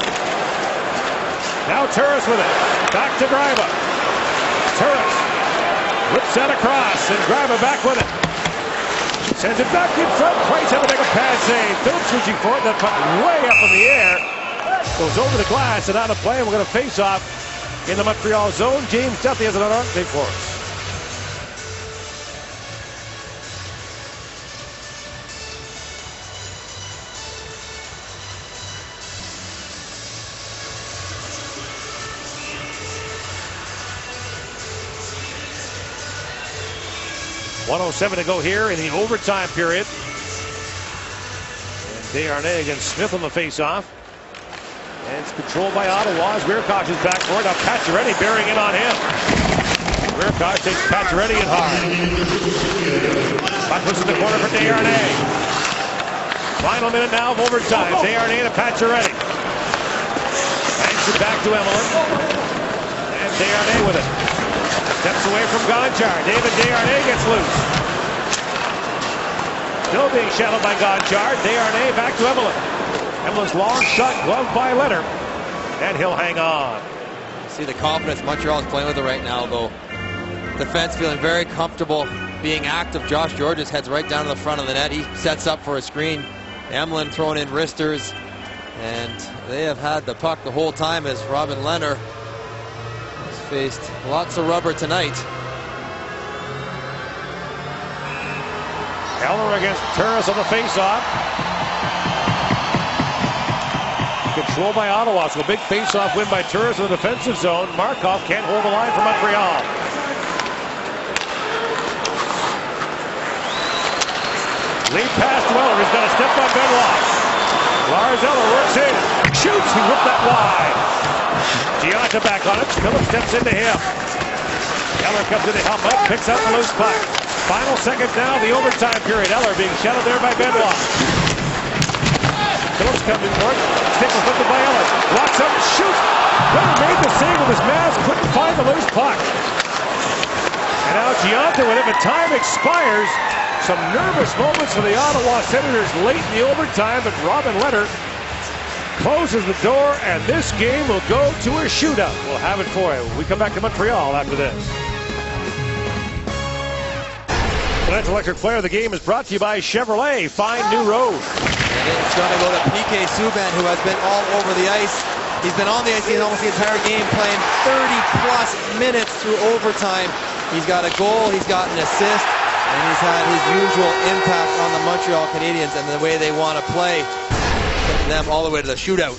A: Now Turris with it. Back to Graba. Turris whips that across, and Graba back with it. Sends it back in front. Price had to make a pad save. Phillips reaching for it. That puck way up in the air. Goes over the glass and out of play. We're going to face off in the Montreal zone. James Duthie has another update for us. .107 to go here in the overtime period. And Desharnais against Smith on the face-off. And it's controlled by Ottawa as Weirkoch is back for it. Now Pacioretty bearing in on him. Weirkoch takes Pacioretty in hard. Puck puts in the corner for Desharnais. Final minute now of overtime. Desharnais to Pacioretty. Hangs it back to Emelin. And Desharnais with it. Steps away from Gonchar. David Desharnais gets loose. Still being shadowed by Gonchar. Desharnais back to Emelin. Emelin's long shot gloved by Leonard. And he'll hang on.
B: See the confidence Montreal is playing with it right now, though. Defense feeling very comfortable being active. Josh Georges heads right down to the front of the net. He sets up for a screen. Emelin throwing in wristers. And they have had the puck the whole time as Robin Lehner faced lots of rubber tonight.
A: Eller against Turris on the face-off. Controlled by Ottawa, so a big face-off win by Turris in the defensive zone. Markov can't hold the line for Montreal. Lead pass to Eller. He's got a step on Benoit. Lars Eller works in. Shoots. He whipped that wide. Gionta back on it. Phillips steps into him. Eller comes in to help. Mike picks up the loose puck. Final seconds now, the overtime period. Eller being shadowed there by Benoit. Phillips coming for it. Stick was lifted by Eller. Walks up, shoots. Leonard made the save with his mask. Couldn't find the loose puck. And now Gionta with it, but time expires. Some nervous moments for the Ottawa Senators late in the overtime, but Robin Lehner closes the door, and this game will go to a shootout. We'll have it for you when we come back to Montreal after this. Tonight's Electric Player of the Game is brought to you by Chevrolet. Find new roads.
C: And it's going to go to PK Subban, who has been all over the ice. He's been on the ice almost the entire game, playing 30-plus minutes through overtime. He's got a goal, he's got an assist, and he's had his usual impact on the Montreal Canadiens and the way they want to play. Them all the way to the shootout.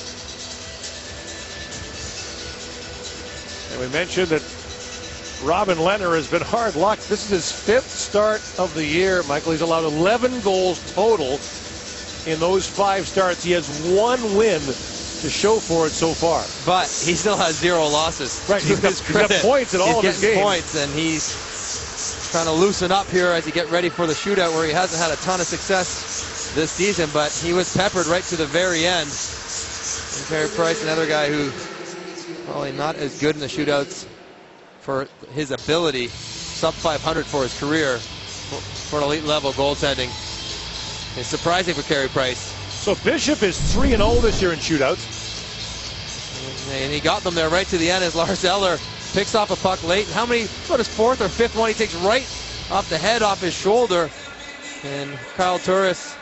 A: And we mentioned that Robin Lehner has been hard luck. This is his 5th start of the year, Michael. He's allowed 11 goals total in those 5 starts. He has 1 win to show for it so far.
C: But he still has 0 losses.
A: Right, he's got points in all of his games.
C: Points, and he's trying to loosen up here as he gets ready for the shootout, where he hasn't had a ton of success this season, but he was peppered right to the very end. And Carey Price, another guy who probably not as good in the shootouts for his ability, sub 500 for his career, for an elite level goaltending. It's surprising for Carey Price.
A: So Bishop is 3-0 this year in shootouts.
B: And he got them there right to the end as Lars Eller picks off a puck late. How many, about his fourth or fifth one, he takes right off the head, off his shoulder. And Kyle Turris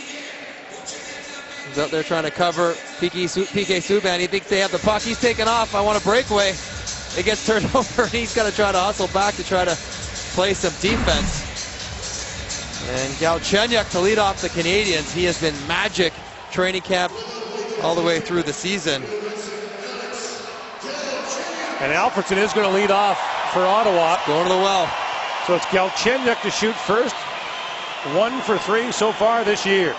B: is out there trying to cover PK Subban. He thinks they have the puck. He's taken off. I want a breakaway. It gets turned over, and he's got to try to hustle back to try to play some defense. And Galchenyuk to lead off the Canadians. He has been magic training camp all the way through the season.
A: And Alfredsson is going to lead off for Ottawa.
B: Going to the well.
A: So it's Galchenyuk to shoot first. 1 for 3 so far this year.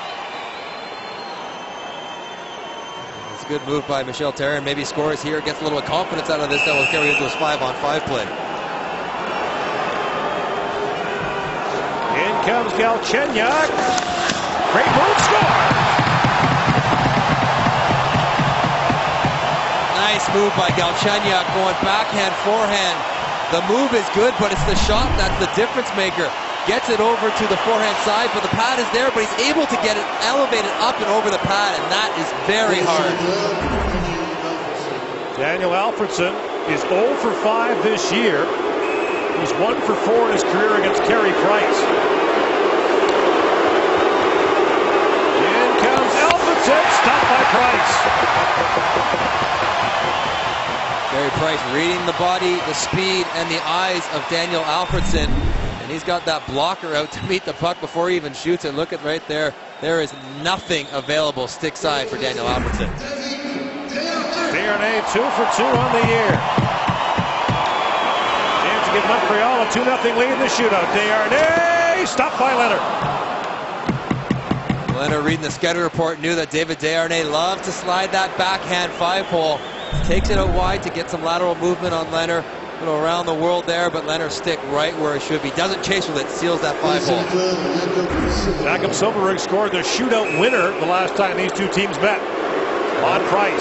B: It's a good move by Michel Therrien. Maybe scores here, gets a little confidence out of this that will carry into his 5-on-5 play.
A: In comes Galchenyuk. Great move, score!
B: Nice move by Galchenyuk, going backhand, forehand. The move is good, but it's the shot that's the difference maker. Gets it over to the forehand side, but the pad is there, but he's able to get it elevated up and over the pad, and that is very hard.
A: Daniel Alfredsson is 0 for 5 this year. He's 1 for 4 in his career against Carey Price. In comes Alfredsson, stopped by Price.
B: Carey Price reading the body, the speed, and the eyes of Daniel Alfredsson. And he's got that blocker out to meet the puck before he even shoots it. Look at right there. There is nothing available stick side for Daniel Alfredsson.
A: Desharnais 2 for 2 on the year. Chance to give Montreal a 2-0 lead in the shootout. Desharnais stopped by Leonard.
B: Leonard, reading the scouting report, knew that David Desharnais loved to slide that backhand 5-hole. Takes it out wide to get some lateral movement on Leonard. A little around the world there, but Leonard stick right where it should be. Doesn't chase with it, seals that 5-hole.
A: Jakob Silfverberg scored the shootout winner the last time these two teams met. On Price.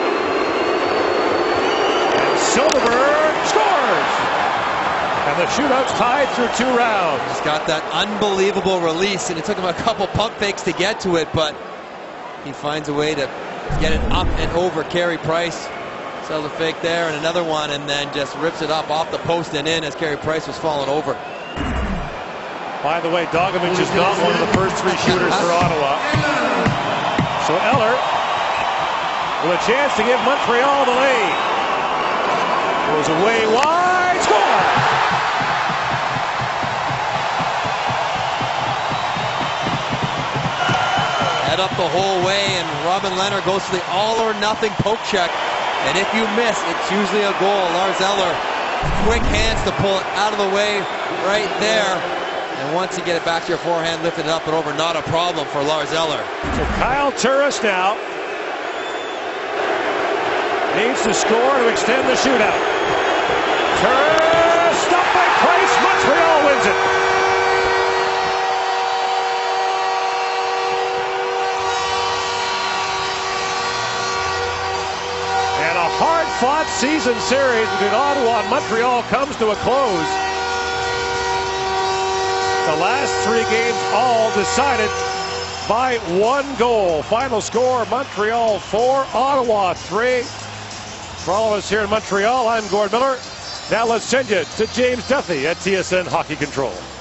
A: And Silfverberg scores! And the shootout's tied through 2 rounds.
B: He's got that unbelievable release, and it took him a couple pump fakes to get to it, but he finds a way to get it up and over Carey Price. Sells a fake there and another one, and then just rips it up off the post and in as Carey Price was falling over.
A: By the way, Dogovic is not one of the first 3 shooters for Ottawa. So Eller with a chance to give Montreal the lead. Goes away wide, score!
B: Head up the whole way, and Robin Leonard goes to the all-or-nothing poke check. And if you miss, it's usually a goal. Lars Eller, quick hands to pull it out of the way right there. And once you get it back to your forehand, lift it up and over, not a problem for Lars Eller.
A: So Kyle Turris now needs to score to extend the shootout. Turris stopped by Price. Montreal wins it. Hard-fought season series between Ottawa and Montreal comes to a close. The last 3 games all decided by 1 goal. Final score, Montreal 4, Ottawa 3. For all of us here in Montreal, I'm Gord Miller. Now let's send you to James Duthie at TSN Hockey Control.